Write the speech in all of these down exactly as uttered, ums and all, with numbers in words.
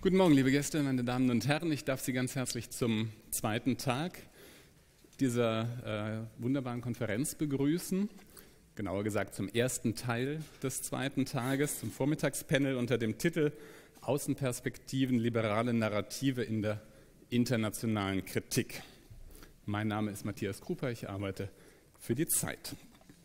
Guten Morgen, liebe Gäste, meine Damen und Herren. Ich darf Sie ganz herzlich zum zweiten Tag dieser äh, wunderbaren Konferenz begrüßen. Genauer gesagt zum ersten Teil des zweiten Tages, zum Vormittagspanel unter dem Titel Außenperspektiven, liberale Narrative in der internationalen Kritik. Mein Name ist Matthias Krupa, ich arbeite für die Zeit.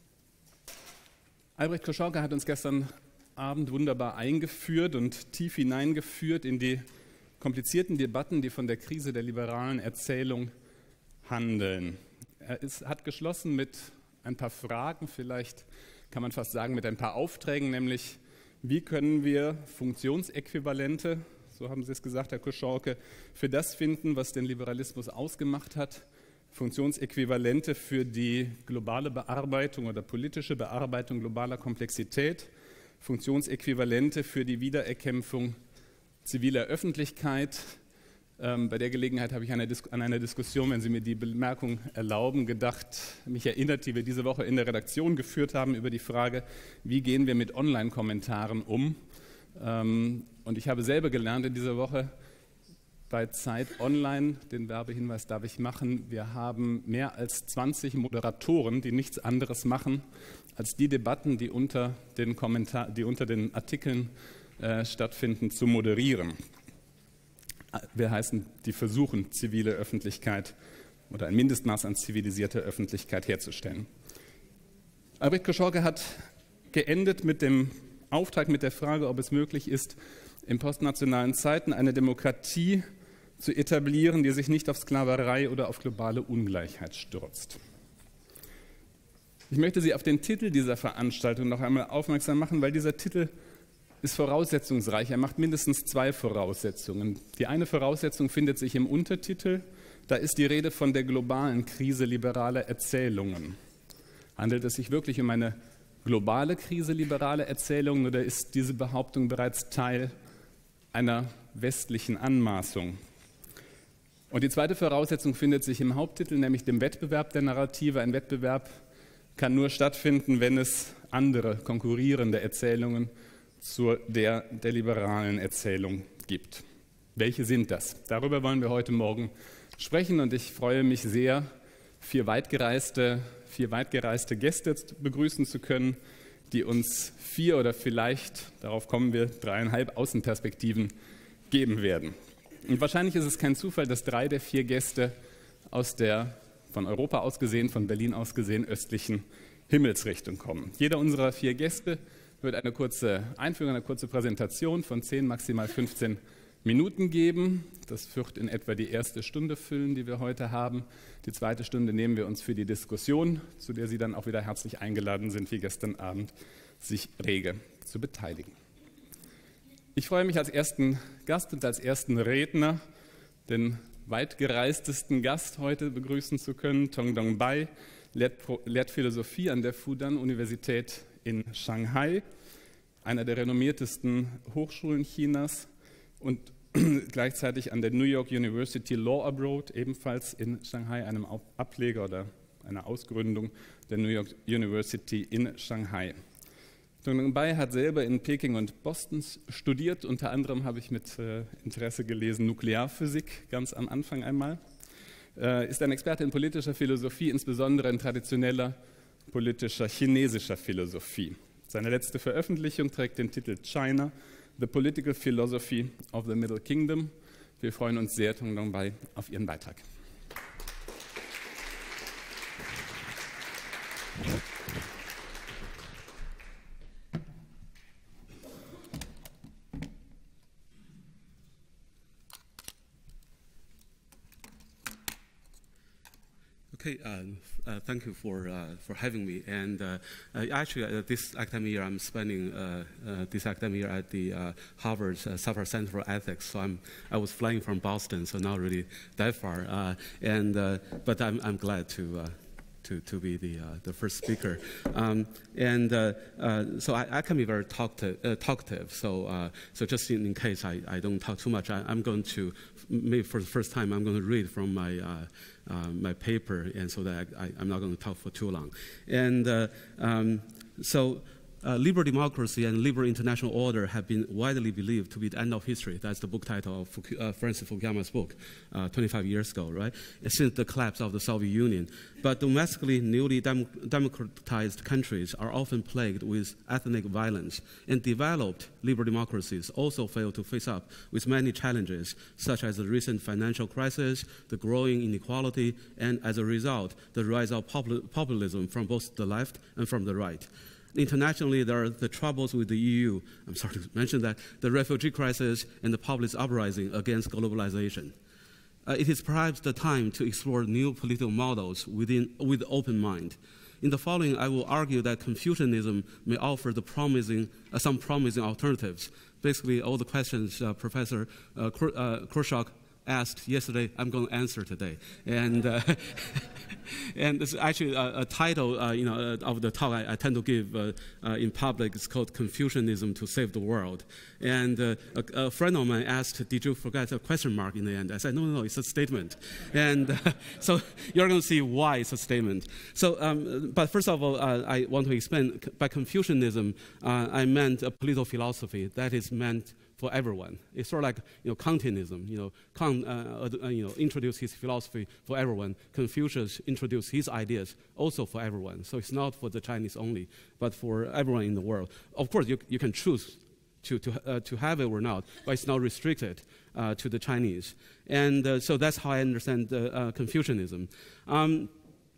Albrecht Koschorke hat uns gestern Abend wunderbar eingeführt und tief hineingeführt in die komplizierten Debatten, die von der Krise der liberalen Erzählung handeln. Er ist, hat geschlossen mit ein paar Fragen, vielleicht kann man fast sagen mit ein paar Aufträgen, nämlich wie können wir Funktionsäquivalente, so haben Sie es gesagt, Herr Koschorke, für das finden, was den Liberalismus ausgemacht hat, Funktionsäquivalente für die globale Bearbeitung oder politische Bearbeitung globaler Komplexität, Funktionsäquivalente für die Wiedererkämpfung ziviler Öffentlichkeit. Ähm, bei der Gelegenheit habe ich an einer, Dis- an einer Diskussion, wenn Sie mir die Bemerkung erlauben, gedacht, mich erinnert, die wir diese Woche in der Redaktion geführt haben über die Frage, wie gehen wir mit Online-Kommentaren um. Ähm, und ich habe selber gelernt in dieser Woche bei Zeit Online, den Werbehinweis darf ich machen, wir haben mehr als zwanzig Moderatoren, die nichts anderes machen, als die Debatten, die unter den, Kommentar- die unter den Artikeln äh, stattfinden, zu moderieren. Wir heißen, die versuchen, zivile Öffentlichkeit oder ein Mindestmaß an zivilisierter Öffentlichkeit herzustellen. Albrecht Koschorke hat geendet mit dem Auftrag, mit der Frage, ob es möglich ist, in postnationalen Zeiten eine Demokratie zu etablieren, die sich nicht auf Sklaverei oder auf globale Ungleichheit stürzt. Ich möchte Sie auf den Titel dieser Veranstaltung noch einmal aufmerksam machen, weil dieser Titel ist voraussetzungsreich. Er macht mindestens zwei Voraussetzungen. Die eine Voraussetzung findet sich im Untertitel. Da ist die Rede von der globalen Krise liberaler Erzählungen. Handelt es sich wirklich um eine globale Krise liberaler Erzählungen oder ist diese Behauptung bereits Teil einer westlichen Anmaßung? Und die zweite Voraussetzung findet sich im Haupttitel, nämlich dem Wettbewerb der Narrative. Ein Wettbewerb kann nur stattfinden, wenn es andere konkurrierende Erzählungen zu der der liberalen Erzählung gibt. Welche sind das? Darüber wollen wir heute Morgen sprechen und ich freue mich sehr, vier weitgereiste, vier weitgereiste Gäste begrüßen zu können, die uns vier oder vielleicht, darauf kommen wir, dreieinhalb Außenperspektiven geben werden. Und wahrscheinlich ist es kein Zufall, dass drei der vier Gäste aus der, von Europa aus gesehen, von Berlin aus gesehen, östlichen Himmelsrichtung kommen. Jeder unserer vier Gäste wird eine kurze Einführung, eine kurze Präsentation von zehn, maximal fünfzehn Minuten geben. Das wird in etwa die erste Stunde füllen, die wir heute haben. Die zweite Stunde nehmen wir uns für die Diskussion, zu der Sie dann auch wieder herzlich eingeladen sind, wie gestern Abend, sich rege zu beteiligen. Ich freue mich als ersten Gast und als ersten Redner, den weitgereistesten Gast heute begrüßen zu können, Tong Dong Bai, lehrt, lehrt Philosophie an der Fudan-Universität in Shanghai, einer der renommiertesten Hochschulen Chinas und gleichzeitig an der New York University Law Abroad, ebenfalls in Shanghai, einem Ableger oder einer Ausgründung der New York University in Shanghai. Tong Dong Bai hat selber in Peking und Boston studiert, unter anderem habe ich mit äh, Interesse gelesen Nuklearphysik, ganz am Anfang einmal, äh, ist ein Experte in politischer Philosophie, insbesondere in traditioneller politischer chinesischer Philosophie. Seine letzte Veröffentlichung trägt den Titel China, The Political Philosophy of the Middle Kingdom. Wir freuen uns sehr, Tong Dong Bai, auf Ihren Beitrag. Okay, uh, uh, thank you for uh, for having me. And uh, uh, actually, uh, this academic year, I'm spending uh, uh, this academic year at the uh, Harvard uh, Safar Center for Ethics. So I'm I was flying from Boston, so not really that far. Uh, and uh, but I'm I'm glad to. Uh, To, to be the, uh, the first speaker. Um, and uh, uh, so I, I can be very talkative, uh, talkative. So, uh, so just in, in case I, I don't talk too much, I, I'm going to, maybe for the first time, I'm going to read from my, uh, uh, my paper, and so that I, I, I'm not going to talk for too long. And uh, um, so Uh, liberal democracy and liberal international order have been widely believed to be the end of history. That's the book title of Fuku uh, Francis Fukuyama's book uh, twenty-five years ago, right? Since the collapse of the Soviet Union. But domestically newly dem democratized countries are often plagued with ethnic violence, and developed liberal democracies also fail to face up with many challenges, such as the recent financial crisis, the growing inequality, and as a result, the rise of popul populism from both the left and from the right. Internationally, there are the troubles with the E U, I'm sorry to mention that, the refugee crisis and the populist uprising against globalization. Uh, it is perhaps the time to explore new political models within, with open mind. In the following, I will argue that Confucianism may offer the promising, uh, some promising alternatives. Basically, all the questions uh, Professor uh, Korshak asked yesterday, I'm going to answer today. And, uh, and this is actually a, a title uh, you know, uh, of the talk I, I tend to give uh, uh, in public. It's called Confucianism to Save the World. And uh, a, a friend of mine asked, did you forget a question mark in the end? I said, no, no, no, it's a statement. And uh, so you're going to see why it's a statement. So, um, but first of all, uh, I want to explain, by Confucianism, uh, I meant a political philosophy that is meant for everyone. It's sort of like, you know, Kantianism. You know, Kant uh, uh, you know, introduced his philosophy for everyone. Confucius introduced his ideas also for everyone. So it's not for the Chinese only, but for everyone in the world. Of course, you, you can choose to, to, uh, to have it or not, but it's not restricted uh, to the Chinese. And uh, so that's how I understand uh, uh, Confucianism. Um,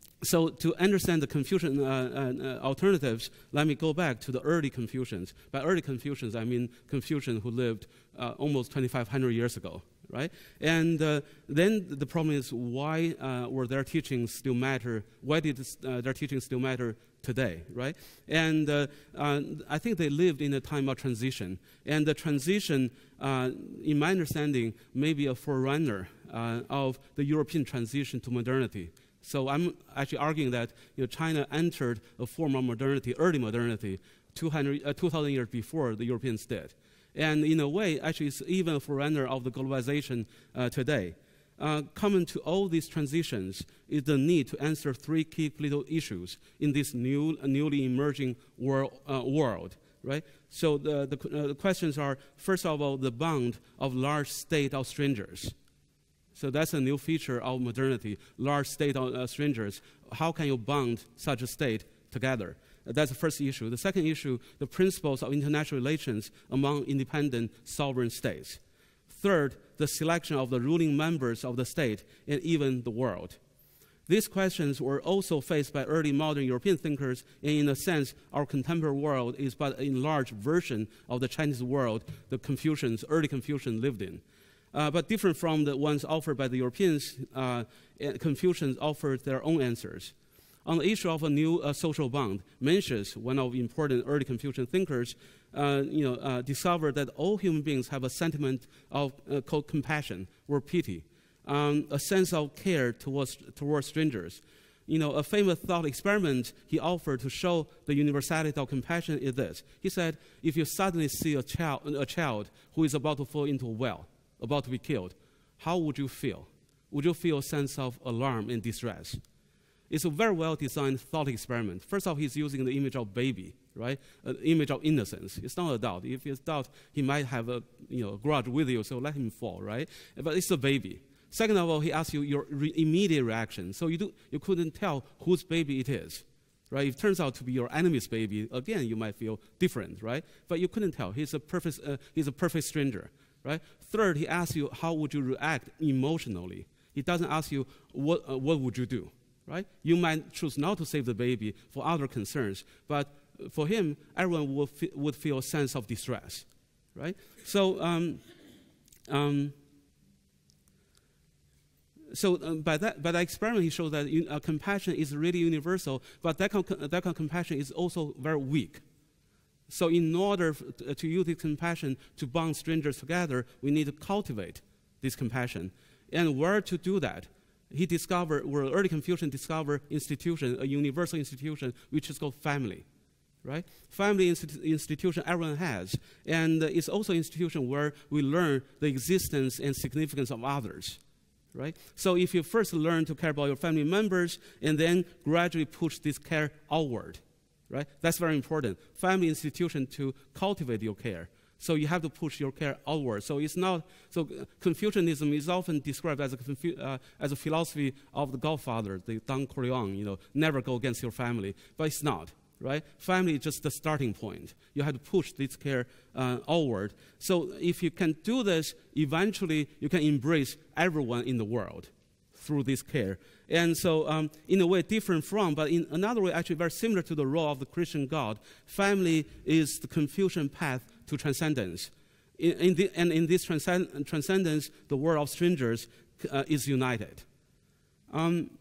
So to understand the Confucian uh, uh, alternatives, let me go back to the early Confucians. By early Confucians, I mean Confucian who lived uh, almost twenty-five hundred years ago, right? And uh, then the problem is, why uh, were their teachings still matter? Why did uh, their teachings still matter today, right? And uh, uh, I think they lived in a time of transition. And the transition, uh, in my understanding, may be a forerunner uh, of the European transition to modernity. So I'm actually arguing that, you know, China entered a form of modernity, early modernity, two hundred, uh, two thousand years before the Europeans did. And in a way, actually, it's even a forerunner of the globalization uh, today. Uh, common to all these transitions is the need to answer three key political issues in this new, uh, newly emerging world, uh, world, right? So the, the, uh, the questions are, first of all, the bond of large state of strangers. So that's a new feature of modernity, large state of uh, strangers. How can you bond such a state together? That's the first issue. The second issue, the principles of international relations among independent sovereign states. Third, the selection of the ruling members of the state and even the world. These questions were also faced by early modern European thinkers, and in a sense, our contemporary world is but an enlarged version of the Chinese world the Confucians, early Confucians lived in. Uh, but different from the ones offered by the Europeans, uh, Confucians offered their own answers. On the issue of a new uh, social bond, Mencius, one of the important early Confucian thinkers, uh, you know, uh, discovered that all human beings have a sentiment of uh, called compassion or pity, um, a sense of care towards, towards strangers. You know, a famous thought experiment he offered to show the universality of compassion is this. He said, if you suddenly see a child, a child who is about to fall into a well, about to be killed, how would you feel? Would you feel a sense of alarm and distress? It's a very well-designed thought experiment. First off, he's using the image of baby, right? An image of innocence. It's not adult. If it's adult, he might have a, you know, grudge with you, so let him fall, right? But it's a baby. Second of all, he asks you your re immediate reaction. So you, do, you couldn't tell whose baby it is, right? If it turns out to be your enemy's baby, again, you might feel different, right? But you couldn't tell. He's a perfect, uh, he's a perfect stranger. Right? Third, he asks you, how would you react emotionally? He doesn't ask you, what, uh, what would you do? Right? You might choose not to save the baby for other concerns, but for him, everyone would, fe would feel a sense of distress. Right? So, um, um, so um, by, that, by that experiment, he shows that uh, compassion is really universal, but that kind, of, that kind of compassion is also very weak. So in order to use this compassion to bond strangers together, we need to cultivate this compassion. And where to do that? He discovered, where early Confucians discovered institution, a universal institution, which is called family, right? Family institu institution everyone has. And it's also an institution where we learn the existence and significance of others, right? So if you first learn to care about your family members and then gradually push this care outward, right? That's very important. Family institution to cultivate your care. So you have to push your care outward. So it's not, so Confucianism is often described as a, uh, as a philosophy of the Godfather, the Don Corleone, you know, never go against your family, but it's not, right? Family is just the starting point. You have to push this care uh, outward. So if you can do this, eventually you can embrace everyone in the world through this care. And so um, in a way different from, but in another way actually very similar to the role of the Christian God, family is the Confucian path to transcendence. In, in the, and in this transcend, transcendence, the world of strangers uh, is united. Um,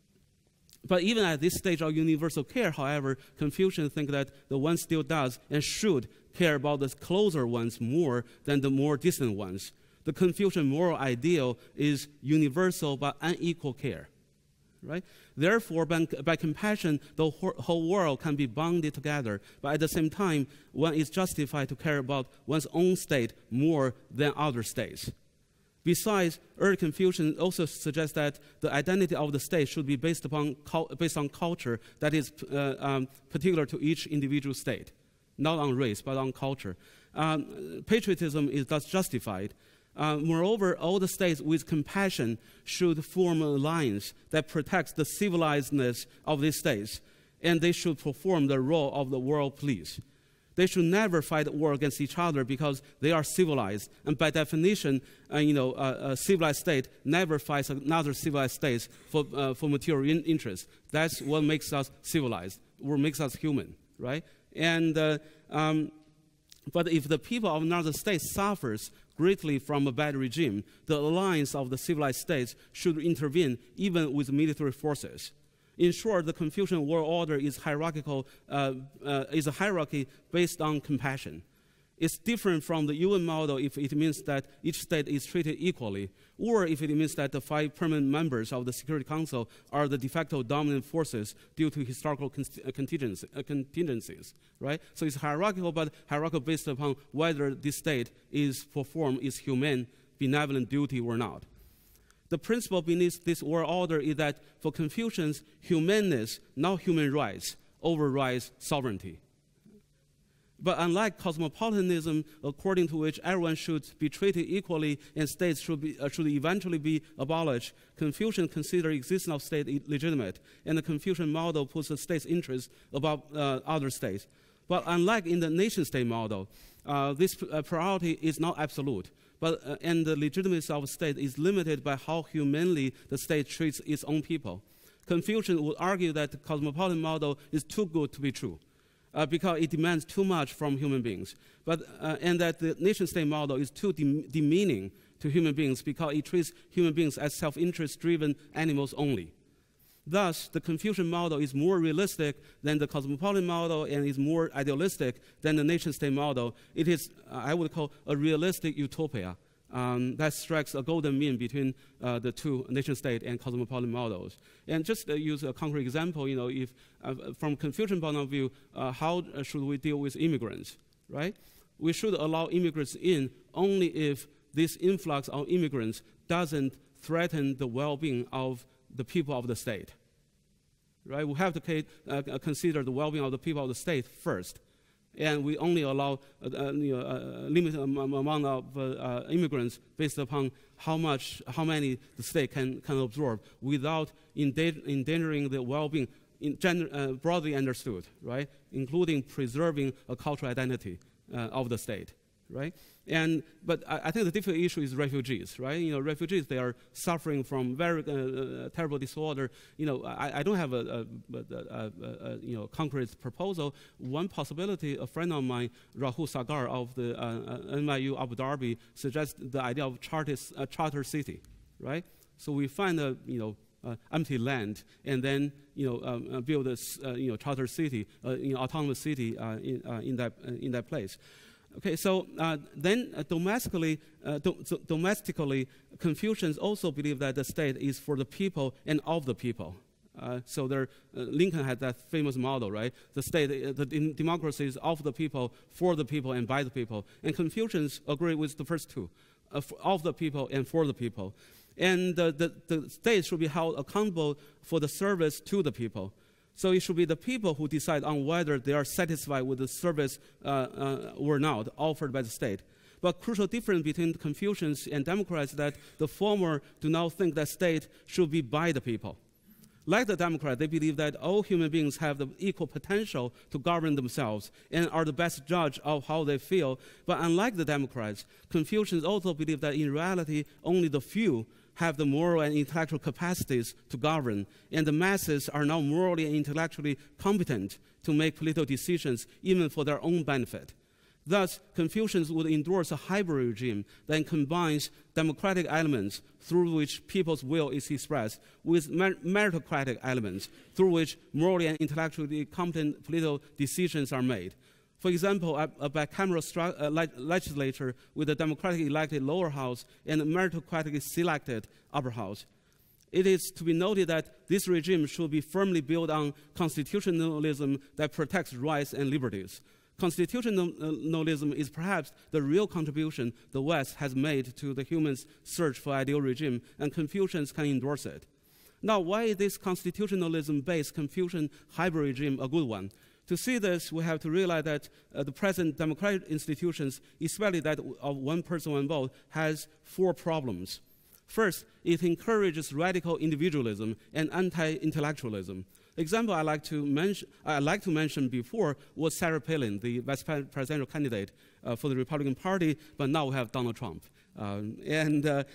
but even at this stage of universal care, however, Confucians think that the one still does and should care about the closer ones more than the more distant ones. The Confucian moral ideal is universal but unequal care. Right? Therefore, by, by compassion, the whole world can be bounded together. But at the same time, one is justified to care about one's own state more than other states. Besides, early Confucians also suggest that the identity of the state should be based upon based on culture that is uh, um, particular to each individual state, not on race but on culture. Um, patriotism is thus justified. Uh, moreover, all the states with compassion should form an alliance that protects the civilizedness of these states, and they should perform the role of the world police. They should never fight war against each other because they are civilized, and by definition, uh, you know, uh, a civilized state never fights another civilized state for uh, for material in interest. That's what makes us civilized, what makes us human, right? And uh, um, but if the people of another state suffers greatly from a bad regime, the alliance of the civilized states should intervene even with military forces. In short, the Confucian world order is hierarchical, uh, uh, is a hierarchy based on compassion. It's different from the U N model if it means that each state is treated equally, or if it means that the five permanent members of the Security Council are the de facto dominant forces due to historical contingency, uh, contingencies, right? So it's hierarchical, but hierarchical based upon whether this state is performed its humane, benevolent duty or not. The principle beneath this world order is that for Confucians, humaneness, not human rights, overrides sovereignty. But unlike cosmopolitanism, according to which everyone should be treated equally and states should, be, uh, should eventually be abolished, Confucians consider existence of state legitimate, and the Confucian model puts the state's interests above uh, other states. But unlike in the nation-state model, uh, this uh, priority is not absolute, but, uh, and the legitimacy of a state is limited by how humanely the state treats its own people. Confucians would argue that the cosmopolitan model is too good to be true. Uh, because it demands too much from human beings, but, uh, and that the nation-state model is too de demeaning to human beings because it treats human beings as self-interest-driven animals only. Thus, the Confucian model is more realistic than the cosmopolitan model and is more idealistic than the nation-state model. It is, uh, I would call, a realistic utopia um, that strikes a golden mean between uh, the two nation-state and cosmopolitan models. And just uh, use a concrete example, you know, if uh, from Confucian point of view, uh, how uh, should we deal with immigrants, right? We should allow immigrants in only if this influx of immigrants doesn't threaten the well-being of the people of the state, right? We have to uh, consider the well-being of the people of the state first. And we only allow a, a, you know, a limited amount of uh, uh, immigrants based upon how much, how many the state can, can absorb without endangering the well-being in gen uh, broadly understood, right? Including preserving a cultural identity uh, of the state, right? And, but I, I think the difficult issue is refugees, right? You know, refugees, they are suffering from very uh, uh, terrible disorder. You know, I, I don't have a, a, a, a, a you know, concrete proposal. One possibility, a friend of mine, Rahul Sagar of the uh, N Y U Abu Dhabi, suggests the idea of charter, uh, charter city, right? So we find a, you know, uh, empty land and then, you know, um, build a, uh, you know, charter city, uh, you know, autonomous city uh, in, uh, in, that, uh, in that place. Okay, so uh, then uh, domestically, uh, do so domestically, Confucians also believe that the state is for the people and of the people. Uh, so there, uh, Lincoln had that famous model, right? The state, uh, the democracy is of the people, for the people, and by the people. And Confucians agree with the first two, uh, of the people and for the people. And uh, the, the state should be held accountable for the service to the people. So it should be the people who decide on whether they are satisfied with the service uh, uh, or not offered by the state. But crucial difference between Confucians and Democrats is that the former do not think that state should be by the people. Like the Democrats, they believe that all human beings have the equal potential to govern themselves and are the best judge of how they feel. But unlike the Democrats, Confucians also believe that in reality, only the few have the moral and intellectual capacities to govern, and the masses are not morally and intellectually competent to make political decisions, even for their own benefit. Thus, Confucians would endorse a hybrid regime that combines democratic elements through which people's will is expressed with meritocratic elements through which morally and intellectually competent political decisions are made. For example, a, a bicameral uh, le legislature with a democratically elected lower house and a meritocratically selected upper house. It is to be noted that this regime should be firmly built on constitutionalism that protects rights and liberties. Constitutionalism is perhaps the real contribution the West has made to the human's search for ideal regime, and Confucians can endorse it. Now, why is this constitutionalism-based Confucian hybrid regime a good one? To see this, we have to realize that uh, the present democratic institutions, especially that of one person, one vote, has four problems. First, it encourages radical individualism and anti-intellectualism. Example I like to mention, I like to mention before was Sarah Palin, the vice presidential candidate uh, for the Republican Party, but now we have Donald Trump. Um, and uh,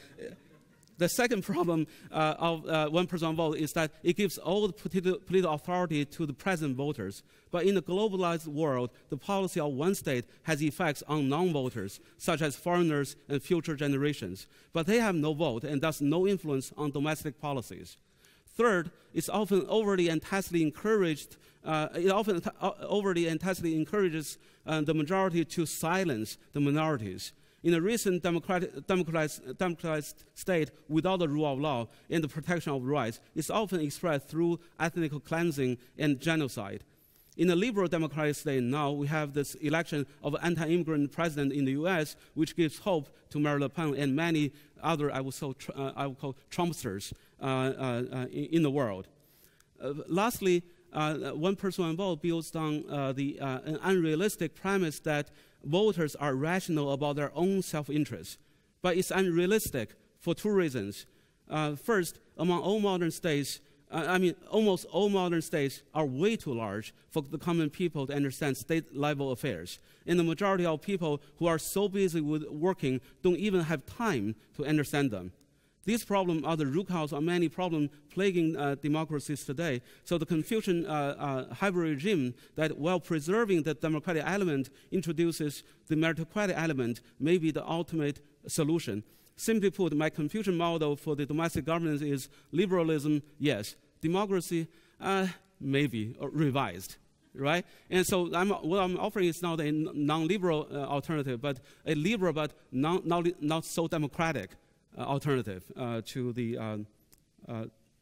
the second problem uh, of uh, one person one vote is that it gives all the political, political authority to the present voters. But in the globalized world, the policy of one state has effects on non-voters, such as foreigners and future generations. But they have no vote and thus no influence on domestic policies. Third, it's often overly and tacitly encouraged, uh, it often uh, overly and tacitly encourages uh, the majority to silence the minorities. In a recent democratic, democratized, democratized state without the rule of law and the protection of rights, it's often expressed through ethnic cleansing and genocide. In a liberal democratic state now, we have this election of an anti-immigrant president in the U S, which gives hope to Marine Le Pen and many other, I would, so, uh, I would call, Trumpsters uh, uh, in, in the world. Uh, lastly, uh, one person, one vote builds on uh, the, uh, an unrealistic premise that voters are rational about their own self-interest. But it's unrealistic for two reasons. Uh, first, among all modern states, uh, I mean, almost all modern states are way too large for the common people to understand state-level affairs. And the majority of people who are so busy with working don't even have time to understand them. These problems are the root cause of many problems plaguing uh, democracies today. So the Confucian uh, uh, hybrid regime that, while preserving the democratic element, introduces the meritocratic element may be the ultimate solution. Simply put, my Confucian model for the domestic governance is liberalism, yes. Democracy, uh, maybe, or revised, right? And so I'm, what I'm offering is not a non-liberal uh, alternative, but a liberal but non, not, not so democratic Uh, alternative uh, to the, uh, uh,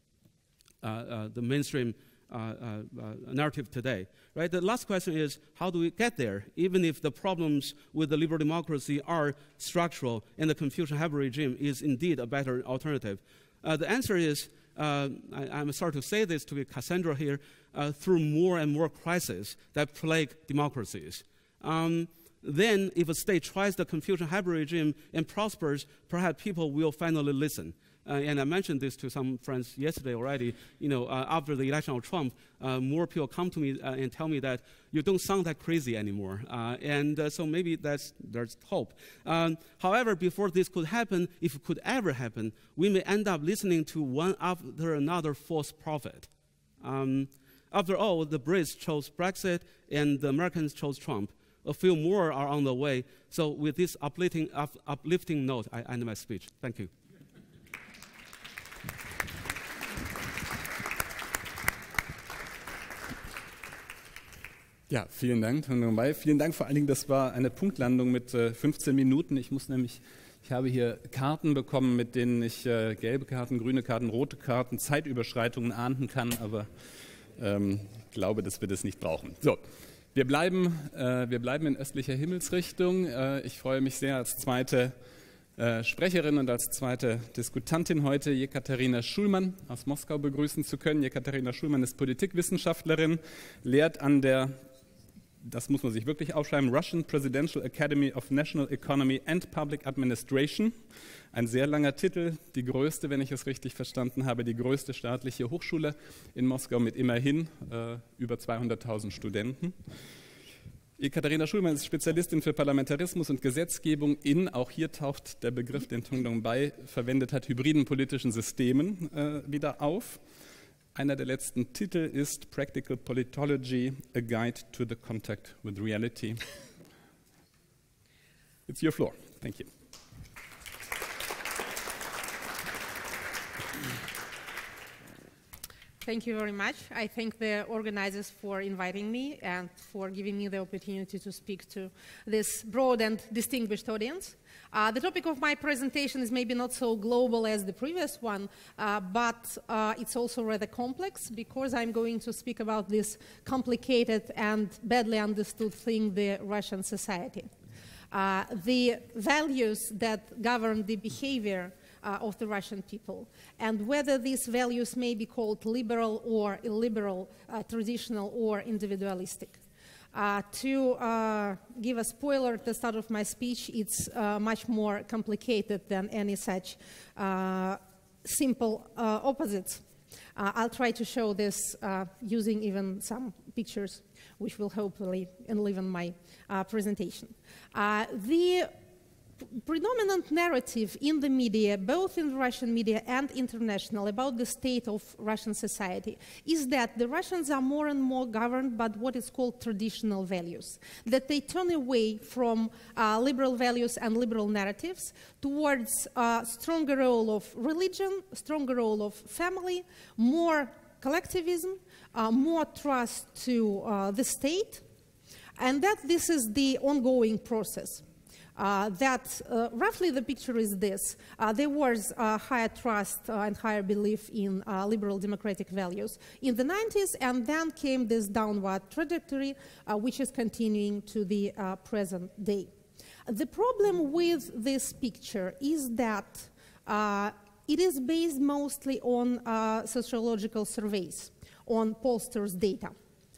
uh, uh, the mainstream uh, uh, uh, narrative today. Right? The last question is, how do we get there, even if the problems with the liberal democracy are structural and the Confucian hybrid regime is indeed a better alternative? Uh, the answer is, uh, I, I'm sorry to say this to be Cassandra here, uh, through more and more crises that plague democracies. Um, Then, if a state tries the Confucian hybrid regime and prospers, perhaps people will finally listen. Uh, and I mentioned this to some friends yesterday already. You know, uh, after the election of Trump, uh, more people come to me uh, and tell me that you don't sound that crazy anymore. Uh, and uh, so maybe that's, there's hope. Um, however, before this could happen, if it could ever happen, we may end up listening to one after another false prophet. Um, after all, the Brits chose Brexit and the Americans chose Trump. A few more are on the way. So with this uplifting, up, uplifting note, I end my speech. Thank you. Ja, vielen Dank, Herr Nongbei. Vielen Dank vor allen Dingen, das war eine Punktlandung mit äh, fünfzehn Minuten. Ich muss nämlich, ich habe hier Karten bekommen, mit denen ich äh, gelbe Karten, grüne Karten, rote Karten, Zeitüberschreitungen ahnden kann, aber ähm, ich glaube, dass wir das nicht brauchen. So. Wir bleiben, äh, wir bleiben in östlicher Himmelsrichtung. Äh, ich freue mich sehr, als zweite äh, Sprecherin und als zweite Diskutantin heute Jekaterina Schulman aus Moskau begrüßen zu können. Jekaterina Schulman ist Politikwissenschaftlerin, lehrt an der, das muss man sich wirklich aufschreiben, Russian Presidential Academy of National Economy and Public Administration. Ein sehr langer Titel, die größte, wenn ich es richtig verstanden habe, die größte staatliche Hochschule in Moskau mit immerhin äh, über zweihunderttausend Studenten. Jekaterina Schulman ist Spezialistin für Parlamentarismus und Gesetzgebung in, auch hier taucht der Begriff, den Tung Dongbei verwendet hat, hybriden politischen Systemen äh, wieder auf. Einer der letzten Titel ist Practical Politology, a Guide to the Contact with Reality. It's your floor. Thank you. Thank you very much. I thank the organizers for inviting me and for giving me the opportunity to speak to this broad and distinguished audience. Uh, the topic of my presentation is maybe not so global as the previous one, uh, but uh, it's also rather complex because I'm going to speak about this complicated and badly understood thing, the Russian society. Uh, the values that govern the behavior Uh, of the Russian people, and whether these values may be called liberal or illiberal, uh, traditional or individualistic. Uh, to uh, give a spoiler at the start of my speech, it's uh, much more complicated than any such uh, simple uh, opposites. Uh, I'll try to show this uh, using even some pictures, which will hopefully enliven my uh, presentation. Uh, the predominant narrative in the media, both in Russian media and international, about the state of Russian society is that the Russians are more and more governed by what is called traditional values, that they turn away from uh, liberal values and liberal narratives towards a stronger role of religion, stronger role of family, more collectivism, uh, more trust to uh, the state, and that this is the ongoing process. Uh, that uh, roughly the picture is this. Uh, there was uh, higher trust uh, and higher belief in uh, liberal democratic values in the nineties, and then came this downward trajectory, uh, which is continuing to the uh, present day. The problem with this picture is that uh, it is based mostly on uh, sociological surveys, on pollsters' data.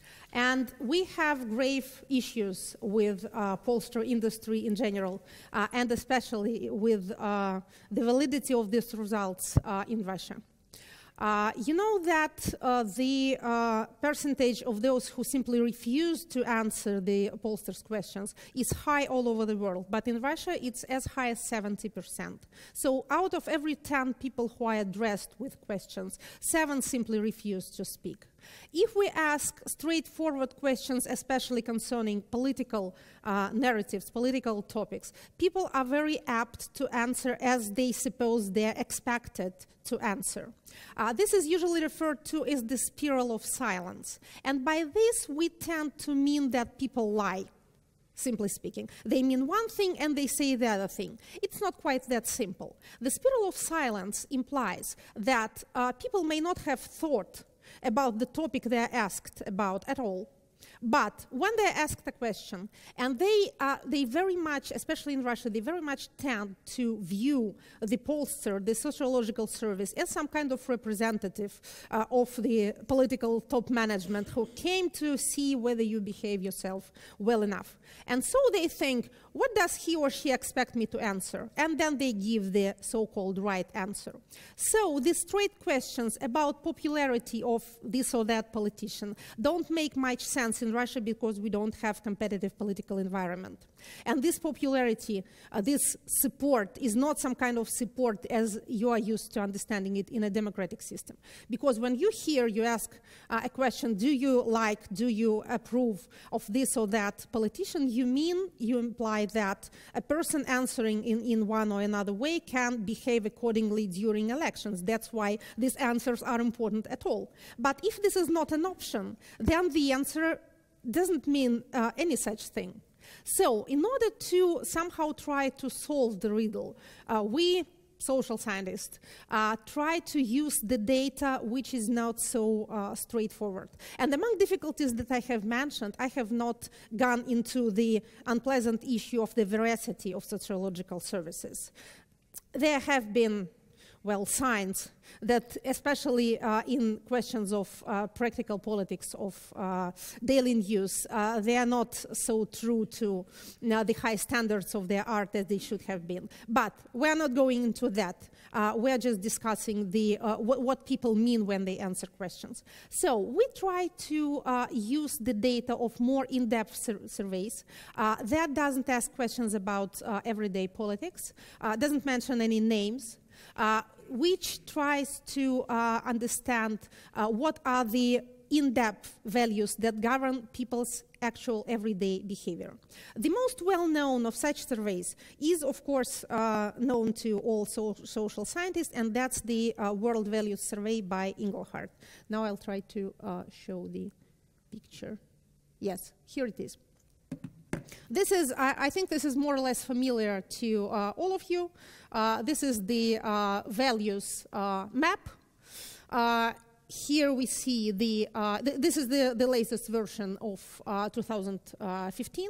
And we have grave issues with uh, pollster industry in general, uh, and especially with uh, the validity of these results uh, in Russia. Uh, you know that uh, the uh, percentage of those who simply refuse to answer the pollsters' questions is high all over the world, but in Russia it's as high as seventy percent. So out of every ten people who are addressed with questions, seven simply refuse to speak. If we ask straightforward questions, especially concerning political uh, narratives, political topics, people are very apt to answer as they suppose they're expected to answer. Uh, this is usually referred to as the spiral of silence. And by this, we tend to mean that people lie. Simply speaking, they mean one thing and they say the other thing. It's not quite that simple. The spiral of silence implies that uh, people may not have thought about the topic they are asked about at all. But when they are asked a question, and they, uh, they very much, especially in Russia, they very much tend to view the pollster, the sociological service, as some kind of representative uh, of the political top management who came to see whether you behave yourself well enough. And so they think, what does he or she expect me to answer? And then they give the so-called right answer. So these straight questions about popularity of this or that politician don't make much sense in Russia because we don't have competitive political environment. And this popularity, uh, this support is not some kind of support as you are used to understanding it in a democratic system. Because when you hear, you ask uh, a question, do you like, do you approve of this or that politician, you mean, you imply that a person answering in, in one or another way can behave accordingly during elections. That's why these answers are important at all. But if this is not an option, then the answer doesn't mean uh, any such thing. So in order to somehow try to solve the riddle, uh, we, social scientists, uh, try to use the data which is not so uh, straightforward. And among difficulties that I have mentioned, I have not gone into the unpleasant issue of the veracity of sociological services. there have been, well, signs that especially uh, in questions of uh, practical politics, of uh, daily news, uh, they are not so true to you know, the high standards of their art as they should have been. But we're not going into that. Uh, we're just discussing the, uh, wh what people mean when they answer questions. So we try to uh, use the data of more in-depth sur surveys. Uh, that doesn't ask questions about uh, everyday politics, uh, doesn't mention any names, uh, which tries to uh, understand uh, what are the in-depth values that govern people's actual everyday behavior. The most well-known of such surveys is, of course, uh, known to all so social scientists, and that's the uh, World Values Survey by Inglehart. Now I'll try to uh, show the picture. Yes, here it is. This is, I, I think this is more or less familiar to uh, all of you. Uh, this is the uh, values uh, map. Uh, here we see the, uh, th this is the, the latest version of uh, two thousand fifteen.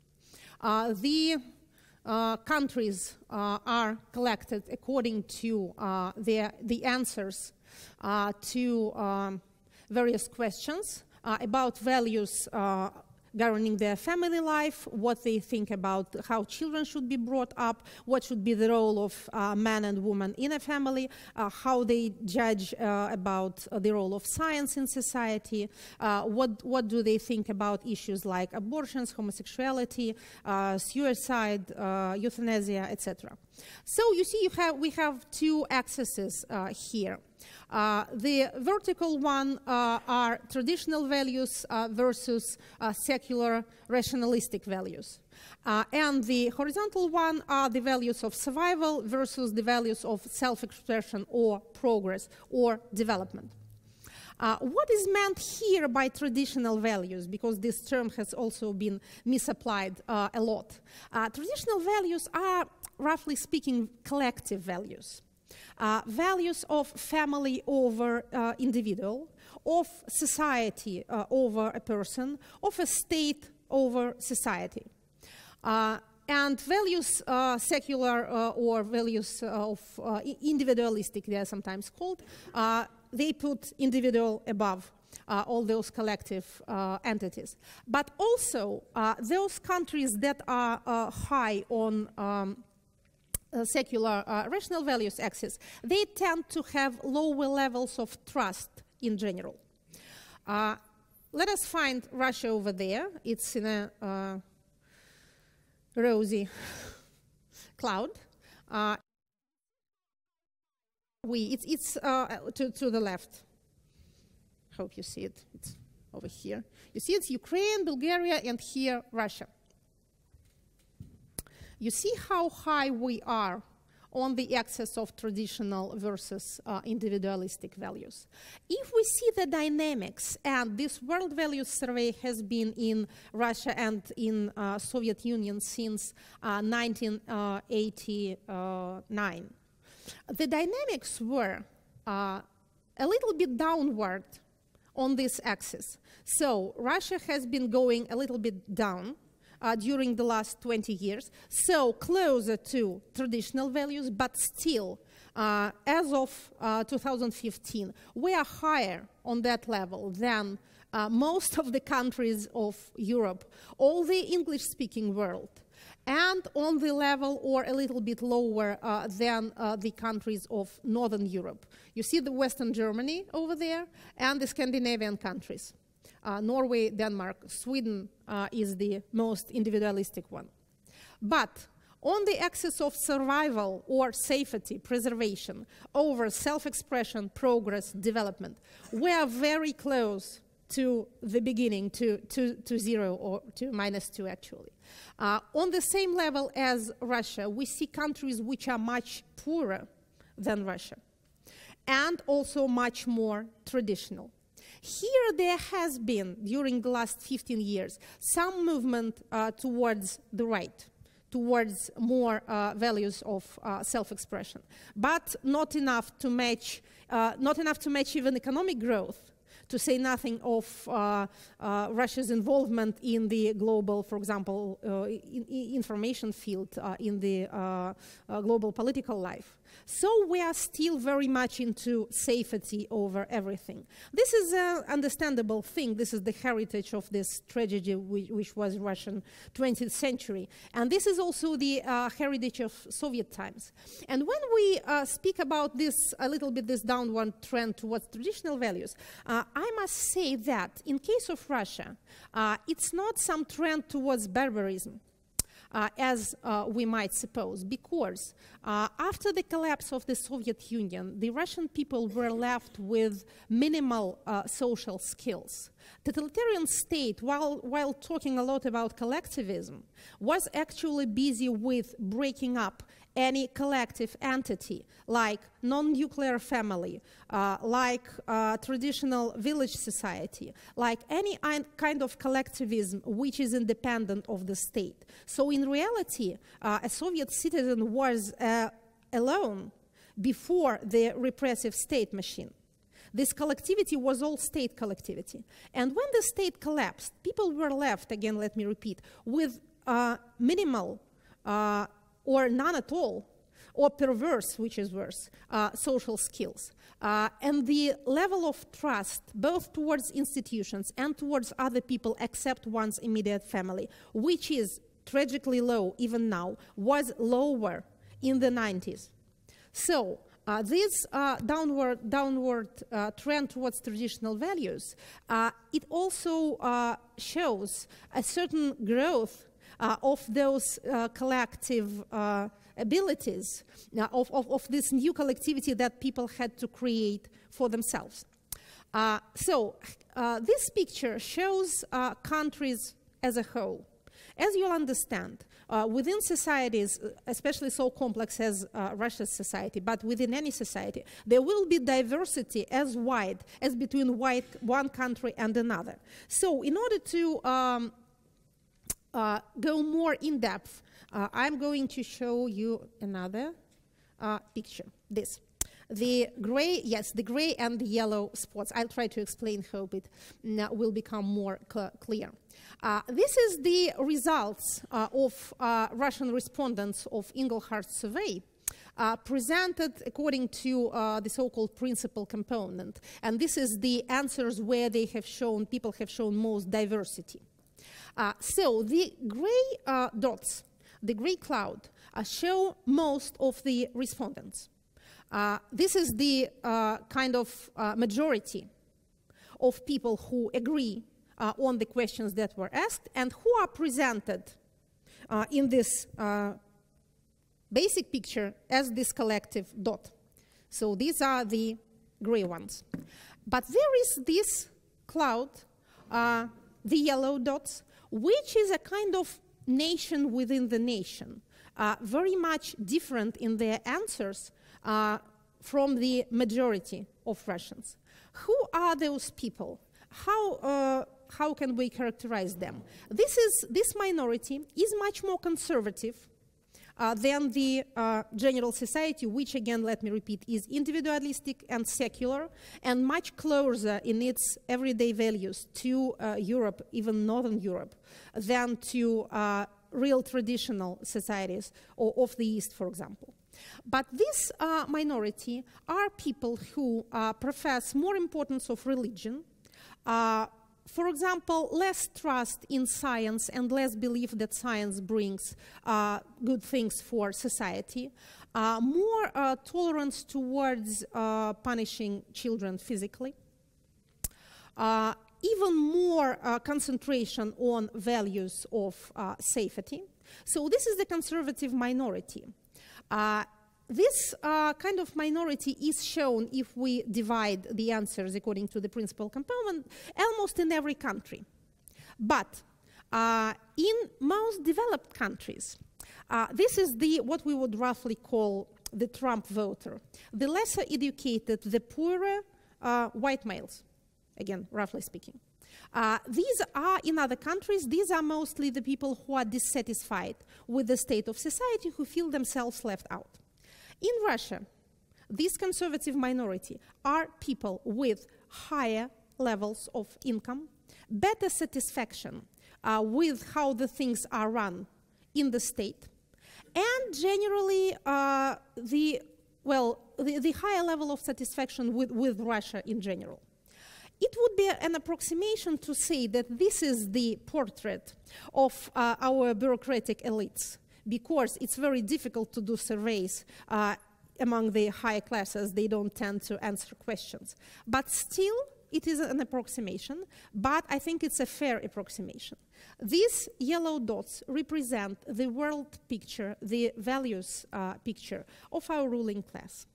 Uh, the uh, countries uh, are collected according to uh, their, the answers uh, to um, various questions uh, about values uh, governing their family life, what they think about how children should be brought up, what should be the role of uh, man and woman in a family, uh, how they judge uh, about uh, the role of science in society, uh, what, what do they think about issues like abortions, homosexuality, uh, suicide, uh, euthanasia, et cetera. So you see, you have, we have two axes uh, here. Uh, the vertical one uh, are traditional values uh, versus uh, secular rationalistic values. Uh, and the horizontal one are the values of survival versus the values of self-expression or progress or development. Uh, what is meant here by traditional values, because this term has also been misapplied uh, a lot. Uh, traditional values are, roughly speaking, collective values. Uh, values of family over uh, individual, of society uh, over a person, of a state over society. Uh, and values, uh, secular uh, or values of uh, individualistic, they are sometimes called, uh, they put individual above uh, all those collective uh, entities. But also, uh, those countries that are uh, high on um, Uh, secular uh, rational values axis, they tend to have lower levels of trust in general. Uh, let us find Russia over there. It's in a uh, rosy cloud. Uh, we, it's it's uh, to, to the left. Hope you see it. It's over here. You see it's Ukraine, Bulgaria, and here Russia. You see how high we are on the axis of traditional versus uh, individualistic values. If we see the dynamics, and this World Values Survey has been in Russia and in uh, Soviet Union since uh, nineteen eighty-nine, the dynamics were uh, a little bit downward on this axis. So Russia has been going a little bit down Uh, during the last twenty years, so closer to traditional values, but still, uh, as of uh, two thousand fifteen, we are higher on that level than uh, most of the countries of Europe, all the English-speaking world, and on the level or a little bit lower uh, than uh, the countries of Northern Europe. You see the Western Germany over there, and the Scandinavian countries. Uh, Norway, Denmark, Sweden uh, is the most individualistic one. But on the axis of survival or safety, preservation, over self-expression, progress, development, we are very close to the beginning, to, to, to zero or to minus two actually. Uh, on the same level as Russia, we see countries which are much poorer than Russia and also much more traditional. Here there has been, during the last fifteen years, some movement uh, towards the right, towards more uh, values of uh, self-expression, but not enough to match, uh, not enough to match even economic growth, to say nothing of uh, uh, Russia's involvement in the global, for example, uh, in, in information field, uh, in the uh, uh, global political life. So we are still very much into safety over everything. This is an understandable thing. This is the heritage of this tragedy, which, which was Russian twentieth century. And this is also the uh, heritage of Soviet times. And when we uh, speak about this, a little bit this downward trend towards traditional values, uh, I must say that in case of Russia, uh, it's not some trend towards barbarism. Uh, as uh, we might suppose, because uh, after the collapse of the Soviet Union, the Russian people were left with minimal uh, social skills. Totalitarian state, while, while talking a lot about collectivism, was actually busy with breaking up any collective entity, like non-nuclear family, uh, like uh, traditional village society, like any kind of collectivism which is independent of the state. So in reality, uh, a Soviet citizen was uh, alone before the repressive state machine. This collectivity was all state collectivity. And when the state collapsed, people were left, again, let me repeat, with uh, minimal uh, or none at all, or perverse, which is worse, uh, social skills. Uh, and the level of trust, both towards institutions and towards other people except one's immediate family, which is tragically low even now, was lower in the nineties. So uh, this uh, downward, downward uh, trend towards traditional values, uh, it also uh, shows a certain growth Uh, of those uh, collective uh, abilities, uh, of, of, of this new collectivity that people had to create for themselves. Uh, so uh, this picture shows uh, countries as a whole. As you'll understand, uh, within societies, especially so complex as uh, Russia's society, but within any society, there will be diversity as wide as between white, one country and another. So in order to um, Uh, go more in depth, uh, I'm going to show you another uh, picture, this. The gray, yes, the gray and the yellow spots. I'll try to explain, hope it uh, will become more cl clear. Uh, this is the results uh, of uh, Russian respondents of Engelhart survey, Uh, presented according to uh, the so-called principal component. And this is the answers where they have shown, people have shown most diversity. Uh, so the gray uh, dots, the gray cloud, uh, show most of the respondents. Uh, this is the uh, kind of uh, majority of people who agree uh, on the questions that were asked and who are presented uh, in this uh, basic picture as this collective dot. So these are the gray ones. But there is this cloud, uh, the yellow dots, which is a kind of nation within the nation, uh, very much different in their answers uh, from the majority of Russians. Who are those people? How, uh, how can we characterize them? This, is, this minority is much more conservative Uh, than the uh, general society, which again, let me repeat, is individualistic and secular and much closer in its everyday values to uh, Europe, even Northern Europe, than to uh, real traditional societies or of the East, for example. But this uh, minority are people who uh, profess more importance of religion, uh, for example, less trust in science and less belief that science brings uh, good things for society, uh, more uh, tolerance towards uh, punishing children physically, uh, even more uh, concentration on values of uh, safety. So this is the conservative minority. Uh, This uh, kind of minority is shown if we divide the answers according to the principal component almost in every country. But uh, in most developed countries, uh, this is the what we would roughly call the Trump voter. The lesser educated, the poorer uh, white males, again, roughly speaking. Uh, these are, in other countries, these are mostly the people who are dissatisfied with the state of society, who feel themselves left out. In Russia, this conservative minority are people with higher levels of income, better satisfaction uh, with how the things are run in the state, and generally uh, the, well, the, the higher level of satisfaction with, with Russia in general. It would be an approximation to say that this is the portrait of uh, our bureaucratic elites, because it's very difficult to do surveys uh, among the higher classes. They don't tend to answer questions. But still, it is an approximation, but I think it's a fair approximation. These yellow dots represent the world picture, the values uh, picture of our ruling class.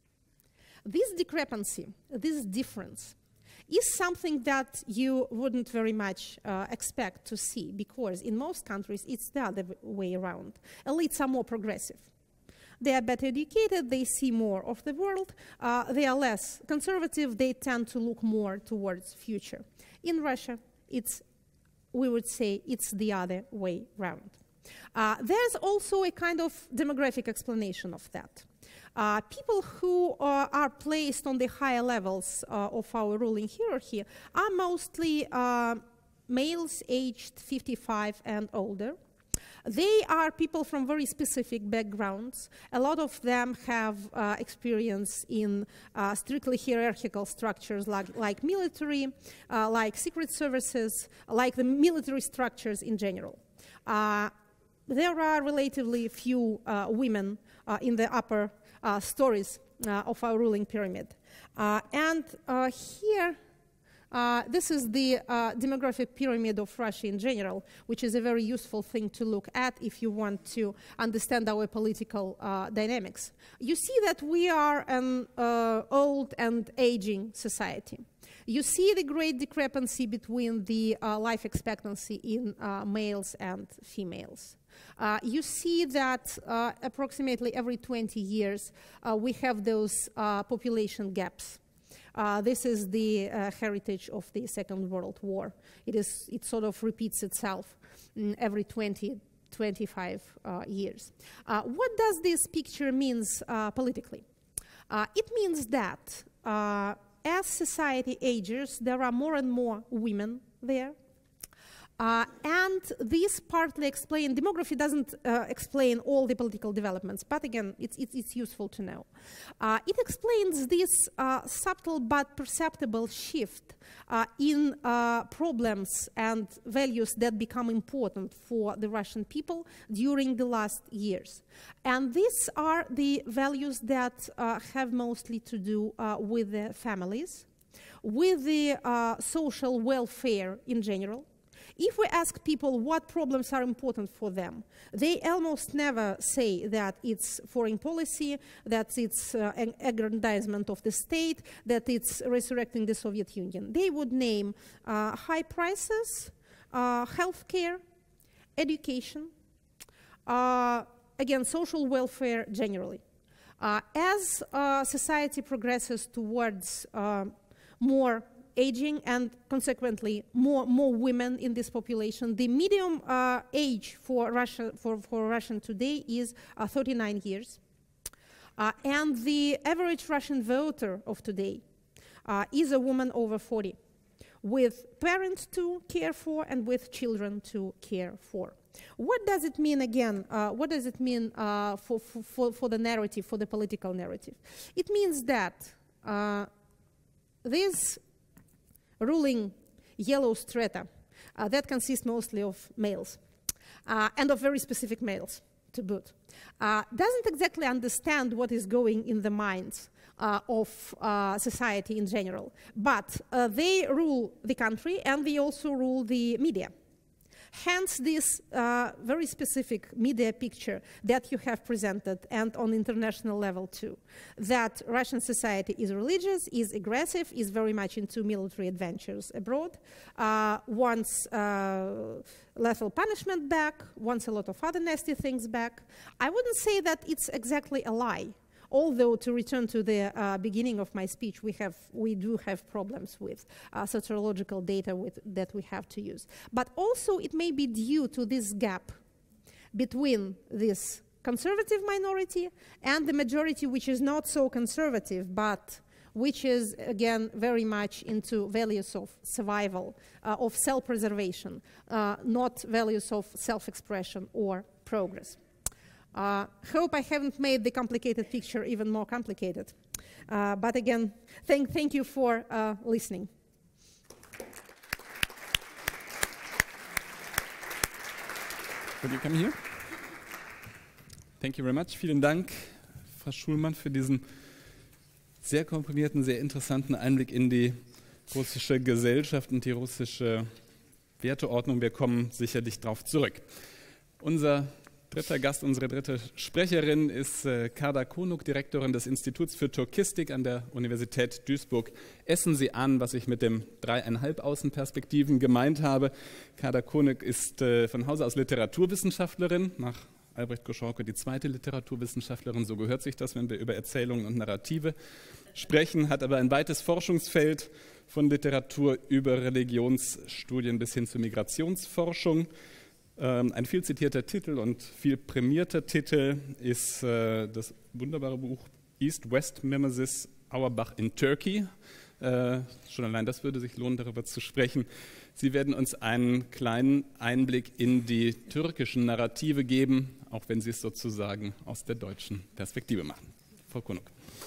This discrepancy, this difference, is something that you wouldn't very much uh, expect to see, because in most countries it's the other way around. Elites are more progressive. They are better educated, they see more of the world, uh, they are less conservative, they tend to look more towards future. In Russia, it's, we would say it's the other way around. Uh, there's also a kind of demographic explanation of that. Uh, people who uh, are placed on the higher levels uh, of our ruling hierarchy are mostly uh, males aged fifty-five and older. They are people from very specific backgrounds. A lot of them have uh, experience in uh, strictly hierarchical structures like, like military, uh, like secret services, like the military structures in general. Uh, there are relatively few uh, women uh, in the upper Uh, stories uh, of our ruling pyramid. Uh, and uh, here, uh, this is the uh, demographic pyramid of Russia in general, which is a very useful thing to look at if you want to understand our political uh, dynamics. You see that we are an uh, old and aging society. You see the great discrepancy between the uh, life expectancy in uh, males and females. Uh, you see that uh, approximately every twenty years uh, we have those uh, population gaps. Uh, this is the uh, heritage of the Second World War. It is, it sort of repeats itself mm, every twenty, twenty-five uh, years. Uh, what does this picture mean uh, politically? Uh, it means that uh, as society ages, there are more and more women there. Uh, and this partly explains, demography doesn't uh, explain all the political developments, but again, it's, it's, it's useful to know. Uh, it explains this uh, subtle but perceptible shift uh, in uh, problems and values that become important for the Russian people during the last years. And these are the values that uh, have mostly to do uh, with the families, with the uh, social welfare in general. If we ask people what problems are important for them, they almost never say that it's foreign policy, that it's uh, an aggrandizement of the state, that it's resurrecting the Soviet Union. They would name uh, high prices, uh, healthcare, education, uh, again, social welfare generally. Uh, as uh, society progresses towards uh, more aging and consequently more, more women in this population, the median uh, age for Russia, for, for Russian today is uh, thirty-nine years. Uh, and the average Russian voter of today uh, is a woman over forty, with parents to care for and with children to care for. What does it mean again? Uh, what does it mean uh, for, for, for the narrative, for the political narrative? It means that uh, this ruling yellow strata uh, that consists mostly of males uh, and of very specific males to boot, uh, doesn't exactly understand what is going in the minds uh, of uh, society in general, but uh, they rule the country and they also rule the media. Hence this uh, very specific media picture that you have presented, and on international level too, that Russian society is religious, is aggressive, is very much into military adventures abroad, uh, wants uh, lethal punishment back, wants a lot of other nasty things back. I wouldn't say that it's exactly a lie. Although, to return to the uh, beginning of my speech, we, have, we do have problems with uh, sociological data with, that we have to use. But also it may be due to this gap between this conservative minority and the majority which is not so conservative, but which is, again, very much into values of survival, uh, of self-preservation, uh, not values of self-expression or progress. Uh, hope I haven't made the complicated picture even more complicated. Uh, but again, thank, thank you for uh, listening. Would you come here? Thank you very much. Vielen Dank, Frau Schulmann, für diesen sehr komprimierten, sehr interessanten Einblick in die russische Gesellschaft und die russische Werteordnung. Wir kommen sicherlich darauf zurück. Unser dritter Gast, unsere dritte Sprecherin ist äh, Kada Konuk, Direktorin des Instituts für Turkistik an der Universität Duisburg. Essen Sie an, was ich mit dem dreieinhalb Außenperspektiven gemeint habe. Kada Konuk ist äh, von Hause aus Literaturwissenschaftlerin, nach Albrecht Goschorke die zweite Literaturwissenschaftlerin, so gehört sich das, wenn wir über Erzählungen und Narrative sprechen, hat aber ein weites Forschungsfeld von Literatur über Religionsstudien bis hin zur Migrationsforschung. Ein viel zitierter Titel und viel prämierter Titel ist äh, das wunderbare Buch East-West Mimesis Auerbach in Turkey. Äh, schon allein das würde sich lohnen, darüber zu sprechen. Sie werden uns einen kleinen Einblick in die türkischen Narrative geben, auch wenn Sie es sozusagen aus der deutschen Perspektive machen. Frau Konuk.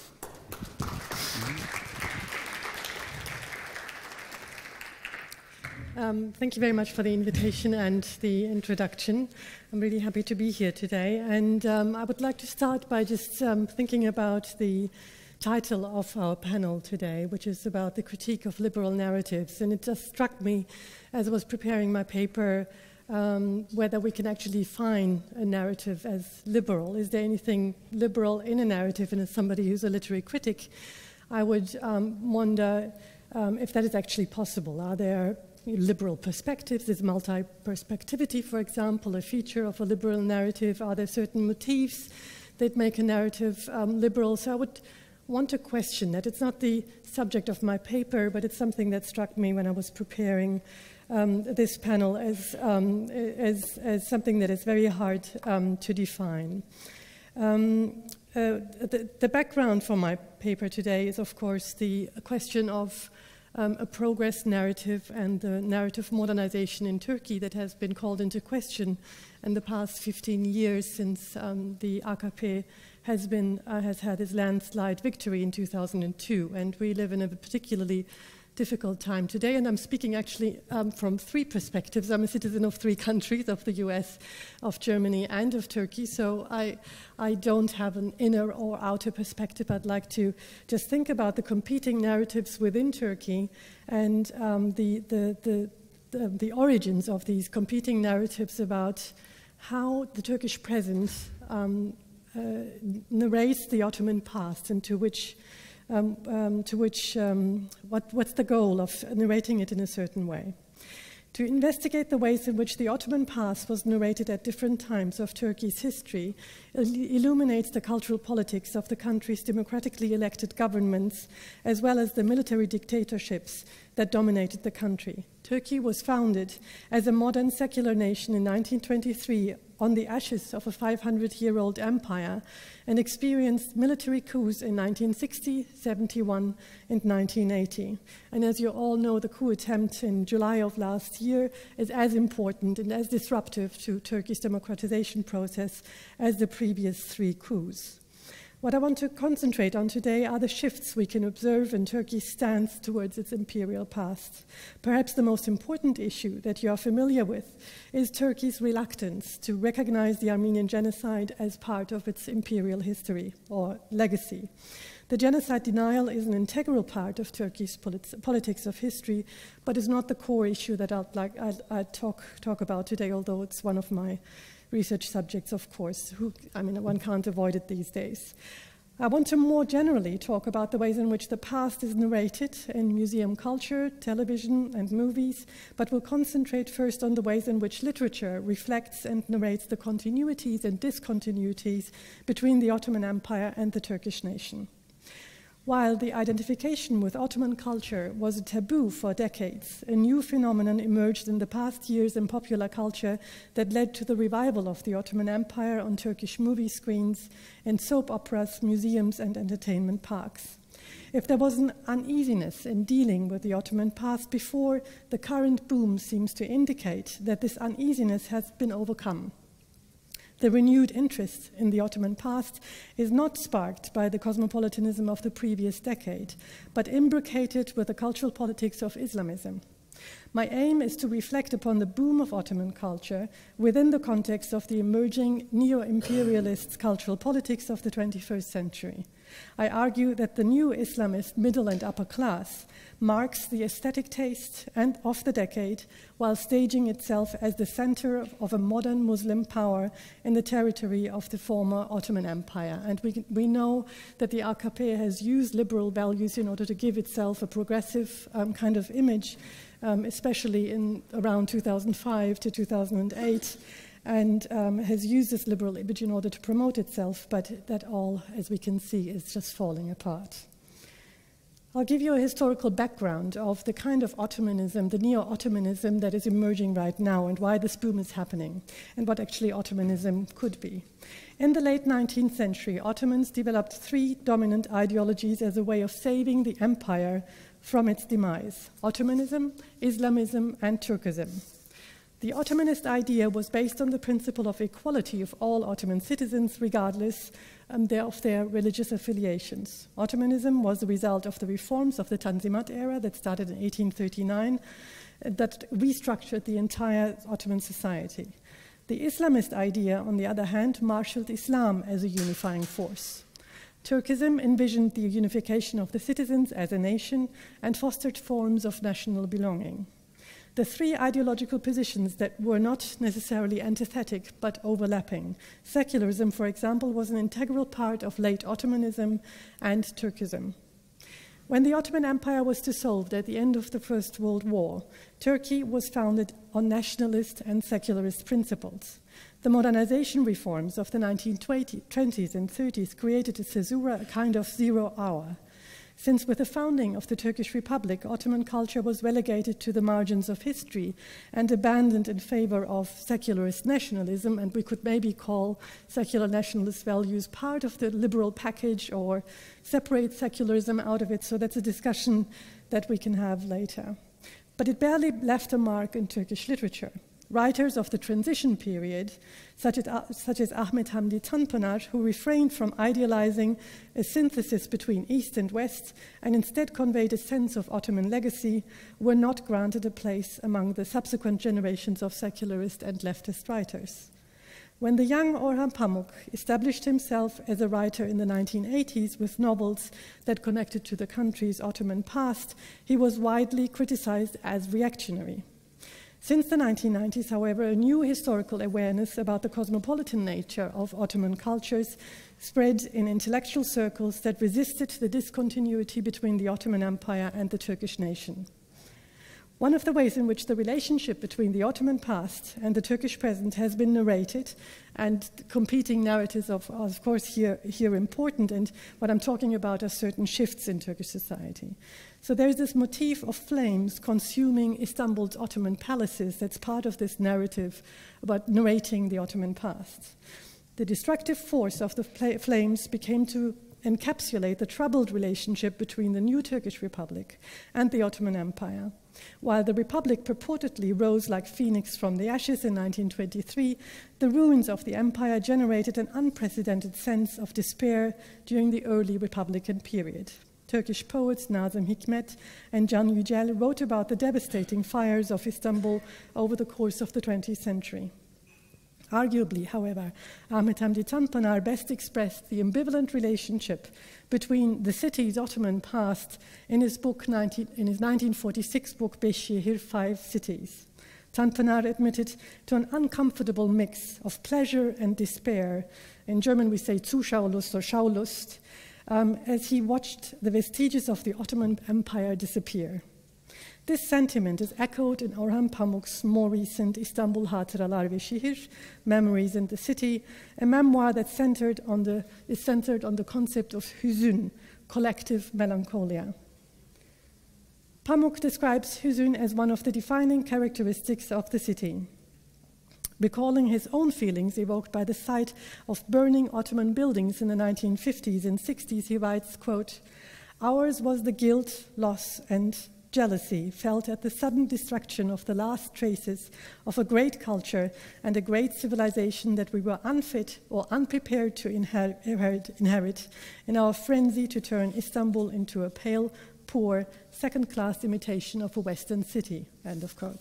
Um, thank you very much for the invitation and the introduction. I'm really happy to be here today. And um, I would like to start by just um, thinking about the title of our panel today, which is about the critique of liberal narratives. And it just struck me as I was preparing my paper um, whether we can actually define a narrative as liberal. Is there anything liberal in a narrative? And as somebody who's a literary critic, I would um, wonder um, if that is actually possible. Are there liberal perspectives? Is multi-perspectivity, for example, a feature of a liberal narrative? Are there certain motifs that make a narrative um, liberal? So I would want to question that. It's not the subject of my paper, but it's something that struck me when I was preparing um, this panel as, um, as, as something that is very hard um, to define. Um, uh, the, the background for my paper today is, of course, the question of Um, a progress narrative and the narrative modernization in Turkey that has been called into question in the past fifteen years since um, the A K P has, been, uh, has had its landslide victory in two thousand two. And we live in a particularly difficult time today. And I'm speaking actually um, from three perspectives. I'm a citizen of three countries, of the U S, of Germany, and of Turkey. So I, I don't have an inner or outer perspective. I'd like to just think about the competing narratives within Turkey and um, the, the, the, the, the origins of these competing narratives about how the Turkish present um, uh, narrates the Ottoman past and to which Um, um, to which, um, what, what's the goal of narrating it in a certain way. To investigate the ways in which the Ottoman past was narrated at different times of Turkey's history illuminates the cultural politics of the country's democratically elected governments, as well as the military dictatorships that dominated the country. Turkey was founded as a modern secular nation in nineteen twenty-three on the ashes of a five hundred year old empire and experienced military coups in nineteen sixty, seventy-one, and nineteen eighty. And as you all know, the coup attempt in July of last year is as important and as disruptive to Turkey's democratization process as the previous three coups. What I want to concentrate on today are the shifts we can observe in Turkey's stance towards its imperial past. Perhaps the most important issue that you are familiar with is Turkey's reluctance to recognize the Armenian genocide as part of its imperial history or legacy. The genocide denial is an integral part of Turkey's polit- politics of history, but is not the core issue that I'd like I'd, I'd talk talk about today, although it's one of my research subjects, of course. Who, I mean, one can't avoid it these days. I want to more generally talk about the ways in which the past is narrated in museum culture, television, and movies, but will concentrate first on the ways in which literature reflects and narrates the continuities and discontinuities between the Ottoman Empire and the Turkish nation. While the identification with Ottoman culture was a taboo for decades, a new phenomenon emerged in the past years in popular culture that led to the revival of the Ottoman Empire on Turkish movie screens, in soap operas, museums, and entertainment parks. If there was an uneasiness in dealing with the Ottoman past before, the current boom seems to indicate that this uneasiness has been overcome. The renewed interest in the Ottoman past is not sparked by the cosmopolitanism of the previous decade, but imbricated with the cultural politics of Islamism. My aim is to reflect upon the boom of Ottoman culture within the context of the emerging neo-imperialist cultural politics of the twenty-first century. I argue that the new Islamist middle and upper class marks the aesthetic taste and of the decade, while staging itself as the center of a modern Muslim power in the territory of the former Ottoman Empire. And we, we know that the A K P has used liberal values in order to give itself a progressive um, kind of image, um, especially in around two thousand five to two thousand eight. And um, has used this liberal image in order to promote itself, but that all, as we can see, is just falling apart. I'll give you a historical background of the kind of Ottomanism, the neo-Ottomanism that is emerging right now, and why this boom is happening, and what actually Ottomanism could be. In the late nineteenth century, Ottomans developed three dominant ideologies as a way of saving the empire from its demise: Ottomanism, Islamism, and Turkism. The Ottomanist idea was based on the principle of equality of all Ottoman citizens, regardless um, their, of their religious affiliations. Ottomanism was the result of the reforms of the Tanzimat era that started in eighteen thirty-nine, uh, that restructured the entire Ottoman society. The Islamist idea, on the other hand, marshaled Islam as a unifying force. Turkism envisioned the unification of the citizens as a nation and fostered forms of national belonging. The three ideological positions that were not necessarily antithetic but overlapping. Secularism, for example, was an integral part of late Ottomanism and Turkism. When the Ottoman Empire was dissolved at the end of the First World War, Turkey was founded on nationalist and secularist principles. The modernization reforms of the nineteen twenties and thirties created a caesura, a kind of zero hour. Since with the founding of the Turkish Republic, Ottoman culture was relegated to the margins of history and abandoned in favor of secularist nationalism, and we could maybe call secular nationalist values part of the liberal package or separate secularism out of it, so that's a discussion that we can have later. But it barely left a mark in Turkish literature. Writers of the transition period, such as, such as Ahmet Hamdi Tanpınar, who refrained from idealizing a synthesis between East and West and instead conveyed a sense of Ottoman legacy, were not granted a place among the subsequent generations of secularist and leftist writers. When the young Orhan Pamuk established himself as a writer in the nineteen eighties with novels that connected to the country's Ottoman past, he was widely criticized as reactionary. Since the nineteen nineties, however, a new historical awareness about the cosmopolitan nature of Ottoman cultures spread in intellectual circles that resisted the discontinuity between the Ottoman Empire and the Turkish nation. One of the ways in which the relationship between the Ottoman past and the Turkish present has been narrated, and competing narratives of, of course, here, here important, and what I'm talking about are certain shifts in Turkish society. So there's this motif of flames consuming Istanbul's Ottoman palaces that's part of this narrative about narrating the Ottoman past. The destructive force of the flames became to encapsulate the troubled relationship between the new Turkish Republic and the Ottoman Empire. While the Republic purportedly rose like phoenix from the ashes in nineteen twenty-three, the ruins of the empire generated an unprecedented sense of despair during the early Republican period. Turkish poets Nazım Hikmet and Can Yücel wrote about the devastating fires of Istanbul over the course of the twentieth century. Arguably, however, Ahmet Hamdi Tanpınar best expressed the ambivalent relationship between the city's Ottoman past in his, book nineteen, in his nineteen forty-six book Beş Şehir, Five Cities. Tanpınar admitted to an uncomfortable mix of pleasure and despair. In German we say Zuschaulust or Schaulust, um, as he watched the vestiges of the Ottoman Empire disappear. This sentiment is echoed in Orhan Pamuk's more recent Istanbul Hatıralar ve Şehir, Memories in the City, a memoir that centered on the, is centered on the concept of hüzün, collective melancholia. Pamuk describes Hüzün as one of the defining characteristics of the city. Recalling his own feelings evoked by the sight of burning Ottoman buildings in the nineteen fifties and sixties, he writes, quote, "Ours was the guilt, loss, and jealousy felt at the sudden destruction of the last traces of a great culture and a great civilization that we were unfit or unprepared to inherit, inherit in our frenzy to turn Istanbul into a pale, poor, second-class imitation of a Western city," end of quote.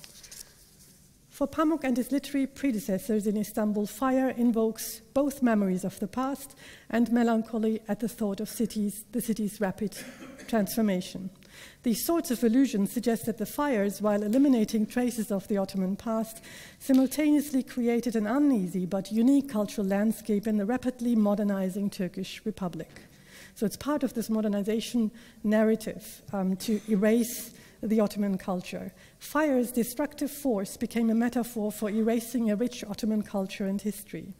For Pamuk and his literary predecessors in Istanbul, fire invokes both memories of the past and melancholy at the thought of cities, the city's rapid transformation. These sorts of allusions suggest that the fires, while eliminating traces of the Ottoman past, simultaneously created an uneasy but unique cultural landscape in the rapidly modernizing Turkish Republic. So it's part of this modernization narrative um, to erase the Ottoman culture. Fire's destructive force became a metaphor for erasing a rich Ottoman culture and history.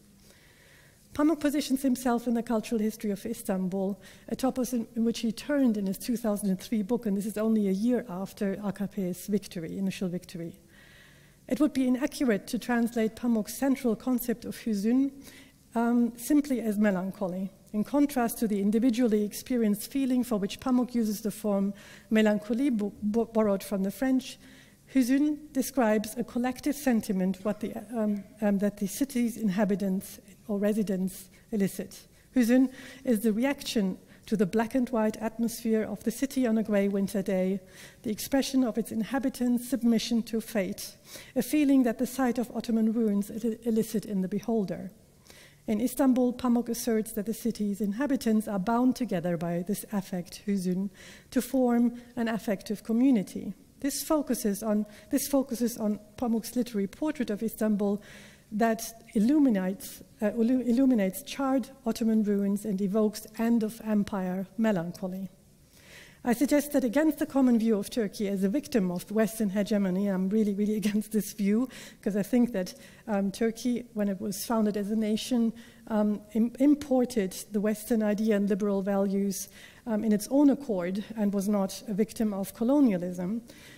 Pamuk positions himself in the cultural history of Istanbul, a topic in which he turned in his two thousand three book, and this is only a year after A K P's victory, initial victory. It would be inaccurate to translate Pamuk's central concept of Hüzün um, simply as melancholy. In contrast to the individually experienced feeling for which Pamuk uses the form mélancolie, borrowed from the French, Hüzün describes a collective sentiment what the, um, um, that the city's inhabitants or residents elicit. Hüzün is the reaction to the black and white atmosphere of the city on a grey winter day, the expression of its inhabitants' submission to fate, a feeling that the sight of Ottoman ruins elicit in the beholder. In Istanbul, Pamuk asserts that the city's inhabitants are bound together by this affect, hüzün, to form an affective community. This focuses on, this focuses on Pamuk's literary portrait of Istanbul that illuminates, uh, illuminates charred Ottoman ruins and evokes end-of-empire melancholy. I suggest that against the common view of Turkey as a victim of Western hegemony, I'm really, really against this view, because I think that um, Turkey, when it was founded as a nation, um, im imported the Western idea and liberal values um, in its own accord and was not a victim of colonialism.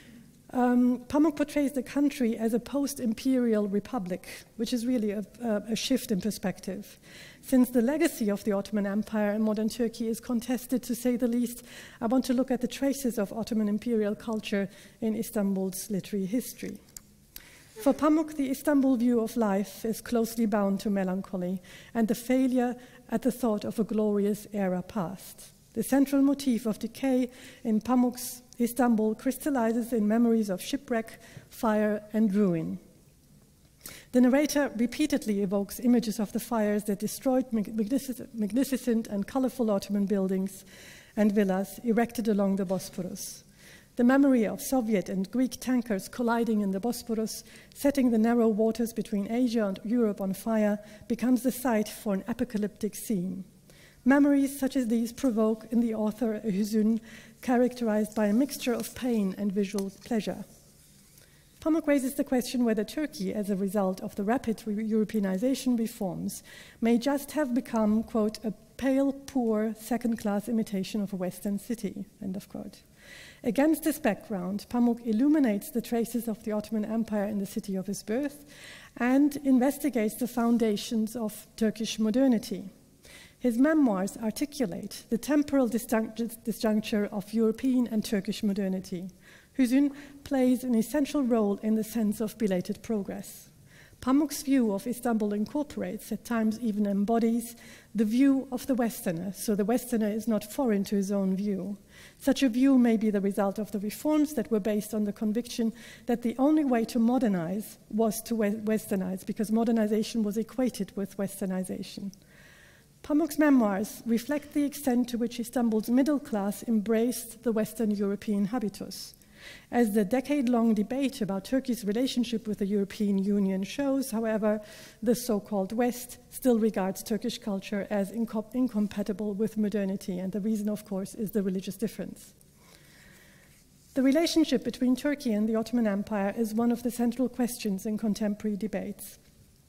Um, Pamuk portrays the country as a post-imperial republic, which is really a, a shift in perspective. Since the legacy of the Ottoman Empire in modern Turkey is contested, to say the least, I want to look at the traces of Ottoman imperial culture in Istanbul's literary history. For Pamuk, the Istanbul view of life is closely bound to melancholy and the failure at the thought of a glorious era past. The central motif of decay in Pamuk's Istanbul crystallizes in memories of shipwreck, fire, and ruin. The narrator repeatedly evokes images of the fires that destroyed magnificent, magnificent and colorful Ottoman buildings and villas erected along the Bosporus. The memory of Soviet and Greek tankers colliding in the Bosporus, setting the narrow waters between Asia and Europe on fire, becomes the site for an apocalyptic scene. Memories such as these provoke in the author a hüzün characterized by a mixture of pain and visual pleasure. Pamuk raises the question whether Turkey, as a result of the rapid Europeanization reforms, may just have become, quote, a pale, poor, second-class imitation of a Western city, end of quote. Against this background, Pamuk illuminates the traces of the Ottoman Empire in the city of his birth and investigates the foundations of Turkish modernity. His memoirs articulate the temporal disjuncture of European and Turkish modernity. Hüzün plays an essential role in the sense of belated progress. Pamuk's view of Istanbul incorporates, at times even embodies, the view of the Westerner, so the Westerner is not foreign to his own view. Such a view may be the result of the reforms that were based on the conviction that the only way to modernize was to westernize, because modernization was equated with westernization. Pamuk's memoirs reflect the extent to which Istanbul's middle class embraced the Western European habitus. As the decade-long debate about Turkey's relationship with the European Union shows, however, the so-called West still regards Turkish culture as incom incompatible with modernity, and the reason, of course, is the religious difference. The relationship between Turkey and the Ottoman Empire is one of the central questions in contemporary debates.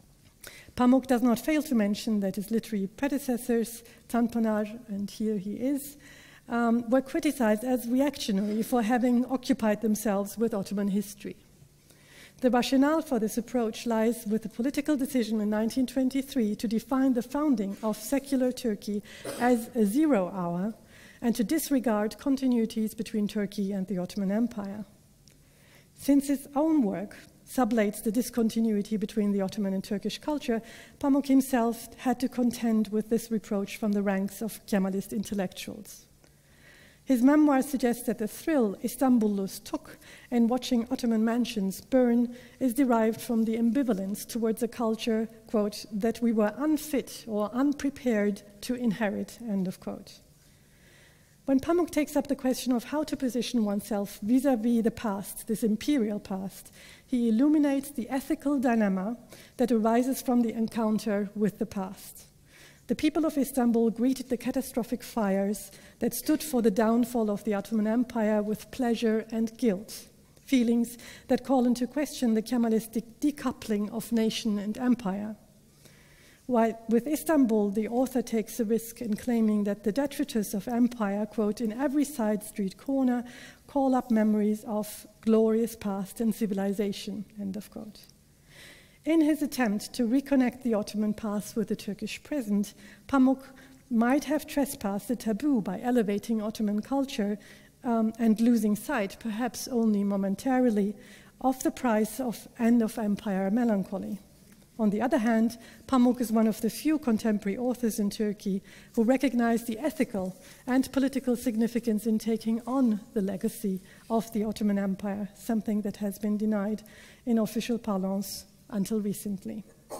Pamuk does not fail to mention that his literary predecessors, Tanpınar, and here he is, um, were criticized as reactionary for having occupied themselves with Ottoman history. The rationale for this approach lies with the political decision in nineteen twenty-three to define the founding of secular Turkey as a zero hour and to disregard continuities between Turkey and the Ottoman Empire. Since his own work sublates the discontinuity between the Ottoman and Turkish culture, Pamuk himself had to contend with this reproach from the ranks of Kemalist intellectuals. His memoir suggests that the thrill Istanbullus took in watching Ottoman mansions burn is derived from the ambivalence towards a culture, quote, that we were unfit or unprepared to inherit, end of quote. When Pamuk takes up the question of how to position oneself vis-à-vis the past, this imperial past, he illuminates the ethical dilemma that arises from the encounter with the past. The people of Istanbul greeted the catastrophic fires that stood for the downfall of the Ottoman Empire with pleasure and guilt, feelings that call into question the Kemalistic decoupling of nation and empire. While with Istanbul, the author takes a risk in claiming that the detritus of empire, quote, in every side street corner, call up memories of glorious past and civilization, end of quote. In his attempt to reconnect the Ottoman past with the Turkish present, Pamuk might have trespassed the taboo by elevating Ottoman culture um, and losing sight, perhaps only momentarily, of the price of end of empire melancholy. On the other hand, Pamuk is one of the few contemporary authors in Turkey who recognize the ethical and political significance in taking on the legacy of the Ottoman Empire, something that has been denied in official parlance until recently.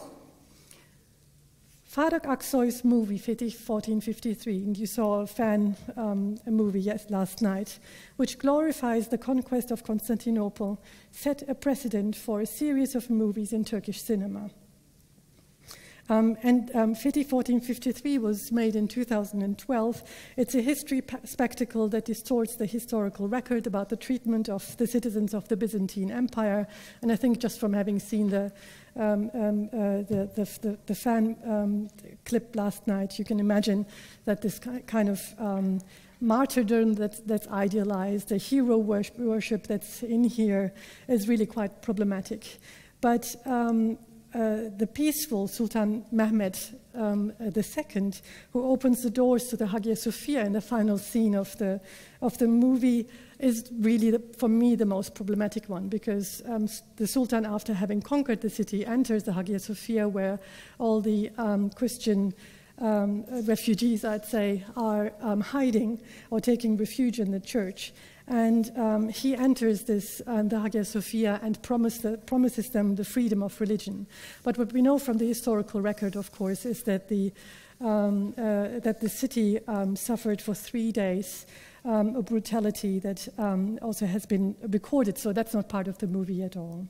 Faruk Aksoy's movie Fetih fourteen fifty-three, and you saw a fan um, a movie yes, last night, which glorifies the conquest of Constantinople, set a precedent for a series of movies in Turkish cinema. Um, and um, Fetih fourteen fifty-three was made in two thousand twelve. It's a history spectacle that distorts the historical record about the treatment of the citizens of the Byzantine Empire. And I think just from having seen the, um, um, uh, the, the, the, the fan um, clip last night, you can imagine that this kind of um, martyrdom that, that's idealized, the hero worship, worship that's in here is really quite problematic. But um, Uh, the peaceful Sultan Mehmed um, uh, the Second, who opens the doors to the Hagia Sophia in the final scene of the, of the movie, is really, the, for me, the most problematic one, because um, the Sultan, after having conquered the city, enters the Hagia Sophia, where all the um, Christian um, refugees, I'd say, are um, hiding or taking refuge in the church. And um, he enters this, uh, the Hagia Sophia, and promise the, promises them the freedom of religion. But what we know from the historical record, of course, is that the, um, uh, that the city um, suffered for three days um, a brutality that um, also has been recorded, so that's not part of the movie at all.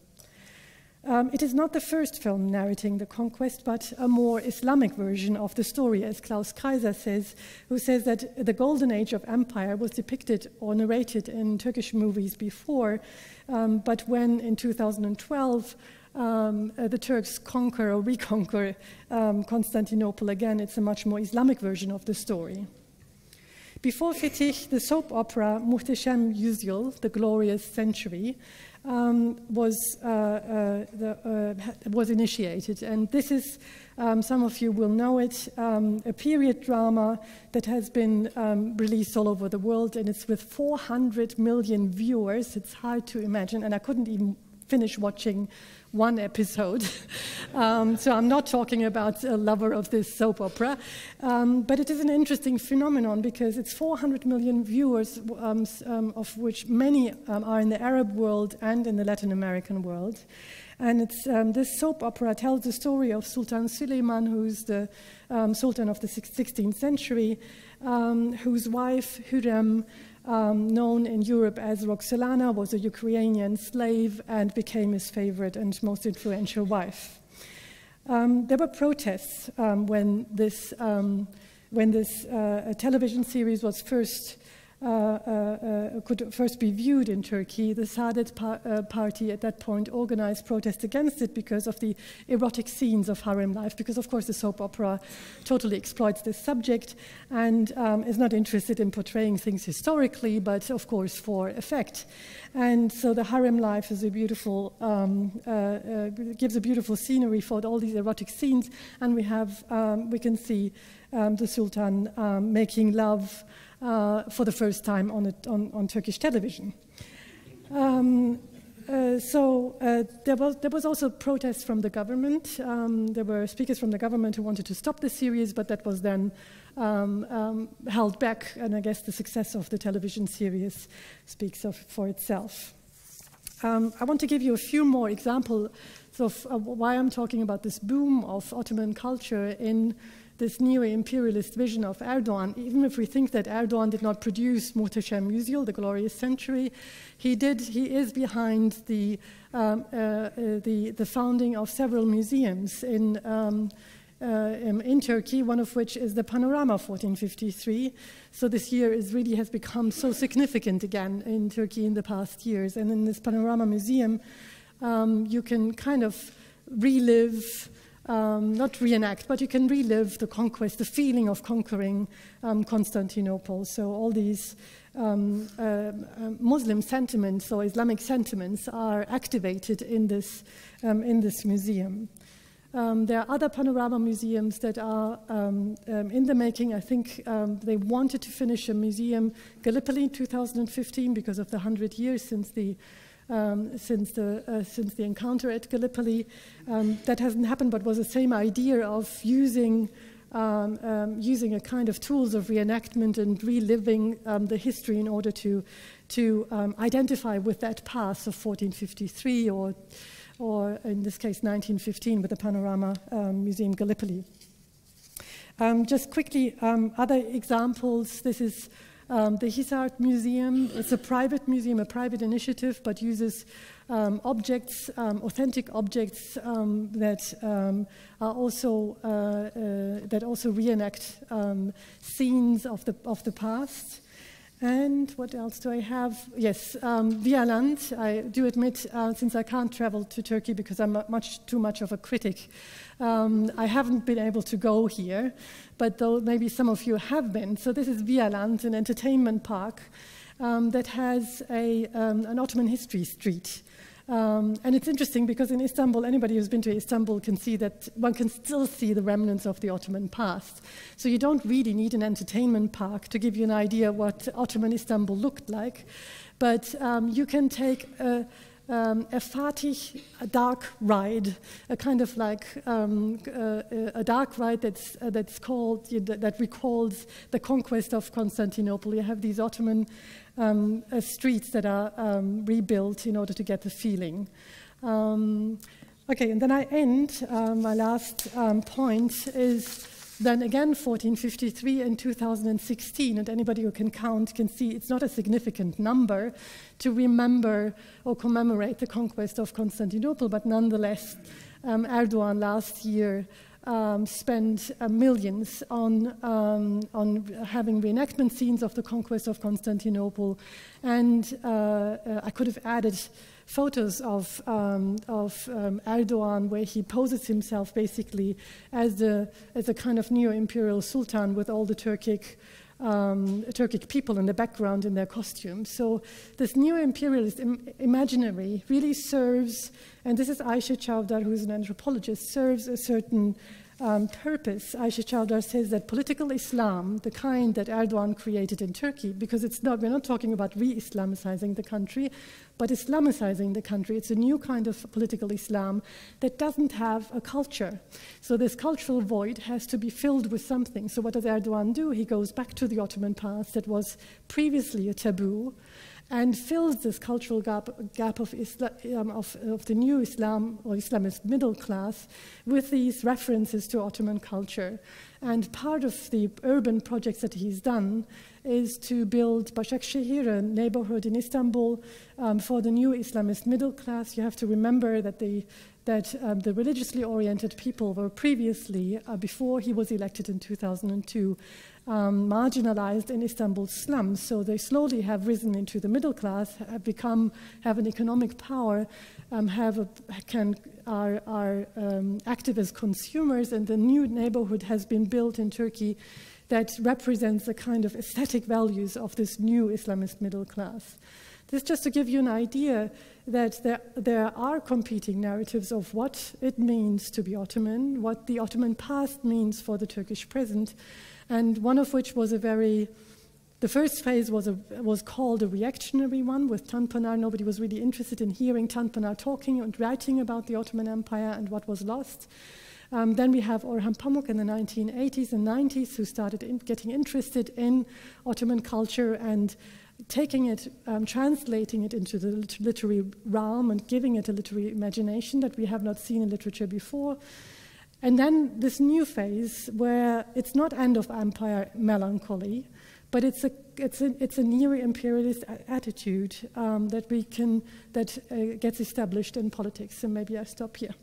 Um, it is not the first film narrating the conquest, but a more Islamic version of the story, as Klaus Kaiser says, who says that the golden age of empire was depicted or narrated in Turkish movies before, um, but when in two thousand twelve um, uh, the Turks conquer or reconquer um, Constantinople again, it's a much more Islamic version of the story. Before Fetih, the soap opera Muhteşem Yüzyıl, The Glorious Century, um, was, uh, uh, the, uh, was initiated. And this is, um, some of you will know it, um, a period drama that has been um, released all over the world, and it's with four hundred million viewers. It's hard to imagine, and I couldn't even finish watching one episode. um, so I'm not talking about a lover of this soap opera, um, but it is an interesting phenomenon because it's four hundred million viewers, um, um, of which many um, are in the Arab world and in the Latin American world. And it's, um, this soap opera tells the story of Sultan Süleyman, who's the um, Sultan of the sixteenth century, um, whose wife, Hürrem, Um, known in Europe as Roxolana, was a Ukrainian slave and became his favorite and most influential wife. Um, there were protests um, when this, um, when this uh, television series was first uh, uh, could first be viewed in Turkey. The Saadet par uh, party at that point organized protests against it because of the erotic scenes of harem life, because of course the soap opera totally exploits this subject and um, is not interested in portraying things historically, but of course for effect. And so the harem life is a beautiful, um, uh, uh, gives a beautiful scenery for all these erotic scenes, and we have, um, we can see um, the Sultan um, making love uh, for the first time on, a, on, on Turkish television. Um, uh, so uh, there was there was also protests from the government. Um, there were speakers from the government who wanted to stop the series, but that was then um, um, held back. And I guess the success of the television series speaks of, for itself. Um, I want to give you a few more examples of uh, why I'm talking about this boom of Ottoman culture in this neo-imperialist vision of Erdogan. Even if we think that Erdogan did not produce Muhteşem Yüzyıl, the glorious century, he did. He is behind the um, uh, uh, the, the founding of several museums in. Um, Uh, in, in Turkey, one of which is the Panorama fourteen fifty-three. So this year is really has become so significant again in Turkey in the past years. And in this Panorama Museum, um, you can kind of relive, um, not reenact, but you can relive the conquest, the feeling of conquering um, Constantinople. So all these um, uh, uh, Muslim sentiments or Islamic sentiments are activated in this, um, in this museum. Um, there are other Panorama museums that are um, um, in the making. I think um, they wanted to finish a museum, Gallipoli, in two thousand fifteen, because of the hundred years since the um, since the uh, since the encounter at Gallipoli. Um, that hasn't happened, but was the same idea of using um, um, using a kind of tools of reenactment and reliving um, the history in order to to um, identify with that past of fourteen fifty-three or. or in this case nineteen fifteen with the Panorama um, Museum Gallipoli. Um, just quickly, um, other examples, this is um, the Hisar Museum. It's a private museum, a private initiative, but uses um, objects, um, authentic objects um, that um, are also, uh, uh, that also reenact um, scenes of the, of the past. And what else do I have? Yes, um, Via Land. I do admit, uh, since I can't travel to Turkey because I'm much too much of a critic, um, I haven't been able to go here, but though maybe some of you have been. So this is Via Land, an entertainment park um, that has a, um, an Ottoman history street. Um, and it's interesting because in Istanbul, anybody who's been to Istanbul can see that one can still see the remnants of the Ottoman past. So you don't really need an entertainment park to give you an idea what Ottoman Istanbul looked like. But um, you can take a, um, a Fatih, a dark ride, a kind of like um, uh, a dark ride that's, uh, that's called, that recalls the conquest of Constantinople. You have these Ottoman Um, uh, streets that are um, rebuilt in order to get the feeling. Um, okay, and then I end. Uh, my last um, point is then again fourteen fifty-three and two thousand sixteen, and anybody who can count can see it's not a significant number to remember or commemorate the conquest of Constantinople, but nonetheless, um, Erdogan last year Um, spent uh, millions on, um, on having reenactment scenes of the conquest of Constantinople. And uh, uh, I could have added photos of, um, of um, Erdogan where he poses himself basically as a, as a kind of neo-imperial sultan with all the Turkic Um, Turkic people in the background in their costumes. So this neo-imperialist im imaginary really serves, and this is Ayşe Çavdar, who is an anthropologist, serves a certain um, purpose. Ayşe Çavdar says that political Islam, the kind that Erdogan created in Turkey, because it's not, we're not talking about re-Islamicizing the country, but Islamicizing the country. It's a new kind of political Islam that doesn't have a culture. So this cultural void has to be filled with something. So what does Erdogan do? He goes back to the Ottoman past that was previously a taboo and fills this cultural gap, gap of, Isla, um, of, of the new Islam or Islamist middle class with these references to Ottoman culture. And part of the urban projects that he's done is to build Başakşehir, a neighborhood in Istanbul, um, for the new Islamist middle class. You have to remember that the that um, the religiously oriented people were previously, uh, before he was elected in two thousand two, um, marginalized in Istanbul's slums. So they slowly have risen into the middle class, have become, have an economic power, um, have a, can, are, are um, active as consumers, and the new neighborhood has been built in Turkey that represents the kind of aesthetic values of this new Islamist middle class. This just to give you an idea that there, there are competing narratives of what it means to be Ottoman, what the Ottoman past means for the Turkish present, and one of which was a very, the first phase was, a, was called a reactionary one with Tanpınar. Nobody was really interested in hearing Tanpınar talking and writing about the Ottoman Empire and what was lost. Um, then we have Orhan Pamuk in the nineteen eighties and nineties who started in getting interested in Ottoman culture and taking it, um, translating it into the lit literary realm and giving it a literary imagination that we have not seen in literature before. And then this new phase where it's not end of empire melancholy, but it's a, it's a, it's a neo-imperialist attitude um, that we can, that uh, gets established in politics. And maybe I stop here.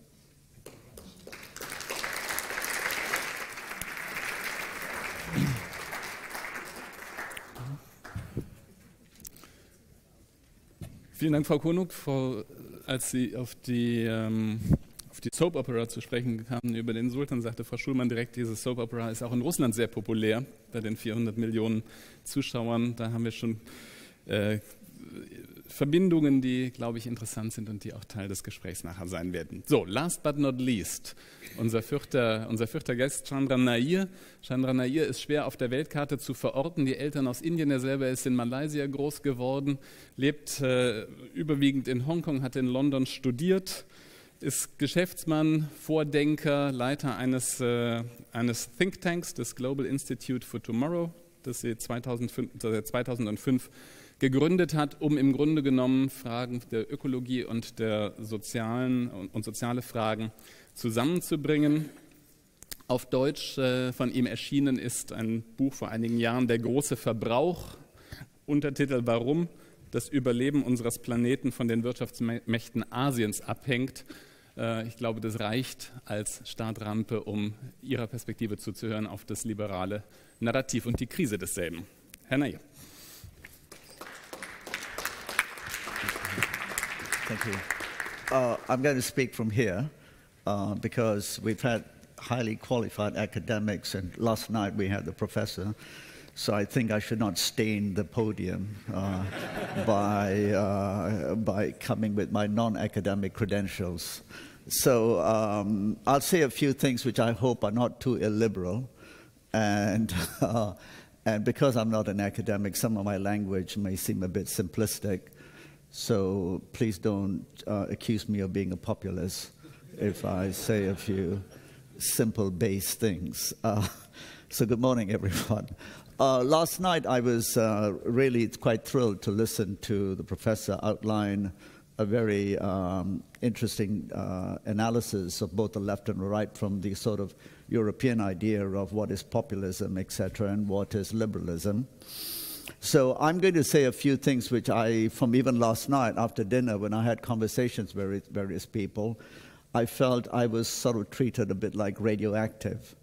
Vielen Dank, Frau Konuk. Frau, als Sie auf die, ähm, auf die Soap Opera zu sprechen kamen über den Sultan, sagte Frau Schulmann direkt, diese Soap Opera ist auch in Russland sehr populär, bei den vierhundert Millionen Zuschauern. Da haben wir schon äh, Verbindungen, die, glaube ich, interessant sind und die auch Teil des Gesprächs nachher sein werden. So, last but not least, unser vierter, unser vierter Gast, Chandra Nair. Chandra Nair ist schwer auf der Weltkarte zu verorten. Die Eltern aus Indien, er selber ist in Malaysia groß geworden, lebt äh, überwiegend in Hongkong, hat in London studiert, ist Geschäftsmann, Vordenker, Leiter eines, äh, eines Thinktanks, des Global Institute for Tomorrow, das sie zweitausendfünf, zweitausendfünf gegründet hat, um im Grunde genommen Fragen der Ökologie und der sozialen und, und soziale Fragen zusammenzubringen. Auf Deutsch äh, von ihm erschienen ist ein Buch vor einigen Jahren, Der große Verbrauch, Untertitel Warum das Überleben unseres Planeten von den Wirtschaftsmächten Asiens abhängt. Äh, ich glaube, das reicht als Startrampe, um Ihrer Perspektive zuzuhören auf das liberale Narrativ und die Krise desselben. Herr Nair. Thank you. Uh, I'm going to speak from here uh, because we've had highly qualified academics, and last night we had the professor, so I think I should not stain the podium uh, by, uh, by coming with my non-academic credentials. So um, I'll say a few things which I hope are not too illiberal, and, uh, and because I'm not an academic, some of my language may seem a bit simplistic. So please don't uh, accuse me of being a populist if I say a few simple base things. Uh, so good morning, everyone. Uh, last night I was uh, really quite thrilled to listen to the professor outline a very um, interesting uh, analysis of both the left and the right from the sort of European idea of what is populism, et cetera, and what is liberalism. So I'm going to say a few things which I, from even last night after dinner when I had conversations with various people, I felt I was sort of treated a bit like radioactive,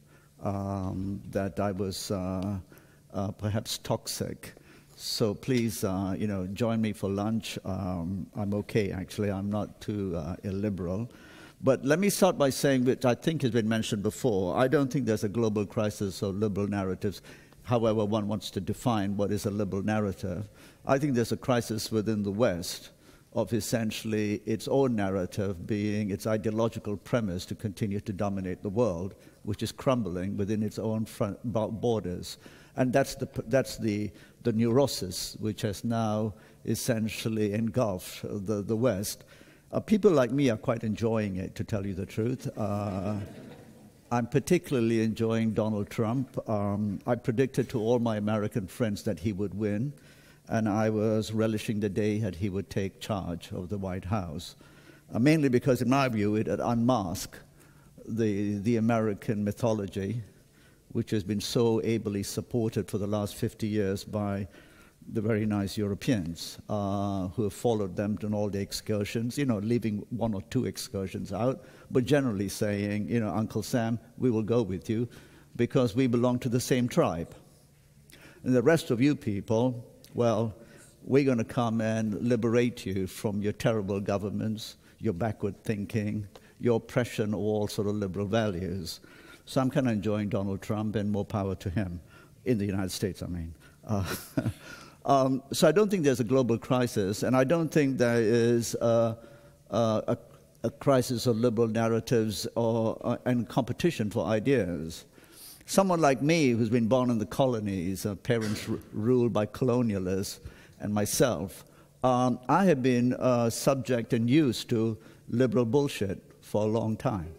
um, that I was uh, uh, perhaps toxic. So please, uh, you know, join me for lunch. Um, I'm okay, actually. I'm not too uh, illiberal. But let me start by saying, which I think has been mentioned before, I don't think there's a global crisis of liberal narratives. However one wants to define what is a liberal narrative. I think there's a crisis within the West of essentially its own narrative being its ideological premise to continue to dominate the world, which is crumbling within its own front borders. And that's the, that's the, the neurosis which has now essentially engulfed the, the West. Uh, people like me are quite enjoying it, to tell you the truth. Uh, I'm particularly enjoying Donald Trump. Um, I predicted to all my American friends that he would win, and I was relishing the day that he would take charge of the White House, uh, mainly because, in my view, it would unmask the, the American mythology which has been so ably supported for the last fifty years by the very nice Europeans uh, who have followed them to all the excursions, you know, leaving one or two excursions out, but generally saying, you know, Uncle Sam, we will go with you because we belong to the same tribe. And the rest of you people, well, we're going to come and liberate you from your terrible governments, your backward thinking, your oppression of all sort of liberal values. So I'm kind of enjoying Donald Trump, and more power to him, in the United States, I mean. Uh, um, so I don't think there's a global crisis, and I don't think there is a, a, a crisis of liberal narratives or, uh, and competition for ideas. Someone like me, who's been born in the colonies, uh, parents r ruled by colonialists, and myself, um, I have been uh, subject and used to liberal bullshit for a long time.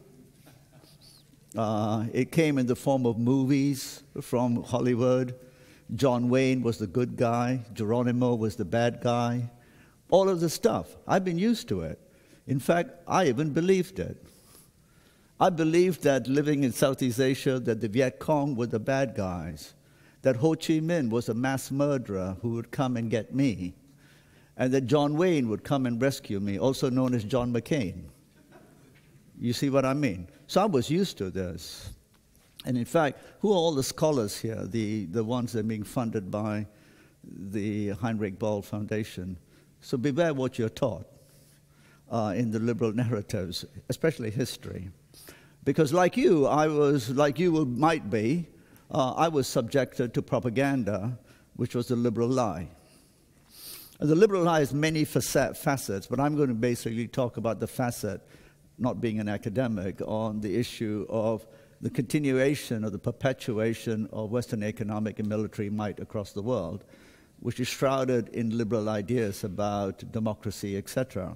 Uh, it came in the form of movies from Hollywood. John Wayne was the good guy. Geronimo was the bad guy. All of the stuff. I've been used to it. In fact, I even believed it. I believed that living in Southeast Asia, that the Viet Cong were the bad guys, that Ho Chi Minh was a mass murderer who would come and get me, and that John Wayne would come and rescue me, also known as John McCain. You see what I mean? So I was used to this. And in fact, who are all the scholars here, the, the ones that are being funded by the Heinrich Böll Foundation? So beware what you're taught uh, in the liberal narratives, especially history. Because like you, I was, like you might be, uh, I was subjected to propaganda, which was the liberal lie. And the liberal lie has many facets, but I'm going to basically talk about the facet, not being an academic, on the issue of the continuation or the perpetuation of Western economic and military might across the world, which is shrouded in liberal ideas about democracy, et cetera.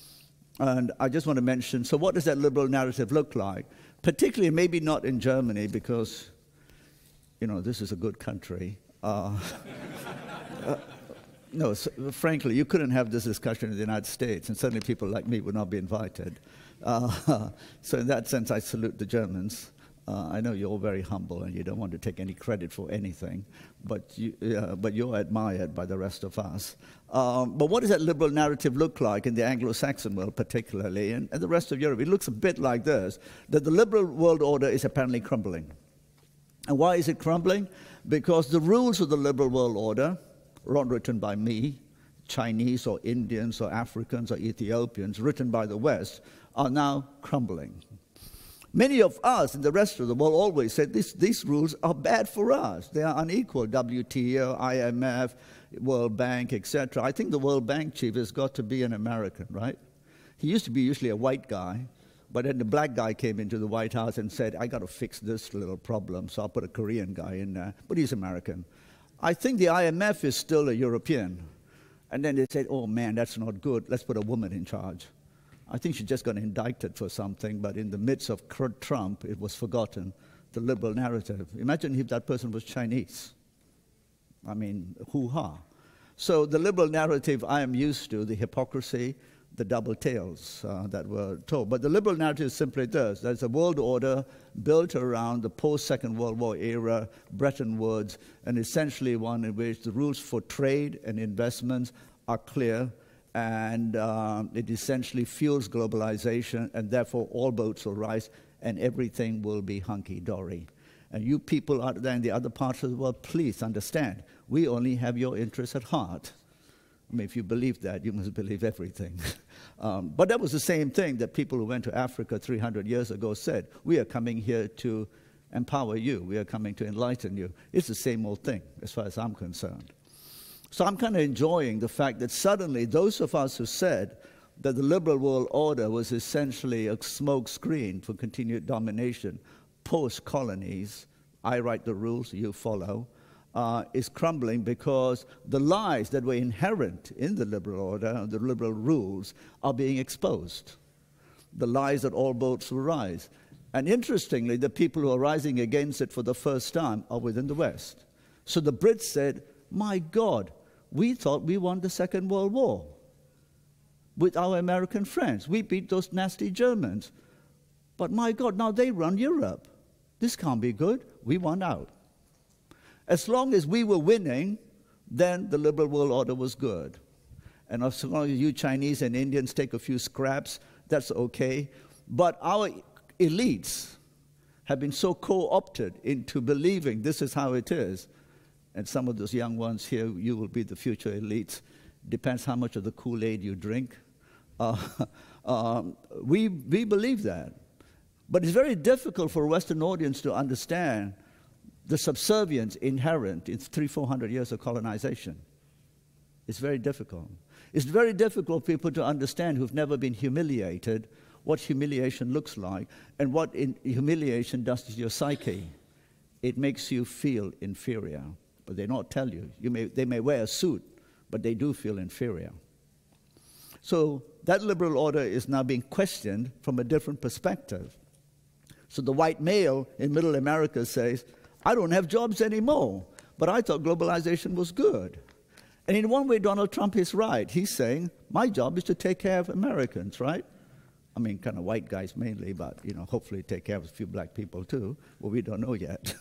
And I just want to mention, so what does that liberal narrative look like? Particularly, maybe not in Germany, because, you know, this is a good country. Uh, uh, no, so, frankly, you couldn't have this discussion in the United States, and certainly people like me would not be invited. Uh, so in that sense, I salute the Germans. Uh, I know you're all very humble and you don't want to take any credit for anything, but, you, uh, but you're admired by the rest of us. Um, but what does that liberal narrative look like in the Anglo-Saxon world particularly, and, and the rest of Europe? It looks a bit like this, that the liberal world order is apparently crumbling. And why is it crumbling? Because the rules of the liberal world order, not written by me, Chinese or Indians or Africans or Ethiopians, written by the West, are now crumbling. Many of us in the rest of the world always said this, these rules are bad for us. They are unequal. W T O, I M F, World Bank, et cetera. I think the World Bank chief has got to be an American, right? He used to be usually a white guy, but then the black guy came into the White House and said, I got to fix this little problem, so I'll put a Korean guy in there. But he's American. I think the I M F is still a European. And then they said, oh man, that's not good. Let's put a woman in charge. I think she just got indicted for something, but in the midst of Trump, it was forgotten, the liberal narrative. Imagine if that person was Chinese. I mean, hoo-ha. So the liberal narrative I am used to, the hypocrisy, the double tales uh, that were told. But the liberal narrative simply does. There's a world order built around the post-Second World War era, Bretton Woods, and essentially one in which the rules for trade and investments are clear, and uh, it essentially fuels globalization, and therefore all boats will rise, and everything will be hunky-dory. And you people out there in the other parts of the world, please understand, we only have your interests at heart. I mean, if you believe that, you must believe everything. um, but that was the same thing that people who went to Africa three hundred years ago said. We are coming here to empower you. We are coming to enlighten you. It's the same old thing, as far as I'm concerned. So I'm kind of enjoying the fact that suddenly those of us who said that the liberal world order was essentially a smoke screen for continued domination, post-colonies, I write the rules, you follow, uh, is crumbling because the lies that were inherent in the liberal order, the liberal rules, are being exposed. The lies that all boats will rise. And interestingly, the people who are rising against it for the first time are within the West. So the Brits said, my God, we thought we won the Second World War with our American friends. We beat those nasty Germans. But my God, now they run Europe. This can't be good. We won out. As long as we were winning, then the liberal world order was good. And as long as you Chinese and Indians take a few scraps, that's okay. But our elites have been so co-opted into believing this is how it is. And some of those young ones here, you will be the future elites. Depends how much of the Kool-Aid you drink. Uh, um, we, we believe that. But it's very difficult for a Western audience to understand the subservience inherent in three, four hundred years of colonization. It's very difficult. It's very difficult for people to understand who've never been humiliated what humiliation looks like and what in humiliation does to your psyche. It makes you feel inferior, but they don't tell you. you may, they may wear a suit, but they do feel inferior. So that liberal order is now being questioned from a different perspective. So the white male in middle America says, I don't have jobs anymore, but I thought globalization was good. And in one way, Donald Trump is right. He's saying, my job is to take care of Americans, right? I mean, kind of white guys mainly, but, you know, hopefully take care of a few black people too. Well, we don't know yet.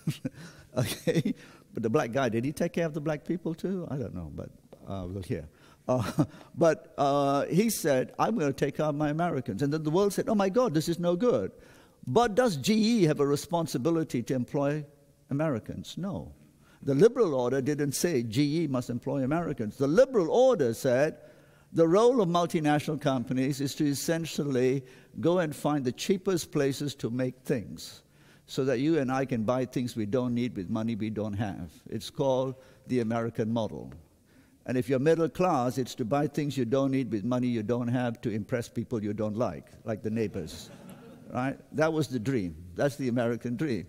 Okay? But the black guy, did he take care of the black people too? I don't know, but uh, we'll hear. Uh, but uh, he said, I'm going to take care of my Americans. And then the world said, oh my God, this is no good. But does G E have a responsibility to employ Americans? No. The liberal order didn't say G E must employ Americans. The liberal order said the role of multinational companies is to essentially go and find the cheapest places to make things so that you and I can buy things we don't need with money we don't have. It's called the American model. And if you're middle class, it's to buy things you don't need with money you don't have to impress people you don't like, like the neighbors. Right? That was the dream. That's the American dream.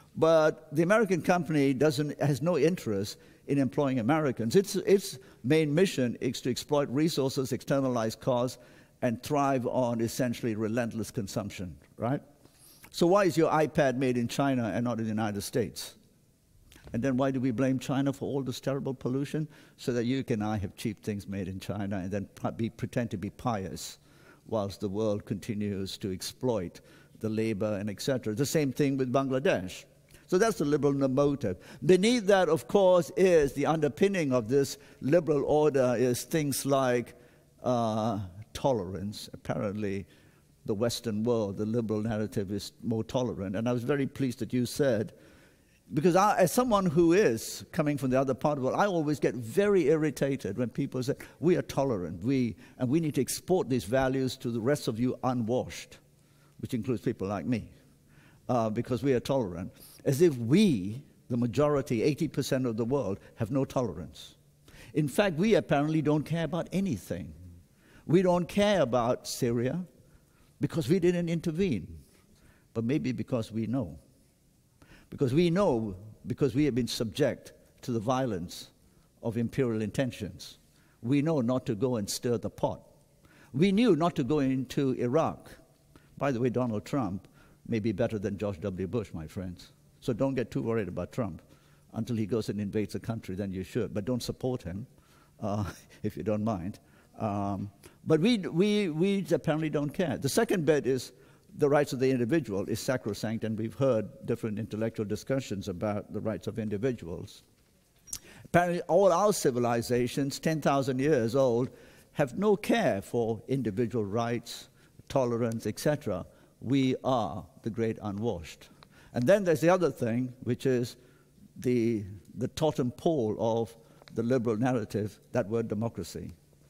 But the American company doesn't, has no interest in employing Americans. Its, its main mission is to exploit resources, externalize costs, and thrive on essentially relentless consumption, right? So why is your iPad made in China and not in the United States? And then why do we blame China for all this terrible pollution? So that you and I have cheap things made in China and then be, pretend to be pious whilst the world continues to exploit the labor and et cetera. The same thing with Bangladesh. So that's the liberal motive. Beneath that, of course, is the underpinning of this liberal order is things like uh, tolerance. Apparently, the Western world, the liberal narrative is more tolerant. And I was very pleased that you said, because I, as someone who is coming from the other part of the world, I always get very irritated when people say, we are tolerant, we, and we need to export these values to the rest of you unwashed, which includes people like me, uh, because we are tolerant. As if we, the majority, eighty percent of the world, have no tolerance. In fact, we apparently don't care about anything. We don't care about Syria because we didn't intervene, but maybe because we know. Because we know, because we have been subject to the violence of imperial intentions. We know not to go and stir the pot. We knew not to go into Iraq. By the way, Donald Trump may be better than George W. Bush, my friends. So don't get too worried about Trump. Until he goes and invades a country, then you should. But don't support him, uh, if you don't mind. Um, but we, we, we apparently don't care. The second bit is the rights of the individual is sacrosanct, and we've heard different intellectual discussions about the rights of individuals. Apparently, all our civilizations, ten thousand years old, have no care for individual rights, tolerance, et cetera. We are the great unwashed. And then there's the other thing, which is the, the totem pole of the liberal narrative, that word democracy.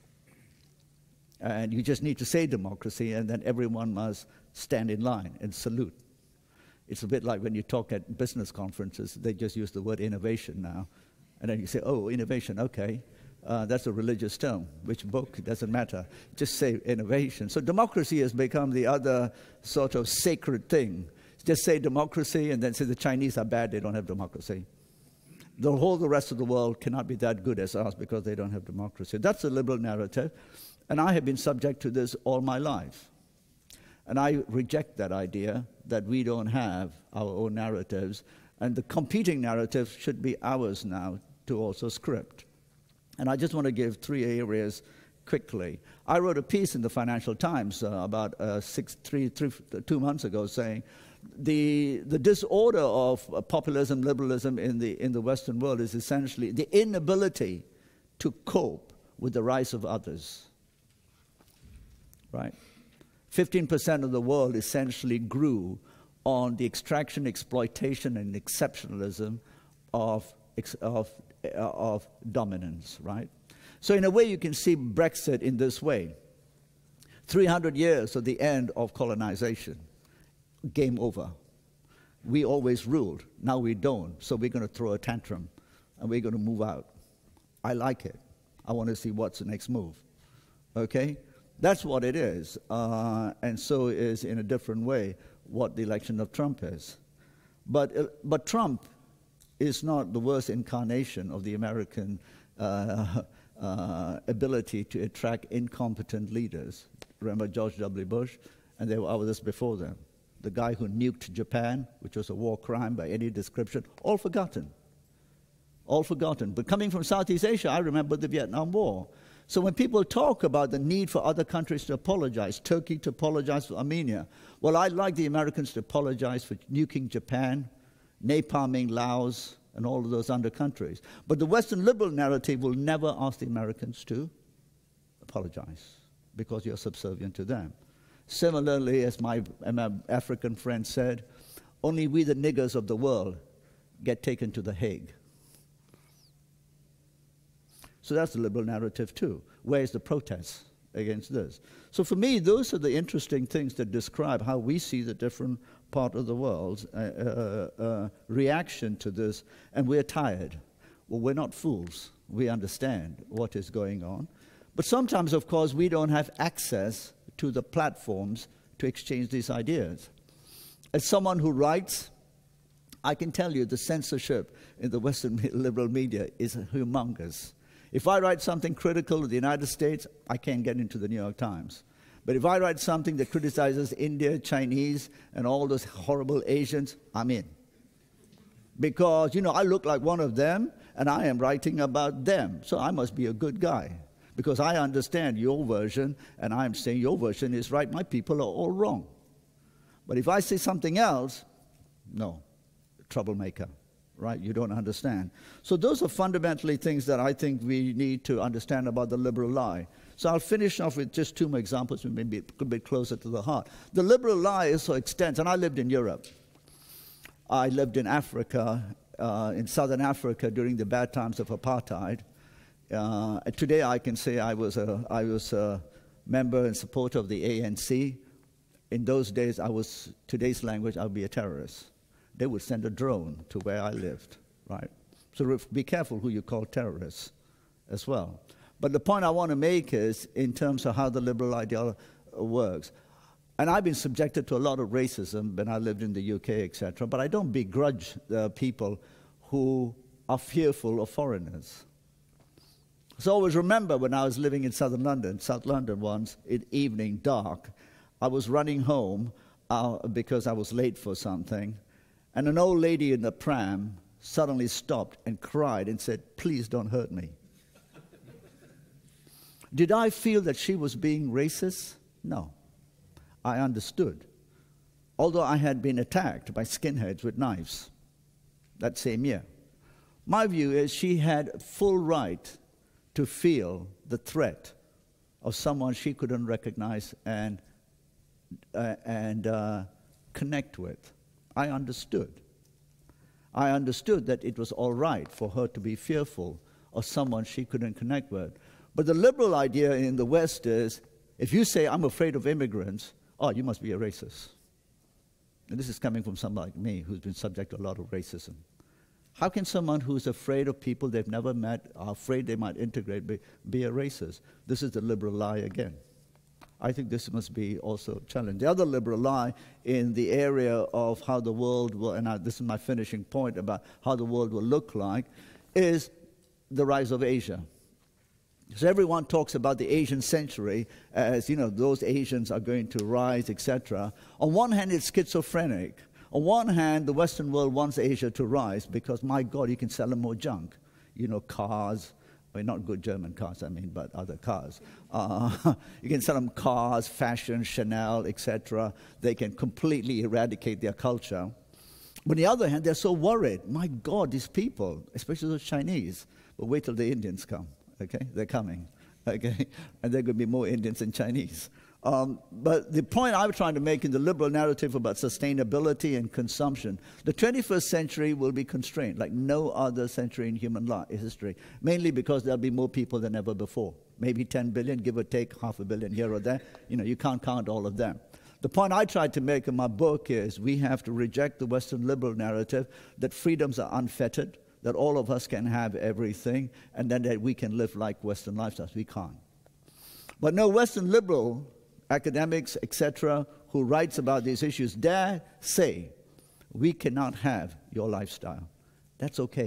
And you just need to say democracy, and then everyone must stand in line and salute. It's a bit like when you talk at business conferences, they just use the word innovation now. And then you say, oh, innovation, okay. Uh, that's a religious term. Which book? It doesn't matter. Just say innovation. So democracy has become the other sort of sacred thing. Just say democracy and then say the Chinese are bad, they don't have democracy. The whole the rest of the world cannot be that good as us because they don't have democracy. That's the liberal narrative. And I have been subject to this all my life. And I reject that idea that we don't have our own narratives. And the competing narrative should be ours now to also script. And I just want to give three areas quickly. I wrote a piece in the Financial Times uh, about uh, six, three, three, two months ago saying, the, the disorder of uh, populism, liberalism in the, in the Western world is essentially the inability to cope with the rise of others, right? fifteen percent of the world essentially grew on the extraction, exploitation, and exceptionalism of, of, uh, of dominance, right? So in a way, you can see Brexit in this way. three hundred years of the end of colonization. Game over. We always ruled. Now we don't. So we're going to throw a tantrum, and we're going to move out. I like it. I want to see what's the next move. Okay? That's what it is. Uh, and so is, in a different way, what the election of Trump is. But, uh, but Trump is not the worst incarnation of the American uh, uh, ability to attract incompetent leaders. Remember George W. Bush? And there were others before them. The guy who nuked Japan, which was a war crime by any description, all forgotten. All forgotten. But coming from Southeast Asia, I remember the Vietnam War. So when people talk about the need for other countries to apologize, Turkey to apologize for Armenia, well, I'd like the Americans to apologize for nuking Japan, napalming Laos, and all of those other countries. But the Western liberal narrative will never ask the Americans to apologize because you're subservient to them. Similarly, as my, my African friend said, only we the niggers of the world get taken to The Hague. So that's the liberal narrative too. Where's the protest against this? So for me, those are the interesting things that describe how we see the different part of the world's uh, uh, uh, reaction to this, and we're tired. Well, we're not fools. We understand what is going on. But sometimes, of course, we don't have access to the platforms to exchange these ideas. As someone who writes, I can tell you the censorship in the Western liberal media is humongous. If I write something critical of the United States, I can't get into the New York Times. But if I write something that criticizes India, Chinese, and all those horrible Asians, I'm in. Because, you know, I look like one of them, and I am writing about them. So I must be a good guy. Because I understand your version, and I'm saying your version is right, my people are all wrong. But if I say something else, no, troublemaker, right? You don't understand. So those are fundamentally things that I think we need to understand about the liberal lie. So I'll finish off with just two more examples, maybe a bit closer to the heart. The liberal lie is so extensive, and I lived in Europe. I lived in Africa, uh, in southern Africa during the bad times of apartheid. Uh, today I can say I was, a, I was a member and supporter of the A N C. In those days, I was, today's language, I would be a terrorist. They would send a drone to where I lived, right? So be careful who you call terrorists as well. But the point I want to make is in terms of how the liberal idea works. And I've been subjected to a lot of racism when I lived in the U K, et cetera, but I don't begrudge uh, people who are fearful of foreigners. So I always remember when I was living in southern London, South London once, in evening, dark, I was running home uh, because I was late for something, and an old lady in the pram suddenly stopped and cried and said, "Please don't hurt me." Did I feel that she was being racist? No. I understood. Although I had been attacked by skinheads with knives that same year. My view is she had full right to feel the threat of someone she couldn't recognize and, uh, and uh, connect with. I understood. I understood that it was all right for her to be fearful of someone she couldn't connect with. But the liberal idea in the West is, if you say, "I'm afraid of immigrants," oh, you must be a racist. And this is coming from someone like me who's been subject to a lot of racism. How can someone who's afraid of people they've never met, are afraid they might integrate, be, be a racist? This is the liberal lie again. I think this must be also challenged. The other liberal lie in the area of how the world will, and I, this is my finishing point about how the world will look like, is the rise of Asia. So everyone talks about the Asian century as, you know, those Asians are going to rise, et cetera. On one hand, it's schizophrenic. On one hand, the Western world wants Asia to rise because, my God, you can sell them more junk. You know, cars I mean, not good German cars, I mean, but other cars. Uh, you can sell them cars, fashion, Chanel, et cetera. They can completely eradicate their culture. But on the other hand, they're so worried. My God, these people, especially those Chinese, but wait till the Indians come, okay? They're coming, okay? And there are going to be more Indians than Chinese. Um, but the point I was trying to make in the liberal narrative about sustainability and consumption, the twenty-first century will be constrained like no other century in human life, history, mainly because there'll be more people than ever before. Maybe ten billion, give or take half a billion here or there. You know, you can't count all of them. The point I tried to make in my book is we have to reject the Western liberal narrative that freedoms are unfettered, that all of us can have everything, and then that we can live like Western lifestyles. We can't. But no Western liberal academics, et cetera, who writes about these issues dare say, we cannot have your lifestyle. That's okay.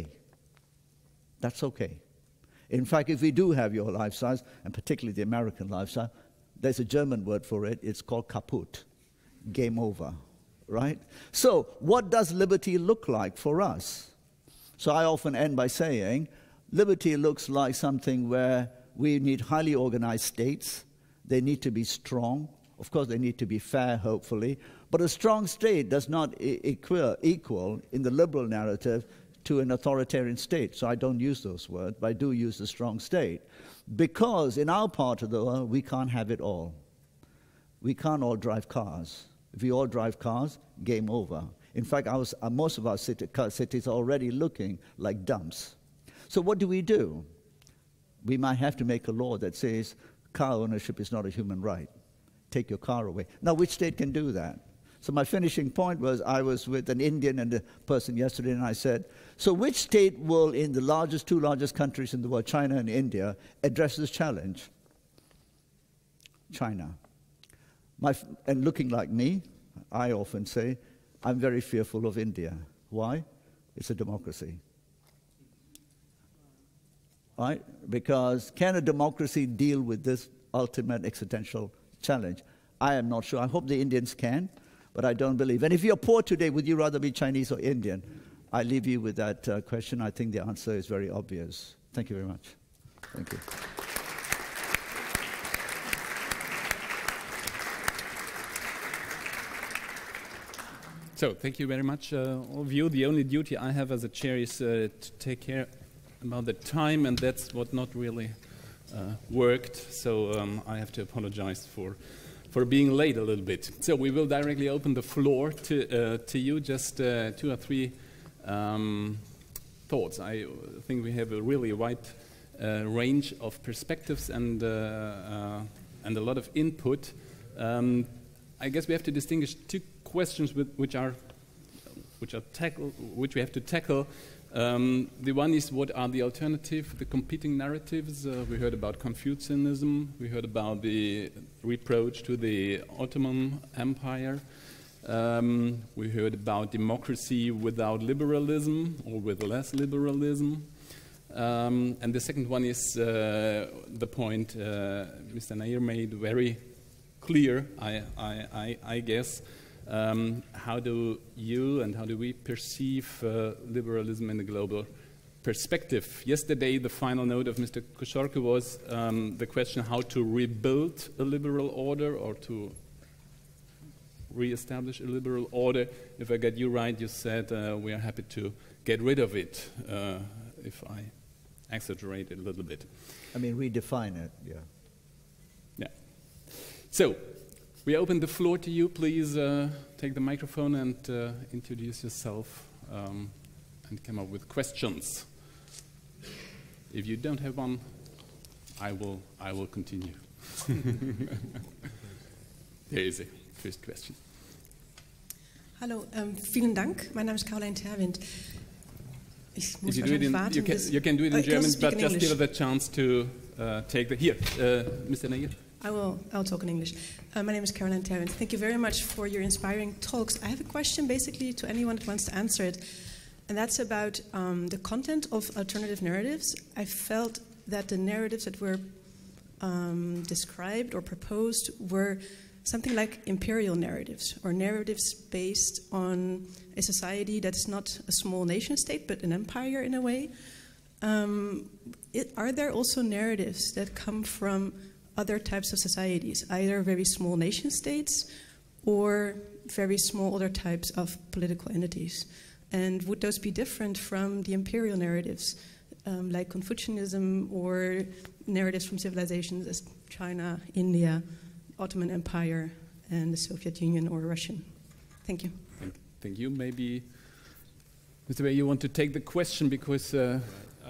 That's okay. In fact, if we do have your lifestyles, and particularly the American lifestyle, there's a German word for it. It's called kaput, game over, right? So what does liberty look like for us? So I often end by saying, liberty looks like something where we need highly organized states. They need to be strong. Of course, they need to be fair, hopefully. But a strong state does not equal, equal in the liberal narrative to an authoritarian state. So I don't use those words, but I do use the strong state. Because in our part of the world, we can't have it all. We can't all drive cars. If we all drive cars, game over. In fact, our, most of our city, cities are already looking like dumps. So what do we do? We might have to make a law that says, car ownership is not a human right. Take your car away. Now, which state can do that? So my finishing point was I was with an Indian and a person yesterday, and I said, so which state will, in the largest, two largest countries in the world, China and India, address this challenge? China. My, and looking like me, I often say, I'm very fearful of India. Why? It's a democracy. Right? Because can a democracy deal with this ultimate existential challenge? I am not sure. I hope the Indians can, but I don't believe. And if you're poor today, would you rather be Chinese or Indian? I leave you with that uh, question. I think the answer is very obvious. Thank you very much. Thank you. So, thank you very much, uh, all of you. The only duty I have as a chair is uh, to take care about the time, and that's what not really uh, worked. So um, I have to apologize for for being late a little bit. So we will directly open the floor to uh, to you. Just uh, two or three um, thoughts. I think we have a really wide uh, range of perspectives and uh, uh, and a lot of input. Um, I guess we have to distinguish two questions with, which are which are tackle which we have to tackle. Um, the one is, what are the alternative, the competing narratives? Uh, we heard about Confucianism. We heard about the reproach to the Ottoman Empire. Um, we heard about democracy without liberalism or with less liberalism. Um, and the second one is uh, the point uh, Mister Nair made very clear, I, I, I, I guess. Um, how do you and how do we perceive uh, liberalism in a global perspective? Yesterday, the final note of Mister Koszorka was um, the question how to rebuild a liberal order or to re-establish a liberal order. If I get you right, you said uh, we are happy to get rid of it, uh, if I exaggerate it a little bit. I mean, redefine it, yeah. Yeah. So, we open the floor to you. Please uh, take the microphone and uh, introduce yourself um, and come up with questions. If you don't have one, I will, I will continue. There is a first question. Hallo, um, vielen Dank. Mein Name ist Caroline Terwind. Ich muss If you, do it in, warten, you, can, you can do it in uh, German, but in just English. give it a chance to uh, take the... Here, uh, Mister Nair. I will. I'll talk in English. Uh, my name is Caroline Terwind. Thank you very much for your inspiring talks. I have a question, basically, to anyone that wants to answer it, and that's about um, the content of alternative narratives. I felt that the narratives that were um, described or proposed were something like imperial narratives, or narratives based on a society that's not a small nation state, but an empire in a way. Um, it, are there also narratives that come from other types of societies, either very small nation states or very small other types of political entities? And would those be different from the imperial narratives, um, like Confucianism, or narratives from civilizations as China, India, Ottoman Empire, and the Soviet Union or Russian? Thank you. Thank, thank you. Maybe, Mister Wei, you want to take the question because... Uh, uh,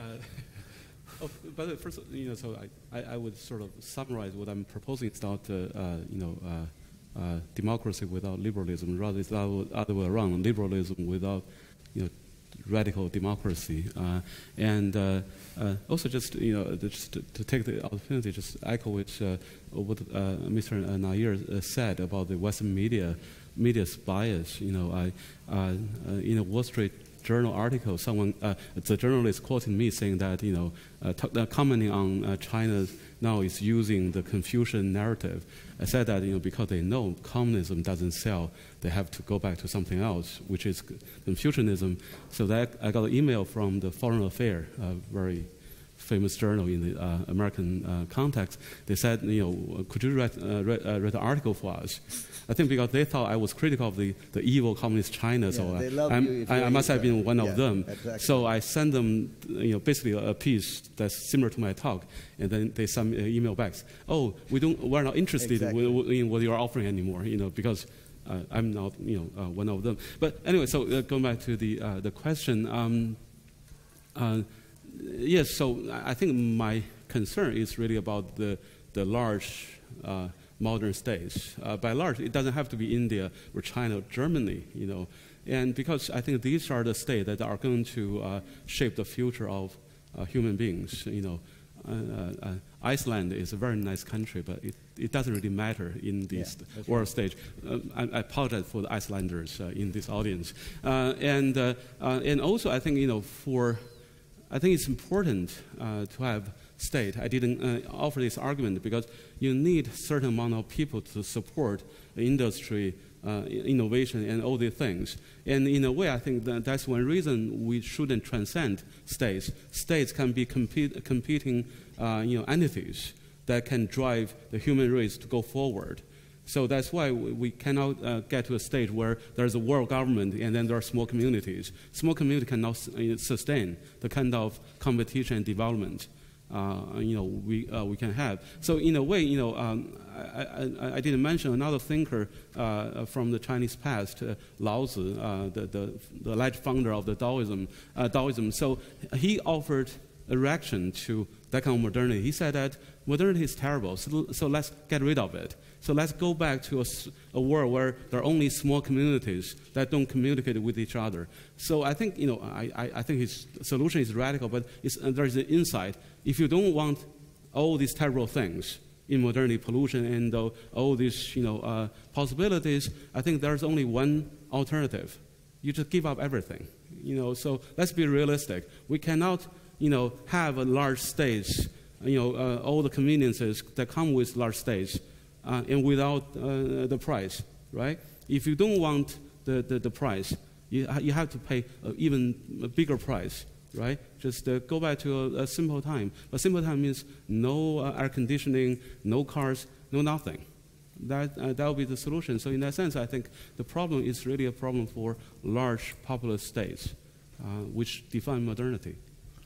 oh, but first, you know, so I, I, I would sort of summarize what I'm proposing. It's not, uh, uh, you know, uh, uh, democracy without liberalism. Rather, it's the other way around. Liberalism without, you know, radical democracy. Uh, and uh, uh, also just, you know, just to, to take the opportunity, just echo which, uh, what uh, Mister Nair uh, said about the Western media, media's bias. You know, I, uh, uh, in a Wall Street Journal article, someone, uh, the journalist quoting me saying that, you know, uh, t- uh, commenting on uh, China now is using the Confucian narrative. I said that, you know, because they know communism doesn't sell, they have to go back to something else, which is Confucianism. So that I got an email from the Foreign Affairs, a very famous journal in the uh, American uh, context. They said, you know, could you write, uh, write, uh, write an article for us? I think because they thought I was critical of the, the evil communist China, yeah, so they uh, love I'm, you I, I must have been one yeah, of them. Exactly. So I sent them, you know, basically a piece that's similar to my talk, and then they send me an email back. Oh, we don't, we're not interested exactly. in what you're offering anymore, you know, because uh, I'm not, you know, uh, one of them. But anyway, so uh, going back to the uh, the question. Um, uh, yes, so I think my concern is really about the the large. Uh, modern states. Uh, by large, it doesn't have to be India or China or Germany, you know. And because I think these are the states that are going to uh, shape the future of uh, human beings, you know. Uh, uh, Iceland is a very nice country, but it, it doesn't really matter in this yeah, world right. stage. Uh, I, I apologize for the Icelanders uh, in this audience. Uh, and, uh, uh, and also, I think, you know, for, I think it's important uh, to have state. I didn't uh, offer this argument because you need a certain amount of people to support the industry, uh, innovation, and all these things. And in a way, I think that that's one reason we shouldn't transcend states. States can be compete, competing uh, you know, entities that can drive the human race to go forward. So that's why we cannot uh, get to a stage where there's a world government and then there are small communities. Small community cannot sustain the kind of competition and development Uh, you know, we uh, we can have. So in a way, you know, um, I, I, I didn't mention another thinker uh, from the Chinese past, uh, Lao Tzu, uh, the, the the alleged founder of the Taoism. Uh, Taoism. So he offered a reaction to that kind of modernity. He said that modernity is terrible, so, so let's get rid of it. So let's go back to a, a world where there are only small communities that don't communicate with each other. So I think, you know, I, I, I think his solution is radical, but it's, uh, there's an insight. If you don't want all these terrible things in modernity, pollution and uh, all these, you know, uh, possibilities, I think there's only one alternative. You just give up everything. You know, so let's be realistic. We cannot, you know, have a large stage, you know, uh, all the conveniences that come with large stage, uh, and without uh, the price, right? If you don't want the, the, the price, you, you have to pay an even a bigger price, right? Just uh, go back to a, a simple time. But simple time means no uh, air conditioning, no cars, no nothing. That uh, that will be the solution. So in that sense, I think the problem is really a problem for large populous states, uh, which define modernity.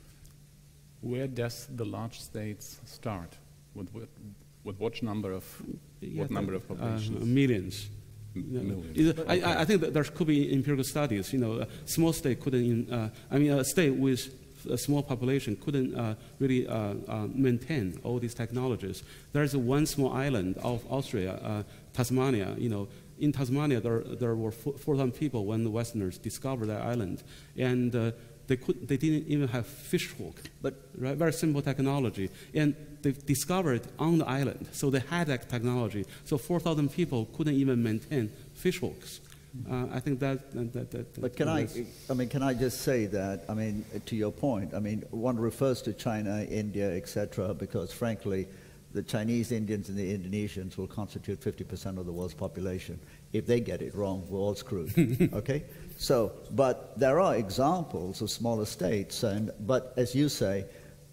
Where does the large states start? With what, with what number of yeah, what number of populations? Uh, millions. Millions. I, I, I think that there could be empirical studies. You know, a small state couldn't. Uh, I mean, a state with a small population couldn't uh, really uh, uh, maintain all these technologies. There's one small island of Austria, uh, Tasmania. You know, in Tasmania there there were four thousand people when the Westerners discovered that island, and uh, they could they didn't even have fish hook. But right, very simple technology, and they discovered it on the island. So they had that technology. So four thousand people couldn't even maintain fish hooks. Uh, I think that, that, that, that But can I, I mean, can I just say that, I mean, to your point, I mean, one refers to China, India, et cetera, because frankly, the Chinese, Indians, and the Indonesians will constitute fifty percent of the world's population. If they get it wrong, we're all screwed, okay? So, but there are examples of smaller states, and, but as you say,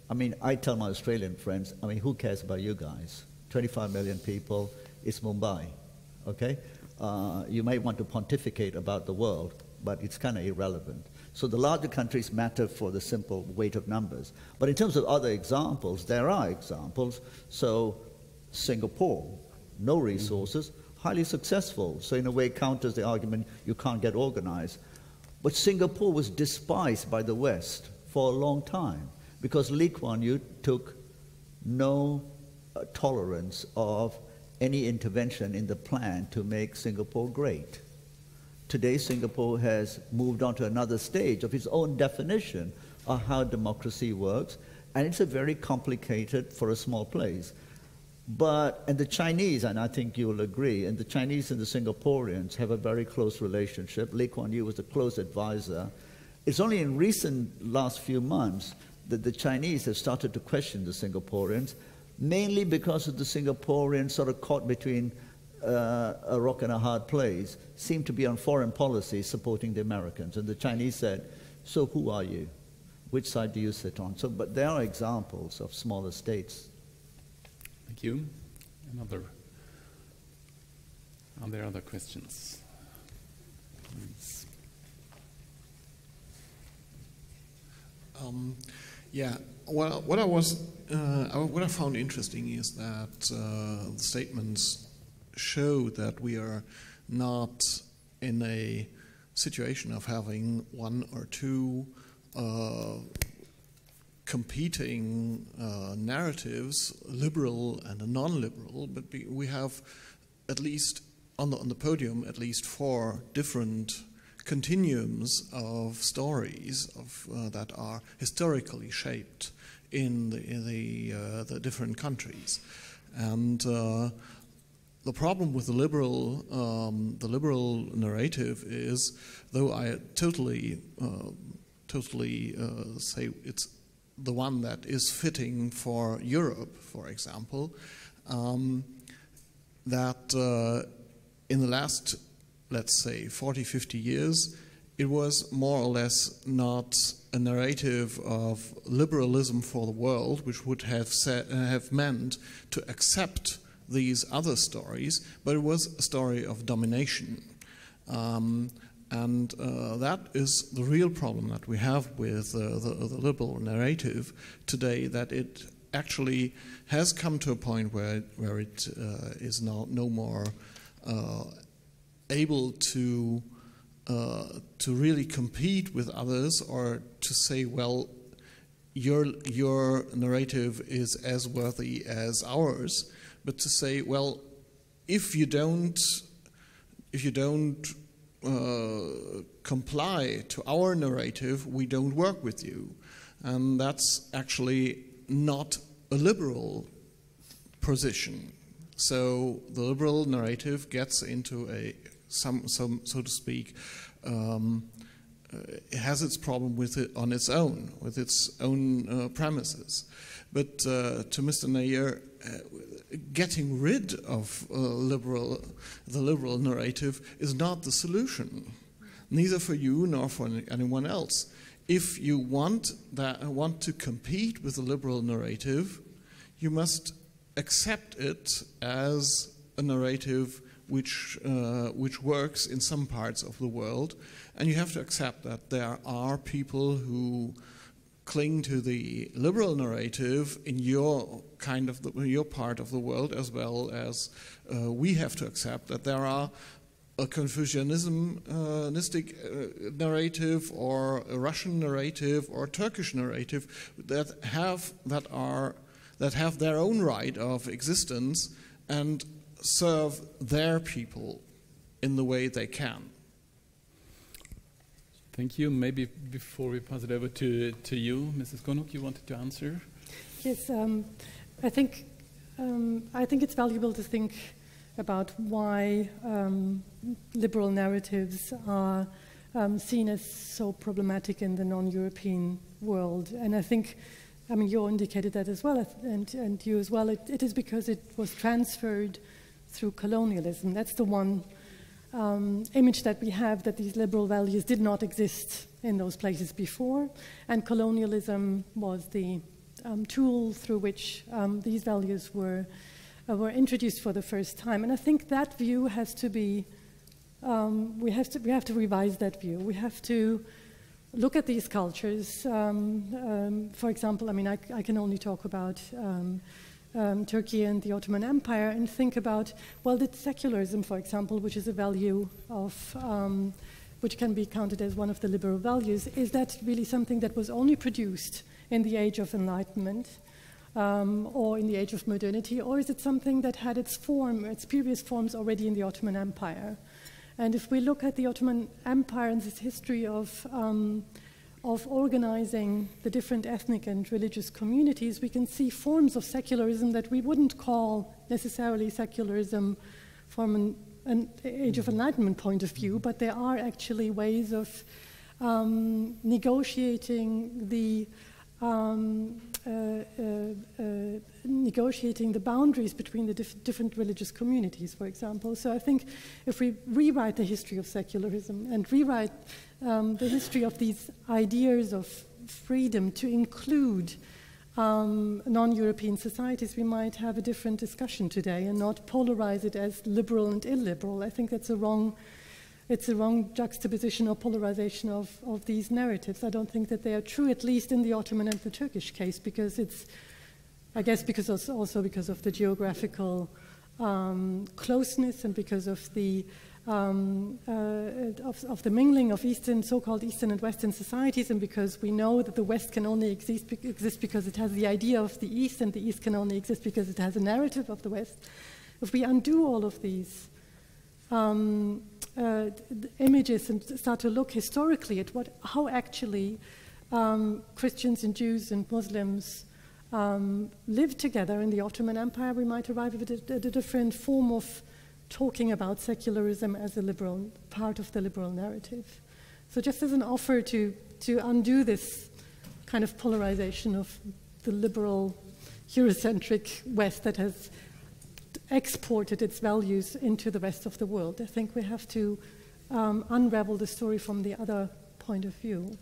I mean, I tell my Australian friends, I mean, who cares about you guys? twenty-five million people, it's Mumbai, okay? Uh, you may want to pontificate about the world, but it's kind of irrelevant. So the larger countries matter for the simple weight of numbers. But in terms of other examples, there are examples. So Singapore, no resources, highly successful. So in a way counters the argument you can't get organized. But Singapore was despised by the West for a long time because Lee Kuan Yew took no uh, tolerance of any intervention in the plan to make Singapore great. Today, Singapore has moved on to another stage of its own definition of how democracy works, and it's a very complicated for a small place. But, and the Chinese, and I think you'll agree, and the Chinese and the Singaporeans have a very close relationship. Lee Kuan Yew was a close advisor. It's only in recent last few months that the Chinese have started to question the Singaporeans, mainly because of the Singaporeans sort of caught between uh, a rock and a hard place, seemed to be on foreign policy supporting the Americans. And the Chinese said, so who are you? Which side do you sit on? So, but there are examples of smaller states. Thank you. Another, are there other questions? Please. Um, yeah, well, what I was, uh, what I found interesting is that uh, the statements show that we are not in a situation of having one or two uh, competing uh, narratives, liberal and a non-liberal, but we have at least on the, on the podium at least four different continuums of stories of, uh, that are historically shaped in the, in the, uh, the different countries. And uh, the problem with the liberal, um, the liberal narrative is, though I totally, uh, totally uh, say it's the one that is fitting for Europe, for example, um, that uh, in the last, let's say, forty, fifty years, it was more or less not a narrative of liberalism for the world, which would have, said, uh, have meant to accept these other stories, but it was a story of domination. Um, and uh, that is the real problem that we have with uh, the, the liberal narrative today, that it actually has come to a point where, where it uh, is now no more uh, able to, uh, to really compete with others, or to say, well, your, your narrative is as worthy as ours, but to say, well, if you don't, if you don't uh, comply to our narrative, we don't work with you. And that's actually not a liberal position. So the liberal narrative gets into a, some, some so to speak, um, uh, it has its problem with it on its own, with its own uh, premises. But uh, to Mister Nair, uh, getting rid of uh, liberal, the liberal narrative is not the solution, neither for you nor for anyone else. If you want that, want to compete with the liberal narrative, you must accept it as a narrative which uh, which works in some parts of the world, and you have to accept that there are people who cling to the liberal narrative in your kind of the, your part of the world, as well as uh, we have to accept that there are a Confucianistic uh, narrative, or a Russian narrative, or a Turkish narrative that have that are that have their own right of existence and serve their people in the way they can. Thank you. Maybe before we pass it over to, to you, Missus Konuk, you wanted to answer? Yes, um, I think um, I think it's valuable to think about why um, liberal narratives are um, seen as so problematic in the non-European world. And I think, I mean, you indicated that as well, and, and you as well, it, it is because it was transferred through colonialism. That's the one um, image that we have, that these liberal values did not exist in those places before, and colonialism was the, um, tool through which um, these values were, uh, were introduced for the first time. And I think that view has to be, um, we, have to, we have to revise that view. We have to look at these cultures. Um, um, for example, I mean, I, I can only talk about um, um, Turkey and the Ottoman Empire and think about, well, did secularism, for example, which is a value of, um, which can be counted as one of the liberal values, is that really something that was only produced in the age of Enlightenment um, or in the age of modernity, or is it something that had its form, its previous forms already in the Ottoman Empire? And if we look at the Ottoman Empire and its history of, um, of organizing the different ethnic and religious communities, we can see forms of secularism that we wouldn't call necessarily secularism from an, an Age of Enlightenment point of view, but there are actually ways of um, negotiating the Um, uh, uh, uh, negotiating the boundaries between the dif different religious communities, for example. So I think if we rewrite the history of secularism and rewrite um, the history of these ideas of freedom to include um, non-European societies, we might have a different discussion today and not polarize it as liberal and illiberal. I think that's a wrong It's a wrong juxtaposition or polarization of, of these narratives. I don't think that they are true, at least in the Ottoman and the Turkish case, because it's, I guess, because also, also because of the geographical um, closeness and because of the um, uh, of, of the mingling of Eastern, so-called Eastern and Western societies, and because we know that the West can only exist, exist because it has the idea of the East, and the East can only exist because it has a narrative of the West. If we undo all of these Um, uh, images and start to look historically at what, how actually um, Christians and Jews and Muslims um, lived together in the Ottoman Empire, we might arrive at a, at a different form of talking about secularism as a liberal part of the liberal narrative. So just as an offer to, to undo this kind of polarization of the liberal Eurocentric West that has exported its values into the rest of the world. I think we have to um, unravel the story from the other point of view.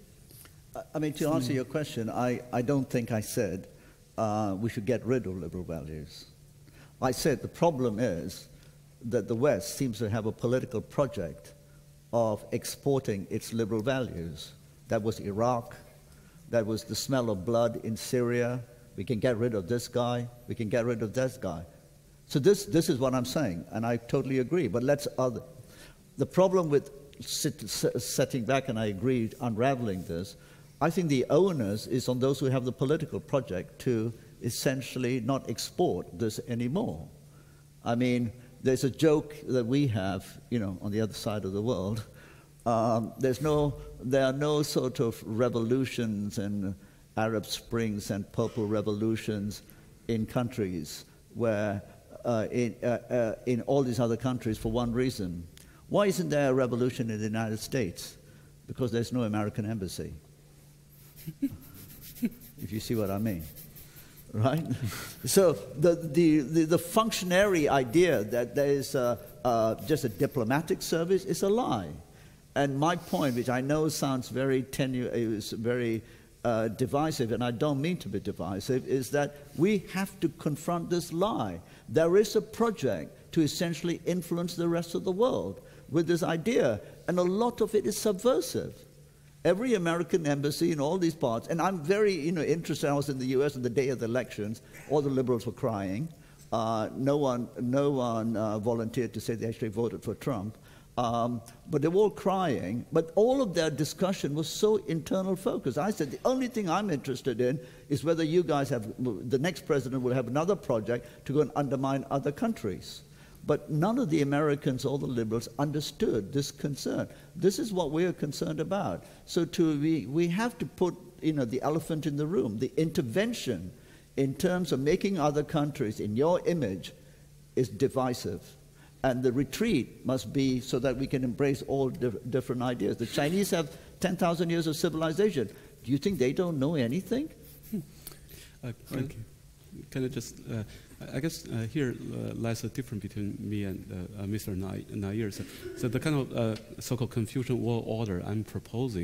I mean, to answer your question, I, I don't think I said uh, we should get rid of liberal values. I said the problem is that the West seems to have a political project of exporting its liberal values. That was Iraq. That was the smell of blood in Syria. We can get rid of this guy. We can get rid of this guy. So this, this is what I'm saying, and I totally agree. But let's other. The problem with sit, setting back, and I agree, unraveling this, I think the onus is on those who have the political project to essentially not export this anymore. I mean, there's a joke that we have, you know, on the other side of the world. Um, there's no, there are no sort of revolutions and Arab Springs and purple revolutions in countries where Uh, in, uh, uh, in all these other countries for one reason. Why isn't there a revolution in the United States? Because there's no American embassy. If you see what I mean. Right? So the, the, the, the functionary idea that there is a, uh, just a diplomatic service is a lie. And my point, which I know sounds very tenuous, is very uh, divisive, and I don't mean to be divisive, is that we have to confront this lie. There is a project to essentially influence the rest of the world with this idea, and a lot of it is subversive. Every American embassy in all these parts, and I'm very you know, interested, I was in the U S on the day of the elections, all the liberals were crying. Uh, no one, no one uh, volunteered to say they actually voted for Trump. Um, but they were all crying, but all of their discussion was so internal focused. I said, the only thing I'm interested in is whether you guys have, the next president will have another project to go and undermine other countries. But none of the Americans or the liberals understood this concern. This is what we are concerned about. So to, we, we have to put you know, the elephant in the room. The intervention in terms of making other countries in your image is divisive. And the retreat must be so that we can embrace all dif different ideas. The Chinese have ten thousand years of civilization. Do you think they don't know anything? Uh, can, can I just, uh, I guess uh, here uh, lies a difference between me and uh, uh, Mister Nair. So, so the kind of uh, so-called Confucian world order I'm proposing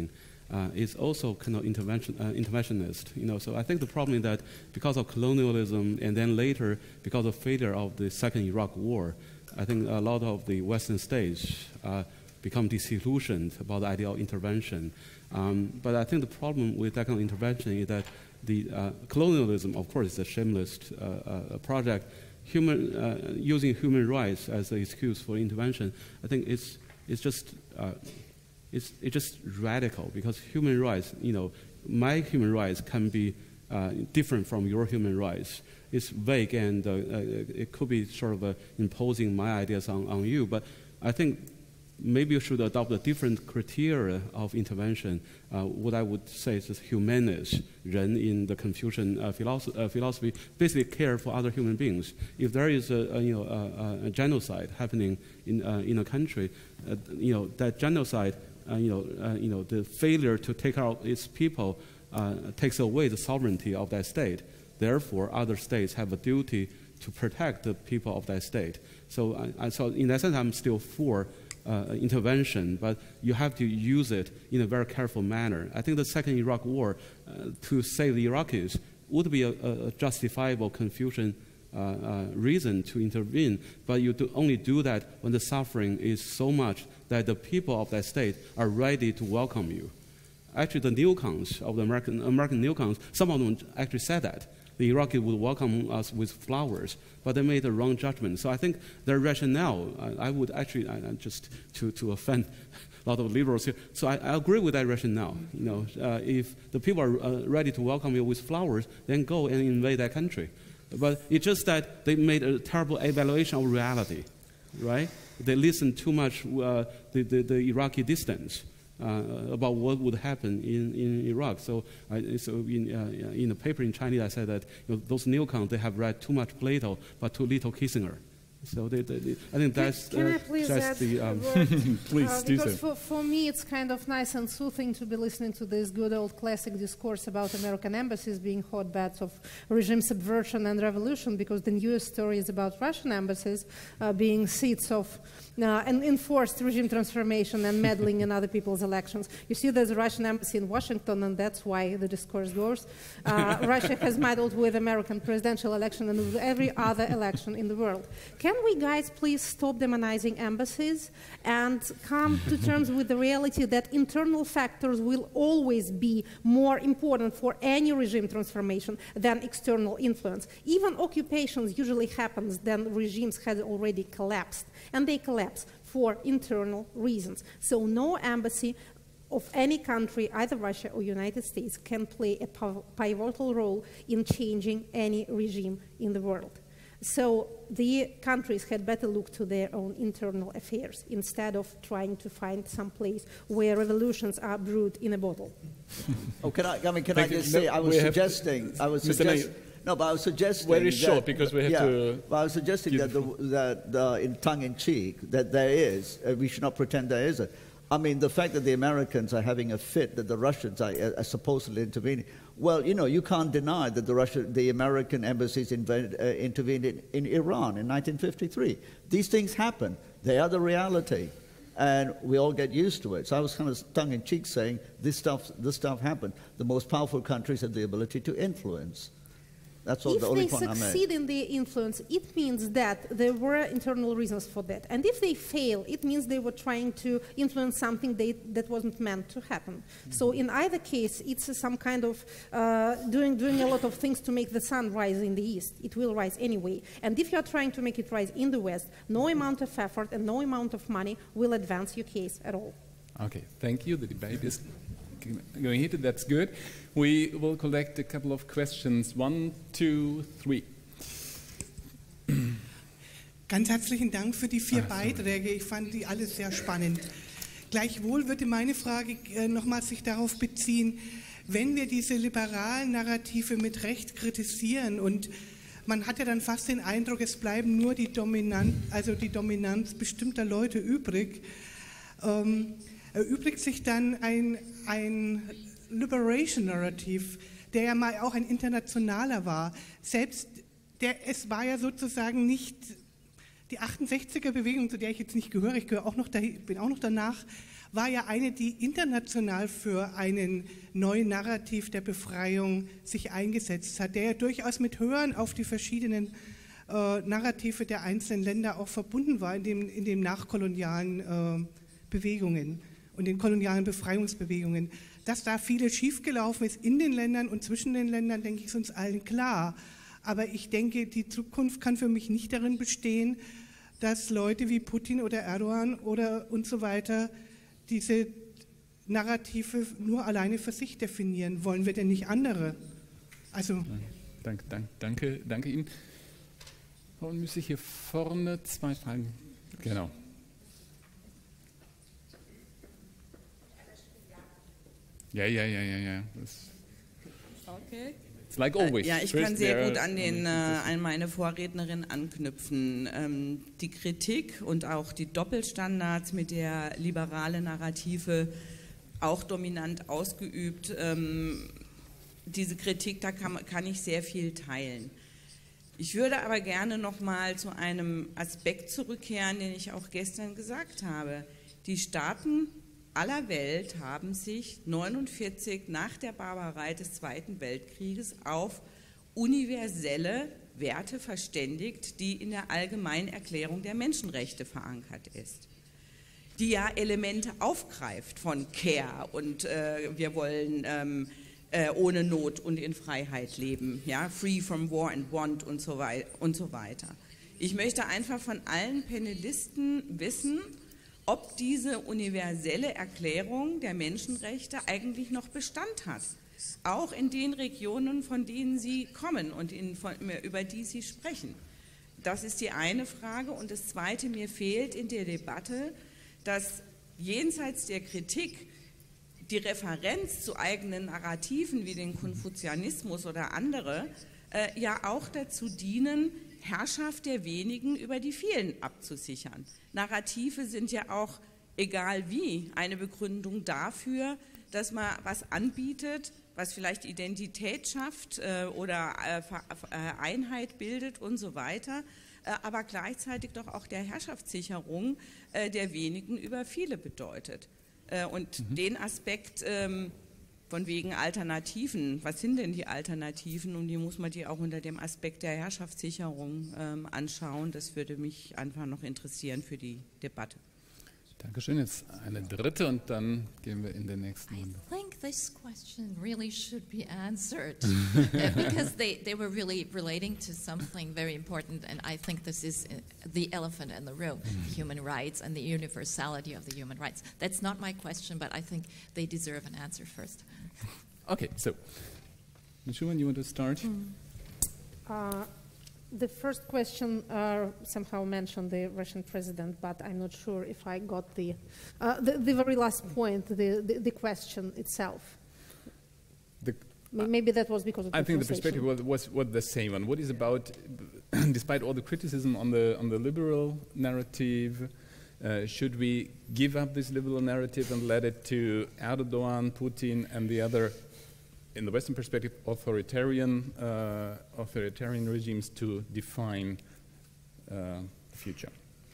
uh, is also kind of intervention, uh, interventionist. You know, so I think the problem is that because of colonialism and then later because of failure of the second Iraq War, I think a lot of the Western states uh, become disillusioned about the idea of intervention. Um, but I think the problem with that kind of intervention is that the uh, colonialism, of course, is a shameless uh, uh, project. Human, uh, using human rights as an excuse for intervention, I think it's it's just uh, it's it's just radical, because human rights, you know, my human rights can be uh, different from your human rights. It's vague, and uh, uh, it could be sort of uh, imposing my ideas on, on you. But I think maybe you should adopt a different criteria of intervention. Uh, what I would say is humanist, 人 in the Confucian uh, philosophy, uh, philosophy, basically care for other human beings. If there is a, a you know a, a genocide happening in uh, in a country, uh, you know that genocide, uh, you know uh, you know the failure to take out its people uh, takes away the sovereignty of that state. Therefore, other states have a duty to protect the people of that state. So, I, I, so in that sense, I'm still for Uh, intervention, but you have to use it in a very careful manner. I think the second Iraq War, uh, to save the Iraqis, would be a, a justifiable Confucian uh, uh, reason to intervene, but you do only do that when the suffering is so much that the people of that state are ready to welcome you. Actually, the neocons of the American, American neocons, some of them actually said that. The Iraqis would welcome us with flowers, but they made a wrong judgment. So I think their rationale, I, I would actually, I, just to, to offend a lot of liberals here, so I, I agree with that rationale. You know, uh, if the people are uh, ready to welcome you with flowers, then go and invade that country. But it's just that they made a terrible evaluation of reality, right? They listened too much uh, the, the, the Iraqi dissidents. Uh, about what would happen in, in Iraq. So, I, so in, uh, in a paper in Chinese, I said that you know, those neocons, they have read too much Plato, but too little Kissinger. So they, they, they, I think that's, can, can uh, I please that's add the... Um, please uh, do because so. For, for me, it's kind of nice and soothing to be listening to this good old classic discourse about American embassies being hotbeds of regime subversion and revolution, because the newest story is about Russian embassies uh, being seats of uh, an enforced regime transformation and meddling in other people's elections. You see, there's a Russian embassy in Washington, and that's why the discourse goes. Uh, Russia has meddled with American presidential election and with every other election in the world. Can we guys please stop demonizing embassies and come to terms with the reality that internal factors will always be more important for any regime transformation than external influence? Even occupations usually happens when regimes had already collapsed, and they collapse for internal reasons. So no embassy of any country, either Russia or United States, can play a pivotal role in changing any regime in the world. So the countries had better look to their own internal affairs instead of trying to find some place where revolutions are brewed in a bottle. Oh, can I, I mean, can Thank I just you. say, No, I was we have- suggesting, I was Mister suggesting, Ney, no, but I was suggesting very that, short, because we have yeah, to but I was suggesting that, the, that uh, in tongue-in-cheek, that there is, uh, we should not pretend there isn't. I mean, the fact that the Americans are having a fit, that the Russians are, are supposedly intervening. Well, you know, you can't deny that the Russia, the American embassies invaded, uh, intervened in, in Iran in nineteen fifty-three. These things happen. They are the reality. And we all get used to it. So I was kind of tongue-in-cheek saying, this stuff, this stuff happened. The most powerful countries have the ability to influence. That's all, if the only they point I made. succeed in their influence, it means that there were internal reasons for that. And if they fail, it means they were trying to influence something they, that wasn't meant to happen. Mm-hmm. So in either case, it's uh, some kind of uh, doing, doing a lot of things to make the sun rise in the east. It will rise anyway. And if you're trying to make it rise in the west, no amount of effort and no amount of money will advance your case at all. Okay, thank you. The debate is going heated. That's good. We will collect a couple of questions. One, two, three. Ganz herzlichen Dank für die vier Ah, Beiträge. Ich fand die alle sehr spannend. Gleichwohl würde meine Frage äh, nochmals sich darauf beziehen, wenn wir diese liberalen Narrative mit Recht kritisieren und man hat ja dann fast den Eindruck, es bleiben nur die Dominanz, also die Dominanz bestimmter Leute übrig. Ähm, erübrigt sich dann ein, ein Liberation-Narrativ, der ja mal auch ein internationaler war. Selbst der, es war ja sozusagen nicht die achtundsechziger-Bewegung, zu der ich jetzt nicht gehöre, ich gehöre auch noch da, bin auch noch danach, war ja eine, die international für einen neuen Narrativ der Befreiung sich eingesetzt hat, der ja durchaus mit Hören auf die verschiedenen äh, Narrative der einzelnen Länder auch verbunden war in dem, in dem nachkolonialen äh, Bewegungen und den kolonialen Befreiungsbewegungen. Dass da vieles schiefgelaufen ist in den Ländern und zwischen den Ländern, denke ich, ist uns allen klar. Aber ich denke, die Zukunft kann für mich nicht darin bestehen, dass Leute wie Putin oder Erdogan oder und so weiter diese Narrative nur alleine für sich definieren. Wollen wir denn nicht andere? Also danke, danke, danke, danke Ihnen. Und müsste ich hier vorne zwei Fragen? Genau. Ja, ja, ja, ja, ja. Das okay. It's like always. Ja, ich kann sehr gut an, den, äh, an meine Vorrednerin anknüpfen. Ähm, die Kritik und auch die Doppelstandards, mit der liberale Narrative auch dominant ausgeübt, ähm, diese Kritik, da kann, kann ich sehr viel teilen. Ich würde aber gerne noch mal zu einem Aspekt zurückkehren, den ich auch gestern gesagt habe. Die Staaten aller Welt haben sich neunundvierzig nach der Barbarei des Zweiten Weltkrieges auf universelle Werte verständigt, die in der Allgemeinerklärung der Menschenrechte verankert ist, die ja Elemente aufgreift von Care und äh, wir wollen ähm, äh, ohne Not und in Freiheit leben, ja, free from war and want und so, wei- und so weiter. Ich möchte einfach von allen Panelisten wissen, ob diese universelle Erklärung der Menschenrechte eigentlich noch Bestand hat, auch in den Regionen, von denen sie kommen und in, von, über die sie sprechen. Das ist die eine Frage. Und das Zweite, mir fehlt in der Debatte, dass jenseits der Kritik die Referenz zu eigenen Narrativen wie den Konfuzianismus oder andere äh, ja auch dazu dienen, Herrschaft der wenigen über die vielen abzusichern. Narrative sind ja auch, egal wie, eine Begründung dafür, dass man was anbietet, was vielleicht Identität schafft äh, oder äh, äh, Einheit bildet und so weiter, äh, aber gleichzeitig doch auch der Herrschaftssicherung äh, der wenigen über viele bedeutet. Äh, und mhm. den Aspekt ähm, von wegen Alternativen, was sind denn die Alternativen und wie muss man die auch unter dem Aspekt der Herrschaftssicherung ähm, anschauen, das würde mich einfach noch interessieren für die Debatte. Dankeschön. Jetzt eine dritte und dann gehen wir in den nächsten Runde. I think this question really should be answered because they, they were really relating to something very important, and I think this is the elephant in the room, human rights and the universality of the human rights. That's not my question, but I think they deserve an answer first. Okay, so, Miz Schumann, you want to start? Mm. Uh, The first question uh, somehow mentioned the Russian president, but I'm not sure if I got the, uh, the, the very last point, the, the, the question itself. The, Maybe that was because of the I think the perspective was, was, was the same one. What is about, despite all the criticism on the, on the liberal narrative, uh, should we give up this liberal narrative and let it to Erdogan, Putin, and the other, in the Western perspective, authoritarian, uh, authoritarian regimes to define uh, the future?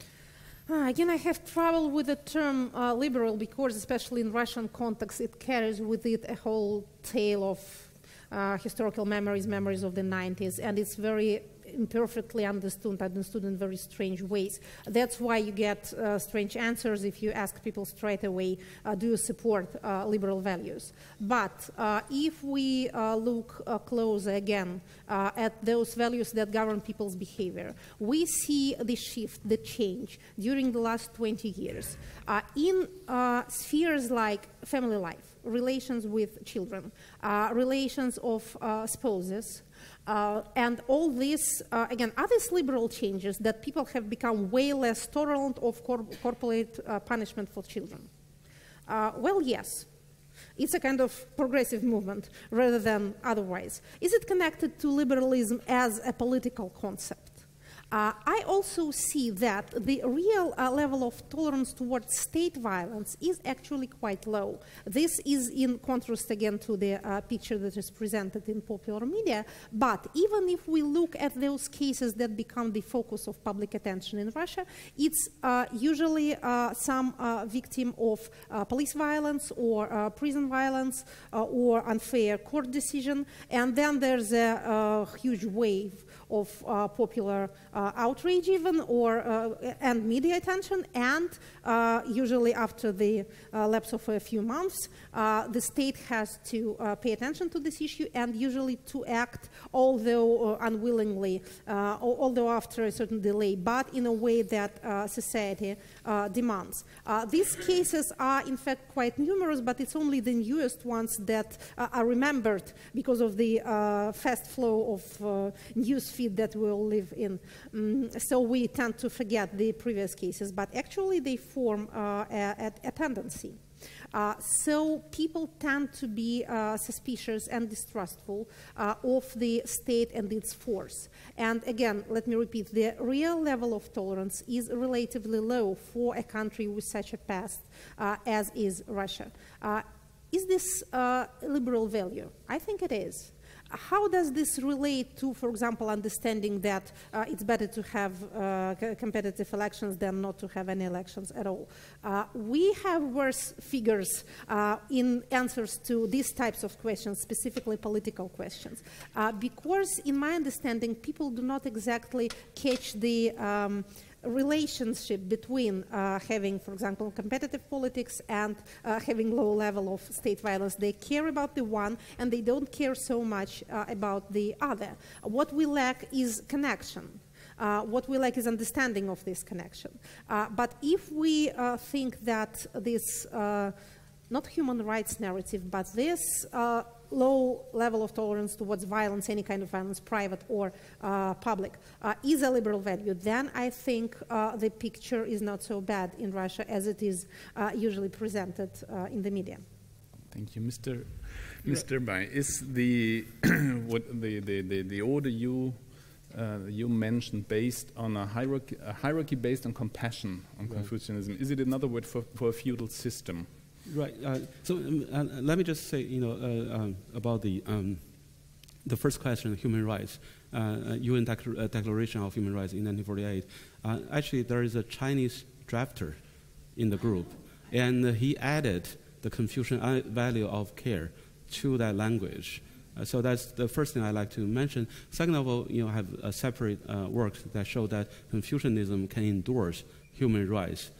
Uh, again, I have trouble with the term uh, liberal because, especially in Russian context, it carries with it a whole tale of uh, historical memories, memories of the nineties, and it's very imperfectly understood, understood in very strange ways. That's why you get uh, strange answers if you ask people straight away, uh, do you support uh, liberal values? But uh, if we uh, look uh, closer again uh, at those values that govern people's behavior, we see the shift, the change during the last twenty years uh, in uh, spheres like family life, relations with children, uh, relations of uh, spouses, Uh, and all these, uh, again, are these liberal changes that people have become way less tolerant of cor corporate uh, punishment for children? Uh, well, yes. It's a kind of progressive movement rather than otherwise. Is it connected to liberalism as a political concept? Uh, I also see that the real uh, level of tolerance towards state violence is actually quite low. This is in contrast again to the uh, picture that is presented in popular media, but even if we look at those cases that become the focus of public attention in Russia, it's uh, usually uh, some uh, victim of uh, police violence or uh, prison violence uh, or unfair court decision, and then there's a, a huge wave of uh, popular uh, outrage even, or uh, and media attention, and uh, usually after the uh, lapse of a few months, uh, the state has to uh, pay attention to this issue and usually to act, although uh, unwillingly, uh, although after a certain delay, but in a way that uh, society uh, demands. Uh, these cases are in fact quite numerous, but it's only the newest ones that uh, are remembered because of the uh, fast flow of uh, news feed that we all live in. Um, so we tend to forget the previous cases, but actually they form uh, a, a tendency. Uh, so people tend to be uh, suspicious and distrustful uh, of the state and its force. And again, let me repeat, the real level of tolerance is relatively low for a country with such a past uh, as is Russia. Uh, is this uh, a liberal value? I think it is. How does this relate to, for example, understanding that uh, it's better to have uh, competitive elections than not to have any elections at all? Uh, we have worse figures uh, in answers to these types of questions, specifically political questions, uh, because in my understanding, people do not exactly catch the um, relationship between uh, having, for example, competitive politics and uh, having low level of state violence. They care about the one and they don't care so much uh, about the other. What we lack is connection. Uh, what we lack is understanding of this connection. Uh, but if we uh, think that this, uh, not human rights narrative, but this uh, low level of tolerance towards violence, any kind of violence, private or uh, public, uh, is a liberal value, then I think uh, the picture is not so bad in Russia as it is uh, usually presented uh, in the media. Thank you, Mister Mister Bai. Is the what the, the, the, the order you uh, you mentioned based on a hierarchy, a hierarchy based on compassion on right. Confucianism? Is it another word for, for a feudal system? Right. Uh, so um, uh, let me just say, you know, uh, um, about the um, the first question, human rights, uh, U N Dec uh, Declaration of Human Rights in nineteen forty-eight. Uh, actually, there is a Chinese drafter in the group, and uh, he added the Confucian value of care to that language. Uh, so that's the first thing I like to mention. Second of all, you know, I have a separate uh, works that show that Confucianism can endorse human rights.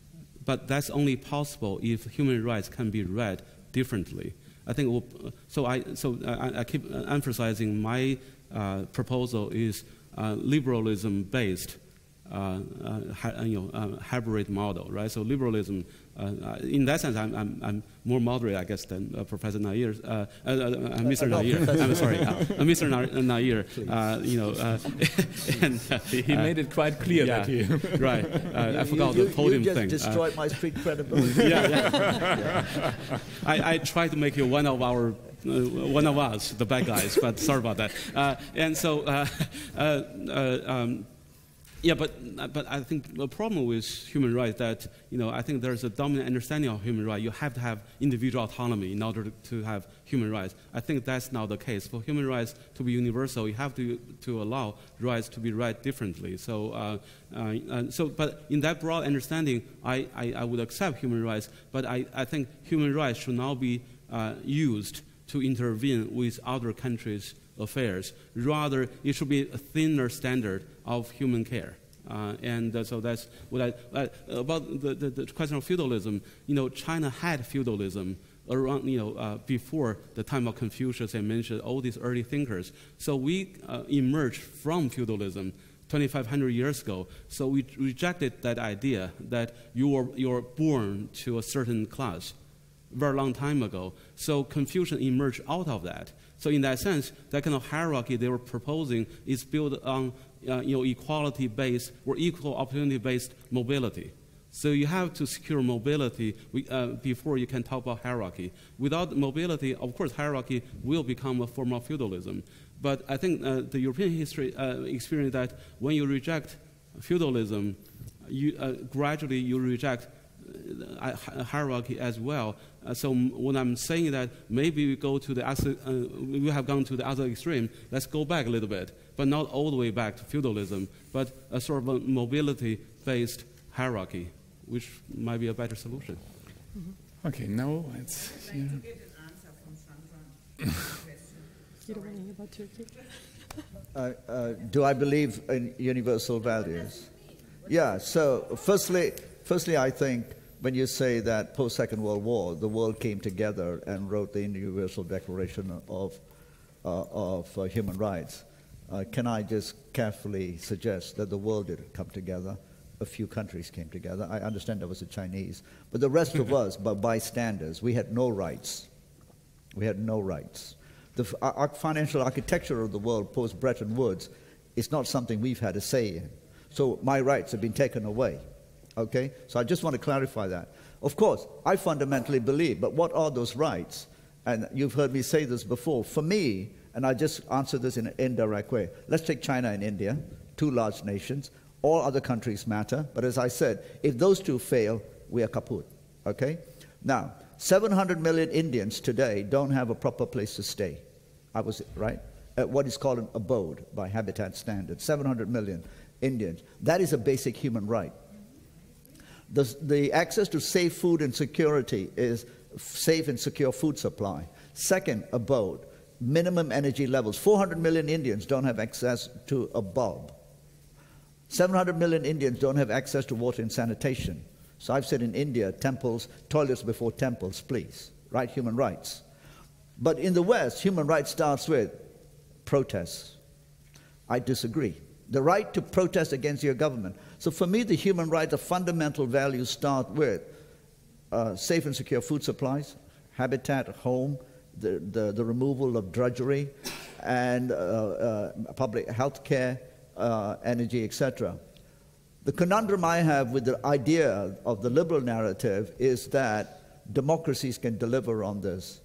But that's only possible if human rights can be read differently. I think we'll, so. I so I, I keep emphasizing my uh, proposal is uh, liberalism-based, uh, uh, you know, uh, hybrid model, right? So liberalism. Uh, in that sense, I'm, I'm, I'm more moderate, I guess, than uh, Professor Nair, uh, uh, uh, Mister Uh, Nair. I'm sorry, uh, Mister Nair. Uh, you know, uh, and uh, he, he made it quite clear yeah, that he right. Uh, I forgot you, the podium you just thing. destroyed uh, my street credibility. yeah, yeah. yeah. I, I try to make you one of our. Uh, one of us, the bad guys, but sorry about that. Uh, and so, uh, uh, uh, um, yeah, but but I think the problem with human rights that, you know, I think there's a dominant understanding of human rights. You have to have individual autonomy in order to, to have human rights. I think that's not the case. For human rights to be universal, you have to to allow rights to be read differently. So, uh, uh, and so, but in that broad understanding, I, I, I would accept human rights. But I, I think human rights should not be uh, used to intervene with other countries' affairs. Rather, it should be a thinner standard of human care. Uh, and uh, so that's what I, uh, about the, the, the question of feudalism. You know, China had feudalism around, you know, uh, before the time of Confucius. I mentioned all these early thinkers. So we uh, emerged from feudalism twenty-five hundred years ago. So we rejected that idea that you are, you are born to a certain class very long time ago. So Confucius emerged out of that. So in that sense, that kind of hierarchy they were proposing is built on uh, you know, equality-based or equal opportunity-based mobility. So you have to secure mobility we, uh, before you can talk about hierarchy. Without mobility, of course, hierarchy will become a form of feudalism. But I think uh, the European history uh, experience that when you reject feudalism, you, uh, gradually you reject uh, hierarchy as well. Uh, so when I'm saying that maybe we go to the other, uh, we have gone to the other extreme, let's go back a little bit, but not all the way back to feudalism, but a sort of a mobility-based hierarchy, which might be a better solution. Mm-hmm. Okay, now it's here. You don't want to hear about Turkey? uh, uh, do I believe in universal values? Yeah, so firstly, firstly, I think when you say that post-Second World War, the world came together and wrote the Universal Declaration of, uh, of uh, Human Rights, uh, can I just carefully suggest that the world didn't come together? A few countries came together. I understand there was the Chinese. But the rest of us, by bystanders, we had no rights. We had no rights. The our financial architecture of the world post-Bretton Woods is not something we've had a say in. So my rights have been taken away. Okay? So I just want to clarify that. Of course, I fundamentally believe, but what are those rights? And you've heard me say this before. For me, and I just answer this in an indirect way, let's take China and India, two large nations. All other countries matter, but as I said, if those two fail, we are kaput, okay? Now, seven hundred million Indians today don't have a proper place to stay. I was, right? At what is called an abode by Habitat standards, seven hundred million Indians. That is a basic human right. The, the access to safe food and security is safe and secure food supply. Second, abode, minimum energy levels. four hundred million Indians don't have access to a bulb. seven hundred million Indians don't have access to water and sanitation. So I've said in India, temples, toilets before temples, please, right? Human rights. But in the West, human rights starts with protests. I disagree. The right to protest against your government. So for me, the human rights, the fundamental values start with uh, safe and secure food supplies, habitat, home, the, the, the removal of drudgery, and uh, uh, public health care, Uh, energy, et cetera. The conundrum I have with the idea of the liberal narrative is that democracies can deliver on this.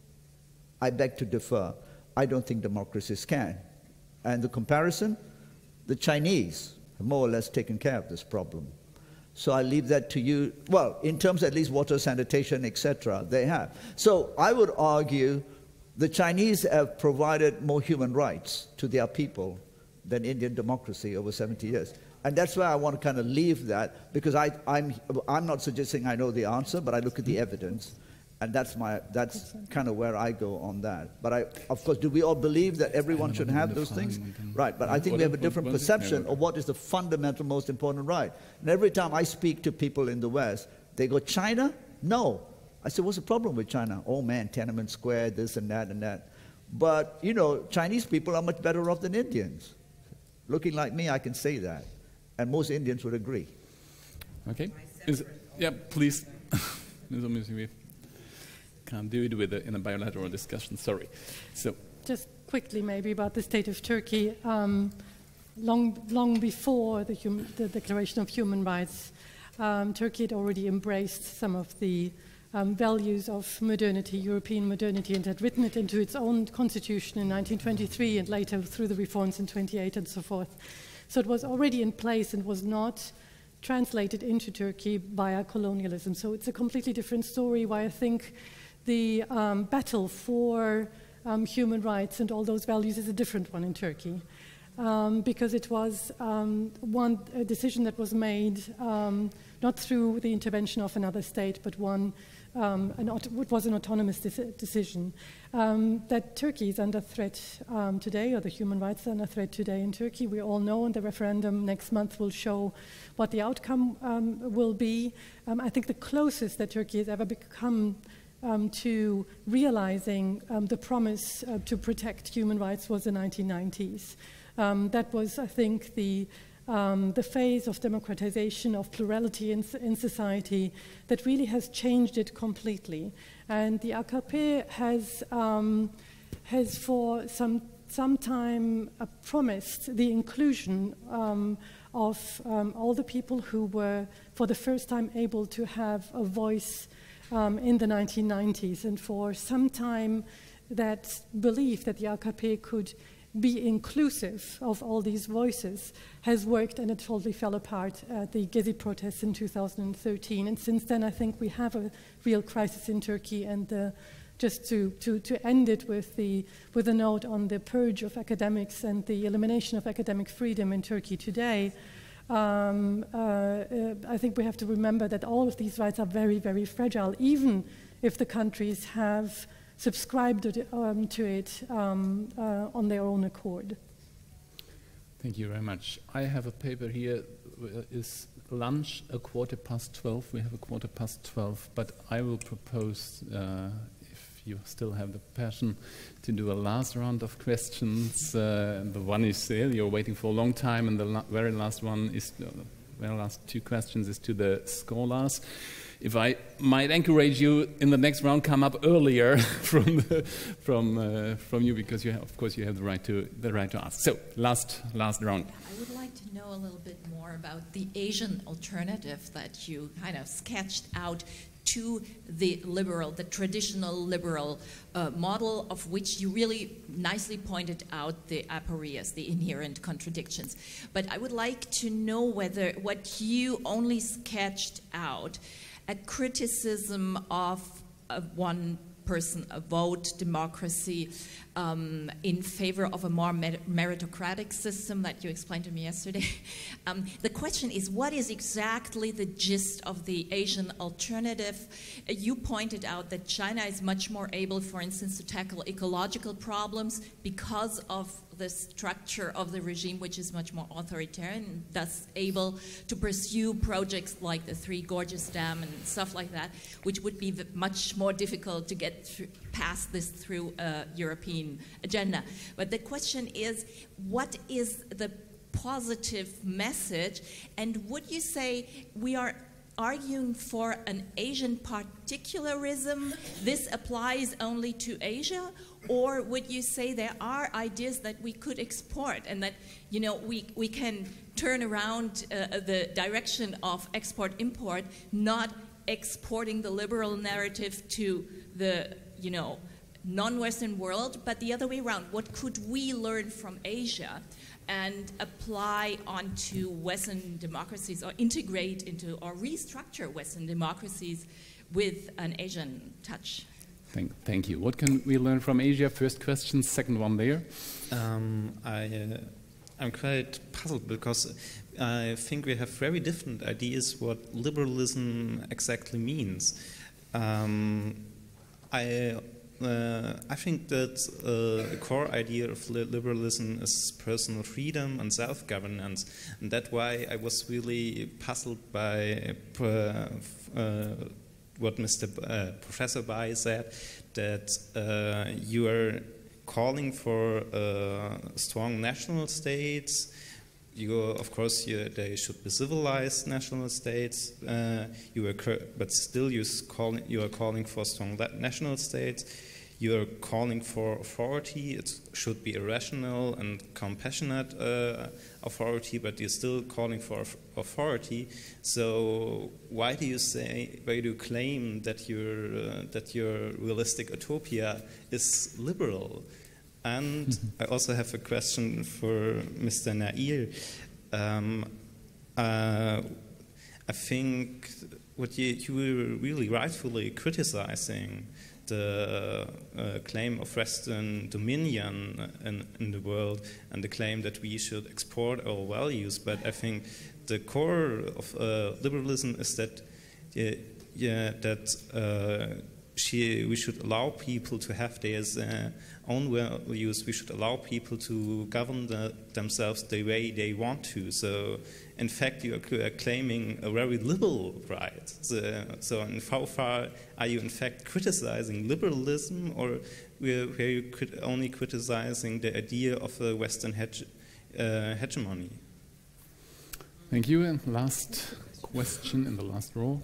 I beg to differ. I don't think democracies can. And the comparison, the Chinese have more or less taken care of this problem. So I leave that to you. Well, in terms of at least water, sanitation, et cetera, they have. So I would argue the Chinese have provided more human rights to their people than Indian democracy over seventy years. And that's why I want to kind of leave that, because I, I'm, I'm not suggesting I know the answer, but I look at the evidence, and that's, my, that's kind of where I go on that. But I, of course, do we all believe that everyone should have those things? Right, but I think we have a different perception of what is the fundamental, most important right. And every time I speak to people in the West, they go, China? No. I said, what's the problem with China? Oh man, Tiananmen Square, this and that and that. But, you know, Chinese people are much better off than Indians. Looking like me, I can say that. And most Indians would agree. Okay. Is, yeah, please. We can't do it with a, in a bilateral discussion, sorry. So, just quickly maybe about the state of Turkey. Um, long, long before the, hum the Declaration of Human Rights, um, Turkey had already embraced some of the um, values of modernity, European modernity, and had written it into its own constitution in nineteen twenty-three and later through the reforms in twenty-eight and so forth. So it was already in place and was not translated into Turkey via colonialism. So it's a completely different story why I think the um, battle for um, human rights and all those values is a different one in Turkey. Um, because it was um, one a decision that was made um, not through the intervention of another state, but one um, an it was an autonomous de decision. Um, that Turkey is under threat um, today, or the human rights are under threat today in Turkey. We all know, and the referendum next month will show what the outcome um, will be. Um, I think the closest that Turkey has ever become Um, to realizing um, the promise uh, to protect human rights was the nineteen nineties. Um, that was, I think, the, um, the phase of democratization, of plurality in, in society that really has changed it completely. And the A K P has, um, has for some, some time uh, promised the inclusion um, of um, all the people who were, for the first time, able to have a voice um, in the nineteen nineties. And for some time, that belief that the A K P could be inclusive of all these voices has worked, and it totally fell apart at the Gezi protests in two thousand thirteen. And since then, I think we have a real crisis in Turkey. And uh, just to, to, to end it with, the, with a note on the purge of academics and the elimination of academic freedom in Turkey today, um, uh, uh, I think we have to remember that all of these rights are very, very fragile, even if the countries have subscribed to, um, to it um, uh, on their own accord. Thank you very much. I have a paper here. Is lunch a quarter past twelve? We have a quarter past twelve, but I will propose, uh, if you still have the passion, to do a last round of questions. Uh, the one is there, you're waiting for a long time, and the la very last one is, uh, very last two questions is to the scholars. If I might encourage you in the next round, come up earlier from the, from uh, from you, because you have, of course you have the right to the right to ask. So last last round. I would like to know a little bit more about the Asian alternative that you kind of sketched out to the liberal, the traditional liberal uh, model, of which you really nicely pointed out the aporias, the inherent contradictions. But I would like to know whether what you only sketched out, a criticism of a one person, a vote democracy um, in favor of a more meritocratic system that you explained to me yesterday. Um, the question is, what is exactly the gist of the Asian alternative? Uh, you pointed out that China is much more able, for instance, to tackle ecological problems because of the structure of the regime, which is much more authoritarian, thus able to pursue projects like the Three Gorges Dam and stuff like that, which would be much more difficult to get through, past this through a European agenda. But the question is, what is the positive message? And would you say we are arguing for an Asian particularism? This applies only to Asia? Or would you say there are ideas that we could export, and that, you know, we, we can turn around uh, the direction of export-import, not exporting the liberal narrative to the, you know, non-Western world, but the other way around? What could we learn from Asia and apply onto Western democracies, or integrate into or restructure Western democracies with an Asian touch? Thank, thank you. What can we learn from Asia? First question, second one there. Um, I, uh, I'm quite puzzled because I think we have very different ideas what liberalism exactly means. Um, I Uh, I think that uh, a core idea of li liberalism is personal freedom and self-governance, and that's why I was really puzzled by uh, uh, what Mister B uh, Professor Bai said, that uh, you are calling for uh, strong national states. You, of course, you, they should be civilized national states. Uh, you are, but still, you call, you are calling for strong national states. You are calling for authority. It should be a rational and compassionate uh, authority, but you're still calling for authority. So why do you say, why do you claim that your uh, that your realistic utopia is liberal? And I also have a question for Mister Nair. Um, uh, I think what you, you were really rightfully criticizing the uh, claim of Western dominion in, in the world, and the claim that we should export our values. But I think the core of uh, liberalism is that, uh, yeah, that uh, she, we should allow people to have their uh, own values. We should allow people to govern the, themselves the way they want to. So, in fact, you are claiming a very liberal right. So, so in how far are you, in fact, criticizing liberalism, or were you only criticizing the idea of a Western hege uh, hegemony? Thank you. And last question in the last row.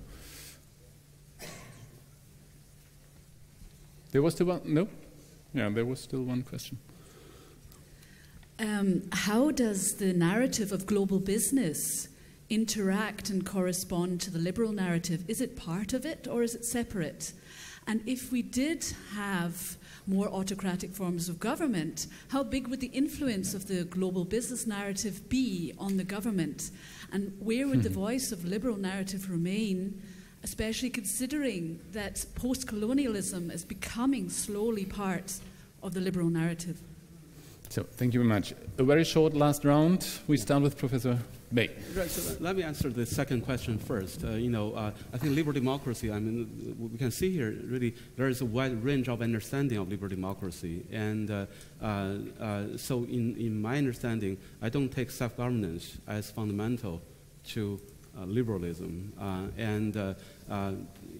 There was still one? No? Yeah, there was still one question. Um, how does the narrative of global business interact and correspond to the liberal narrative? Is it part of it or is it separate? And if we did have more autocratic forms of government, how big would the influence of the global business narrative be on the government? And where would the voice of liberal narrative remain, especially considering that post-colonialism is becoming slowly part of the liberal narrative? So, thank you very much. A very short last round. We start with Professor Bay. Right, so let me answer the second question first. Uh, you know, uh, I think liberal democracy, I mean, we can see here, really, there is a wide range of understanding of liberal democracy. And uh, uh, uh, so in, in my understanding, I don't take self-governance as fundamental to uh, liberalism. Uh, and uh, uh,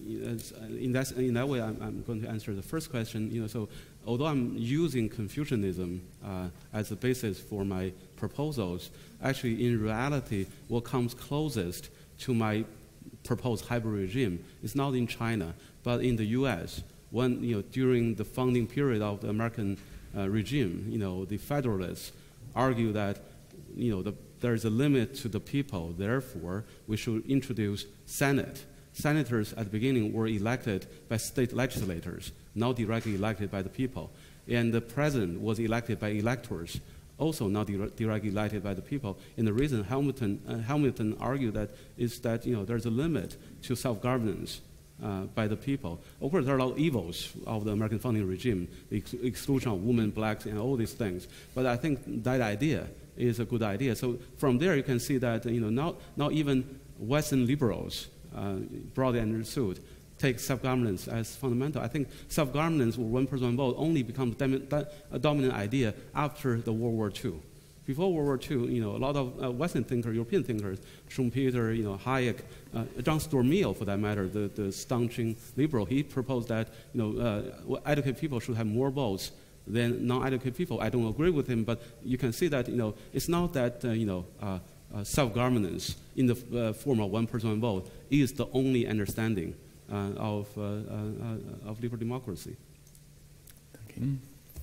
in, that, in that way, I'm, I'm going to answer the first question. You know, so although I'm using Confucianism uh, as a basis for my proposals, actually, in reality, what comes closest to my proposed hybrid regime is not in China, but in the U S. When, you know, during the founding period of the American uh, regime, you know, the Federalists argue that, you know, the, there is a limit to the people, therefore, we should introduce Senate. Senators at the beginning were elected by state legislators, not directly elected by the people. And the president was elected by electors, also not directly elected by the people. And the reason Hamilton, uh, Hamilton argued that is that, you know, there's a limit to self-governance uh, by the people. Of course, there are a lot of evils of the American founding regime, the ex exclusion of women, blacks, and all these things. But I think that idea is a good idea. So from there, you can see that, you know, not, not even Western liberals, uh, broadly understood, take self-governance as fundamental. I think self-governance or one-person one vote only becomes a dominant idea after the World War Two. Before World War Two, you know, a lot of uh, Western thinkers, European thinkers, Schumpeter, you know, Hayek, uh, John Stuart Mill, for that matter, the, the staunching liberal, he proposed that, you know, uh, educated people should have more votes than non-educated people. I don't agree with him, but you can see that, you know, it's not that, uh, you know, uh, uh, self-governance in the uh, form of one-person one vote is the only understanding Uh, of, uh, uh, of liberal democracy. Okay.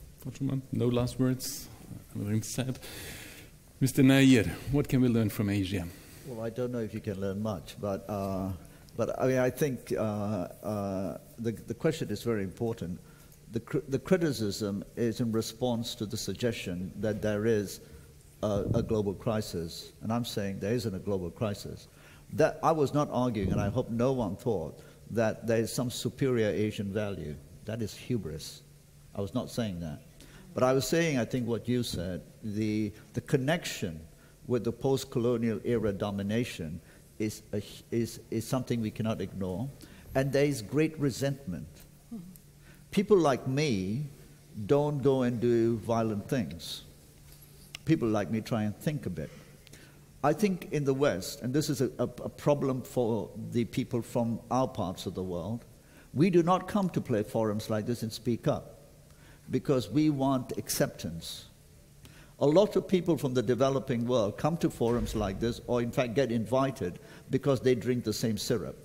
No last words? Everything said. Mister Nair, what can we learn from Asia? Well, I don't know if you can learn much, but, uh, but I mean, I think uh, uh, the, the question is very important. The, cr the criticism is in response to the suggestion that there is a, a global crisis, and I'm saying there isn't a global crisis. That I was not arguing, and I hope no one thought that there is some superior Asian value. That is hubris. I was not saying that. But I was saying, I think what you said, the, the connection with the post-colonial era domination is, a, is, is something we cannot ignore. And there is great resentment. People like me don't go and do violent things. People like me try and think a bit. I think in the West, and this is a, a, a problem for the people from our parts of the world, we do not come to play forums like this and speak up because we want acceptance. A lot of people from the developing world come to forums like this, or in fact get invited because they drink the same syrup.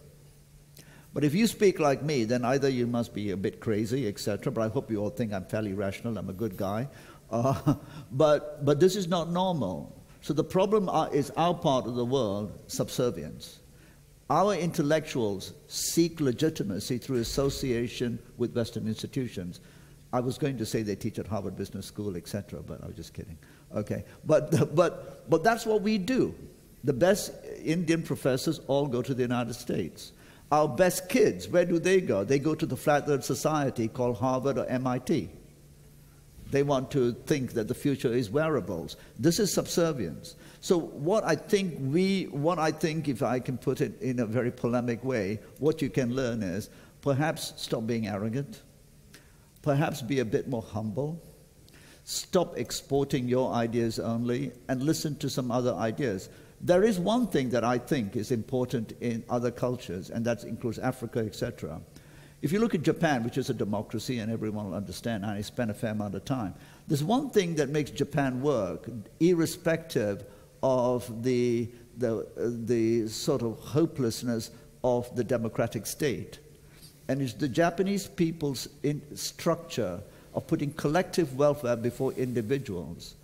But if you speak like me, then either you must be a bit crazy, et cetera, but I hope you all think I'm fairly rational, I'm a good guy. Uh, but, but this is not normal. So the problem is our part of the world, subservience. Our intellectuals seek legitimacy through association with Western institutions. I was going to say they teach at Harvard Business School, et cetera, but I was just kidding. Okay, but, but, but that's what we do. The best Indian professors all go to the United States. Our best kids, where do they go? They go to the Flat Earth Society called Harvard or M I T. They want to think that the future is wearables. This is subservience. So what I think we, what I think, if I can put it in a very polemic way, what you can learn is perhaps stop being arrogant, perhaps be a bit more humble, stop exporting your ideas only, and listen to some other ideas. There is one thing that I think is important in other cultures, and that includes Africa, et cetera. If you look at Japan, which is a democracy, and everyone will understand, and I spent a fair amount of time, there's one thing that makes Japan work, irrespective of the, the, uh, the sort of hopelessness of the democratic state. And it's the Japanese people's in structure of putting collective welfare before individuals.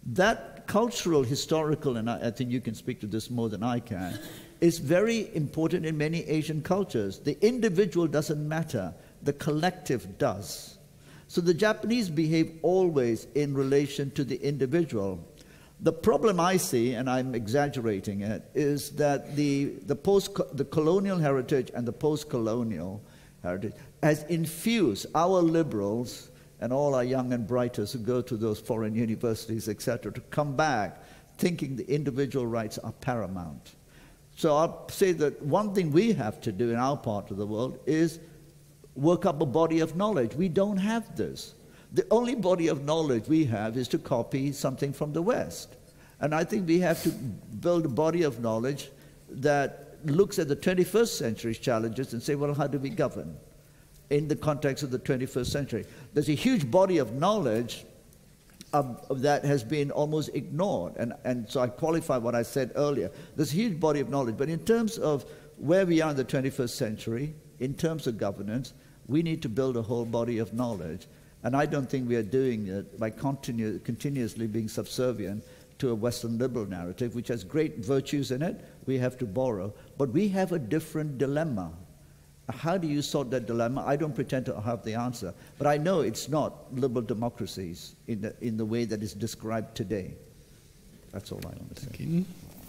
That cultural, historical, and I, I think you can speak to this more than I can, is very important in many Asian cultures. The individual doesn't matter, the collective does. So the Japanese behave always in relation to the individual. The problem I see, and I'm exaggerating it, is that the, the, post, the colonial heritage and the post-colonial heritage has infused our liberals and all our young and brighters who go to those foreign universities, et cetera, to come back thinking the individual rights are paramount. So I'll say that one thing we have to do in our part of the world is work up a body of knowledge. We don't have this. The only body of knowledge we have is to copy something from the West. And I think we have to build a body of knowledge that looks at the twenty-first century's challenges and say, well, how do we govern in the context of the twenty-first century? There's a huge body of knowledge of, of that has been almost ignored. And, and so I qualify what I said earlier. There's a huge body of knowledge. But in terms of where we are in the twenty-first century, in terms of governance, we need to build a whole body of knowledge. And I don't think we are doing it by continu continuously being subservient to a Western liberal narrative, which has great virtues in it. We have to borrow. But we have a different dilemma. How do you sort that dilemma? I don't pretend to have the answer. But I know it's not liberal democracies in the, in the way that is described today. That's all I want to say. Okay.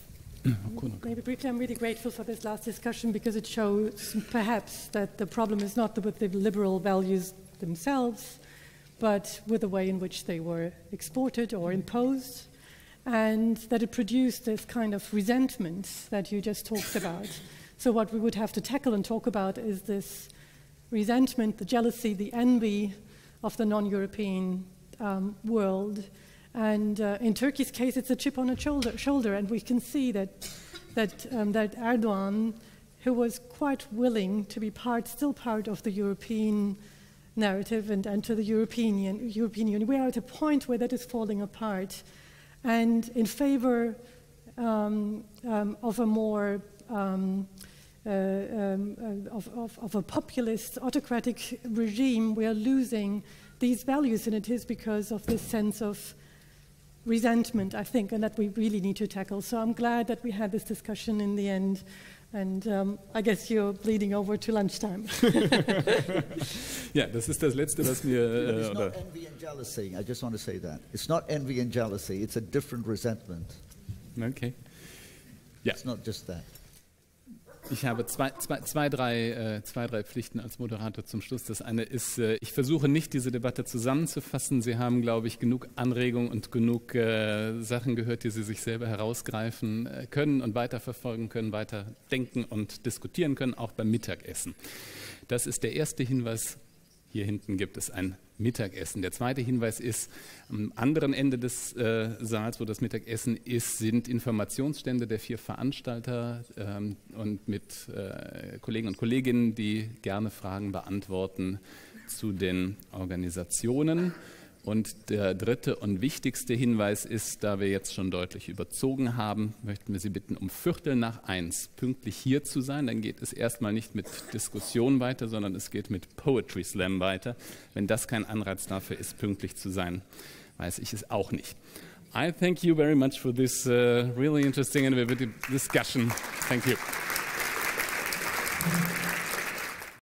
Maybe briefly, I'm really grateful for this last discussion because it shows perhaps that the problem is not with the liberal values themselves, but with the way in which they were exported or imposed, and that it produced this kind of resentment that you just talked about. So what we would have to tackle and talk about is this resentment, the jealousy, the envy of the non-European um, world. And uh, in Turkey's case, it's a chip on a shoulder, shoulder and we can see that, that, um, that Erdogan, who was quite willing to be part, still part of the European narrative and, and to the European, European Union, we are at a point where that is falling apart. And in favor um, um, of a more um, uh, um, uh, of, of, of a populist, autocratic regime, we are losing these values, and it is because of this sense of resentment, I think, and that we really need to tackle. So I'm glad that we had this discussion in the end, and um, I guess you're bleeding over to lunchtime. Ja, das ist das Letzte, was mir... Äh, it's not envy and jealousy. I just want to say that. It's not envy and jealousy. It's a different resentment. Okay. Ja. It's not just that. Ich habe zwei, zwei, zwei, drei, äh, zwei, drei Pflichten als Moderator zum Schluss. Das eine ist, äh, ich versuche nicht, diese Debatte zusammenzufassen. Sie haben, glaube ich, genug Anregungen und genug äh, Sachen gehört, die Sie sich selber herausgreifen äh, können und weiterverfolgen können, weiter denken und diskutieren können, auch beim Mittagessen. Das ist der erste Hinweis. Hier hinten gibt es ein Mittagessen. Der zweite Hinweis ist, am anderen Ende des äh, Saals, wo das Mittagessen ist, sind Informationsstände der vier Veranstalter ähm, und mit äh, Kollegen und Kolleginnen, die gerne Fragen beantworten zu den Organisationen. Und der dritte und wichtigste Hinweis ist, da wir jetzt schon deutlich überzogen haben, möchten wir Sie bitten, um Viertel nach eins pünktlich hier zu sein. Dann geht es erstmal nicht mit Diskussion weiter, sondern es geht mit Poetry Slam weiter. Wenn das kein Anreiz dafür ist, pünktlich zu sein, weiß ich es auch nicht. I thank you very much for this uh, really interesting and vivid discussion. Thank you.